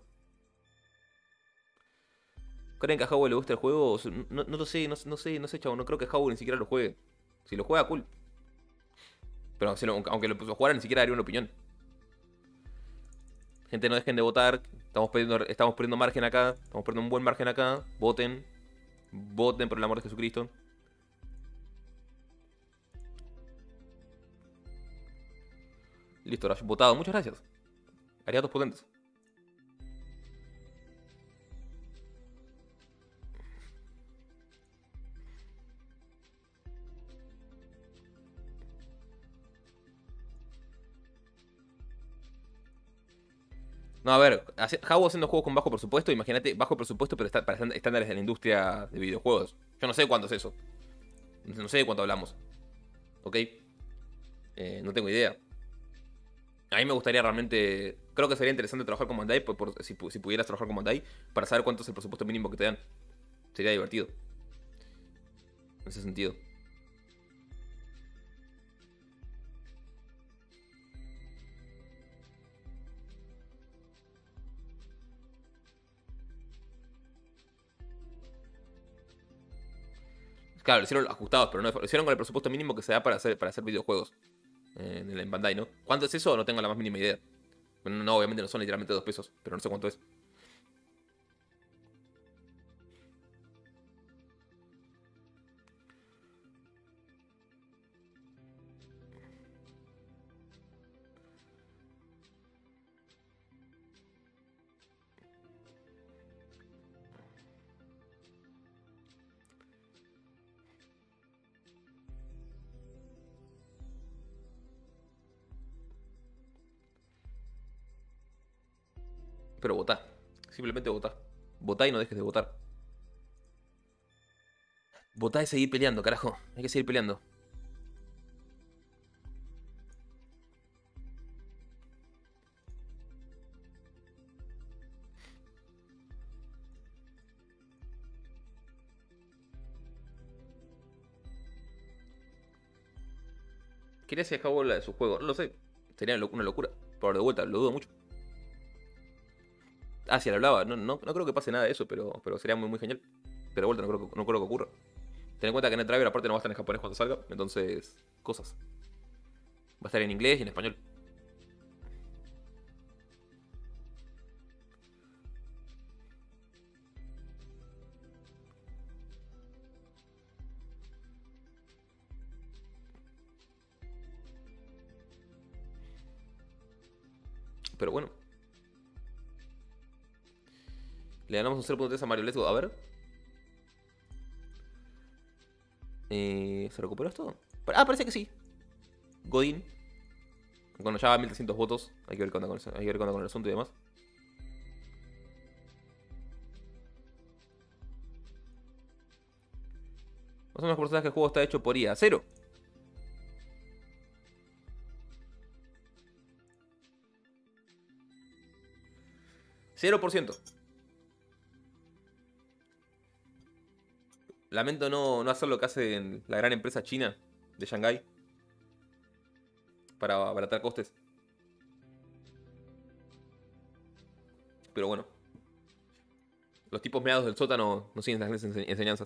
¿creen que a Howell le gusta el juego? O sea, no, no lo sé, no, no sé, no sé, chavo, no creo que Howell ni siquiera lo juegue. Si lo juega, cool. Pero si lo- aunque lo puso a jugar, ni siquiera daría una opinión. Gente, no dejen de votar. Estamos perdiendo, estamos perdiendo margen acá. Estamos perdiendo un buen margen acá. Voten. Voten por el amor de Jesucristo. Listo, Rash, votado. Muchas gracias. Aliados potentes. No, a ver, hace- Jabo haciendo juegos con bajo presupuesto, imagínate, bajo presupuesto, pero está, para estánd- estándares de la industria de videojuegos. Yo no sé cuánto es eso. No sé de cuánto hablamos. ¿Ok? Eh, no tengo idea. A mí me gustaría realmente. Creo que sería interesante trabajar con Bandai, por, por- si, pu- si pudieras trabajar con Bandai, para saber cuánto es el presupuesto mínimo que te dan. Sería divertido. En ese sentido. Claro, lo hicieron ajustados, pero no lo hicieron con el presupuesto mínimo que se da para hacer, para hacer videojuegos. eh, en, el- en Bandai, ¿no? ¿Cuánto es eso? No tengo la más mínima idea. Bueno, no, obviamente no son literalmente dos pesos, pero no sé cuánto es. Pero votá. Simplemente votá. Votá y no dejes de votar. Votá y seguir peleando, carajo. Hay que seguir peleando. Quería si acabó la de su juego. No lo sé. Sería una locura. Por de vuelta, lo dudo mucho. Ah, sí, le hablaba. No, no, no creo que pase nada de eso, pero, pero sería muy, muy genial. Pero de vuelta, no creo, que- no creo que ocurra. Ten en cuenta que NetDriver aparte no va a estar en japonés cuando salga. Entonces, cosas. Va a estar en inglés y en español. Pero bueno. Le ganamos un cero punto tres a Mario. Let's go. A ver. Eh, ¿Se recuperó esto? Ah, parece que sí. Godín. Cuando ya va a mil trescientos votos. Hay que ver qué onda con eso. Hay que ver qué onda con el asunto y demás. Más o menos porcentaje del juego está hecho por I A. Cero. Cero por ciento. Lamento no, no hacer lo que hace en la gran empresa china de Shanghái para abaratar costes. Pero bueno, los tipos meados del sótano no siguen las ense- enseñanzas.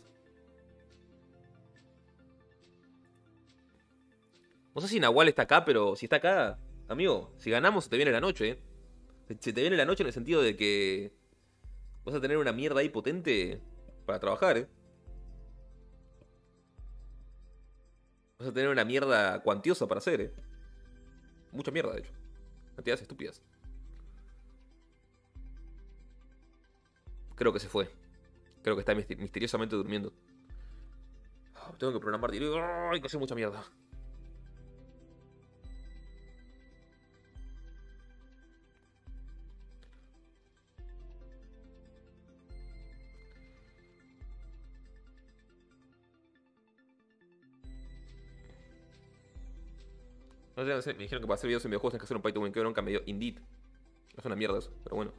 No sé si Nahual está acá, pero si está acá, amigo, si ganamos se te viene la noche, ¿eh? Se se te viene la noche en el sentido de que vas a tener una mierda ahí potente para trabajar, ¿eh? Vas a tener una mierda cuantiosa para hacer, ¿eh? Mucha mierda, de hecho. Cantidades estúpidas. Creo que se fue. Creo que está mister- misteriosamente durmiendo. Ah, tengo que programar directo. Hay que hacer mucha mierda. No sé, no sé, me dijeron que para hacer videos en videojuegos tienes que hacer un pay to win. Que bronca me dio Indeed. Es una mierda eso, pero bueno.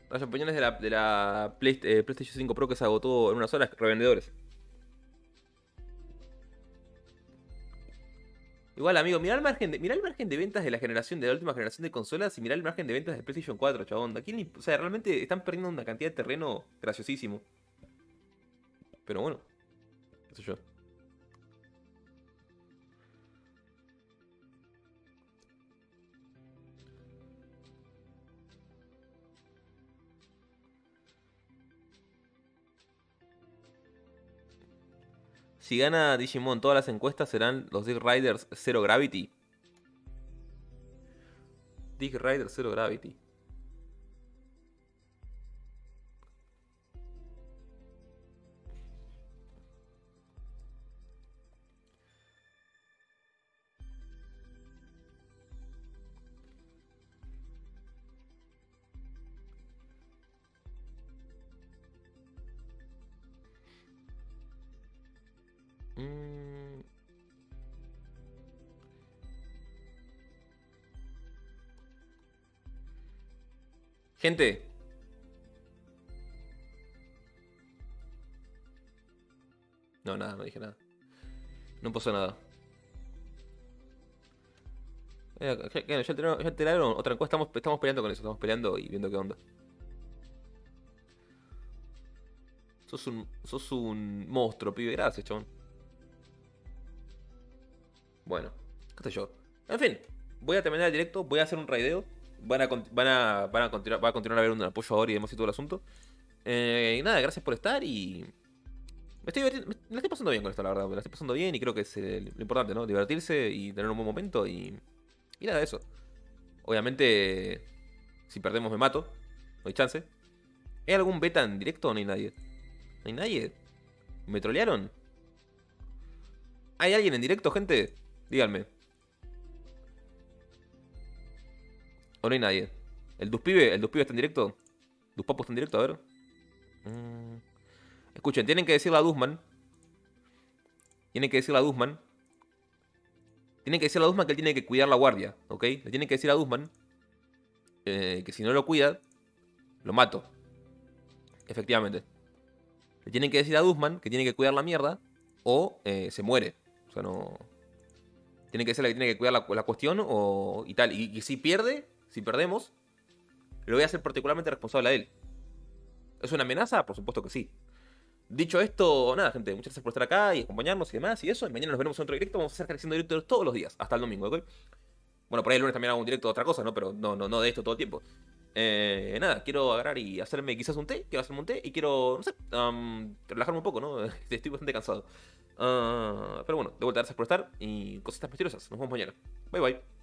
Las opiniones de la, de la Play- eh, PlayStation cinco Pro que se agotó en unas horas, revendedores. Igual, amigo, mirá el margen de, mirá el margen de ventas de la generación, de la última generación de consolas y mirá el margen de ventas de PlayStation cuatro, chabón. ¿A quién le imp- O sea, realmente están perdiendo una cantidad de terreno graciosísimo. Pero bueno, qué sé yo. Si gana Digimon, todas las encuestas serán los Dig Riders Zero Gravity. Dig Riders Zero Gravity. Mm. Gente. No, nada, no dije nada. No pasó nada. Eh, ya, ya, ya tiraron, ya tiraron otra encuesta. Estamos, estamos peleando con eso. Estamos peleando y viendo qué onda. Sos un, sos un monstruo, pibe. Gracias, chabón. Bueno, qué sé yo. En fin, voy a terminar el directo. Voy a hacer un raideo. Van a, con- van a, van a continuar, va a continuar a haber un apoyo ahora y demás y todo el asunto. Eh, y nada, gracias por estar y. Me estoy divirtiendo- me, me la estoy pasando bien con esto, la verdad. Me la estoy pasando bien y creo que es eh, lo importante, ¿no? Divertirse y tener un buen momento y. Y nada, eso. Obviamente, si perdemos me mato. No hay chance. ¿Hay algún beta en directo o no hay nadie? ¿No hay nadie? ¿Me trolearon? ¿Hay alguien en directo, gente? Díganme. ¿O no hay nadie? ¿El Duspibe? ¿El Duspibe está en directo? ¿Duspapo está en directo? A ver. Mm. Escuchen, tienen que decirle a Duzman. Tienen que decirle a Duzman. Tienen que decirle a Duzman que él tiene que cuidar la guardia, ¿ok? Le tienen que decir a Duzman eh, que si no lo cuida, lo mato. Efectivamente. Le tienen que decir a Duzman que tiene que cuidar la mierda o eh, se muere. O sea, no. Tiene que decirle que tiene que cuidar la, la cuestión o y tal. Y, y si pierde, si perdemos, lo voy a hacer particularmente responsable a él. ¿Es una amenaza? Por supuesto que sí. Dicho esto, nada, gente, muchas gracias por estar acá y acompañarnos y demás y eso. Y mañana nos veremos en otro directo. Vamos a estar haciendo directos todos los días, hasta el domingo, ¿ok? Bueno, por ahí el lunes también hago un directo de otra cosa, ¿no? Pero no, no, no de esto todo el tiempo. Eh, nada, quiero agarrar y hacerme quizás un té. Quiero hacerme un té y quiero, no sé, um, relajarme un poco, ¿no? Estoy bastante cansado. Uh, pero bueno, de vuelta, gracias por estar y cositas misteriosas. Nos vemos mañana. Bye bye.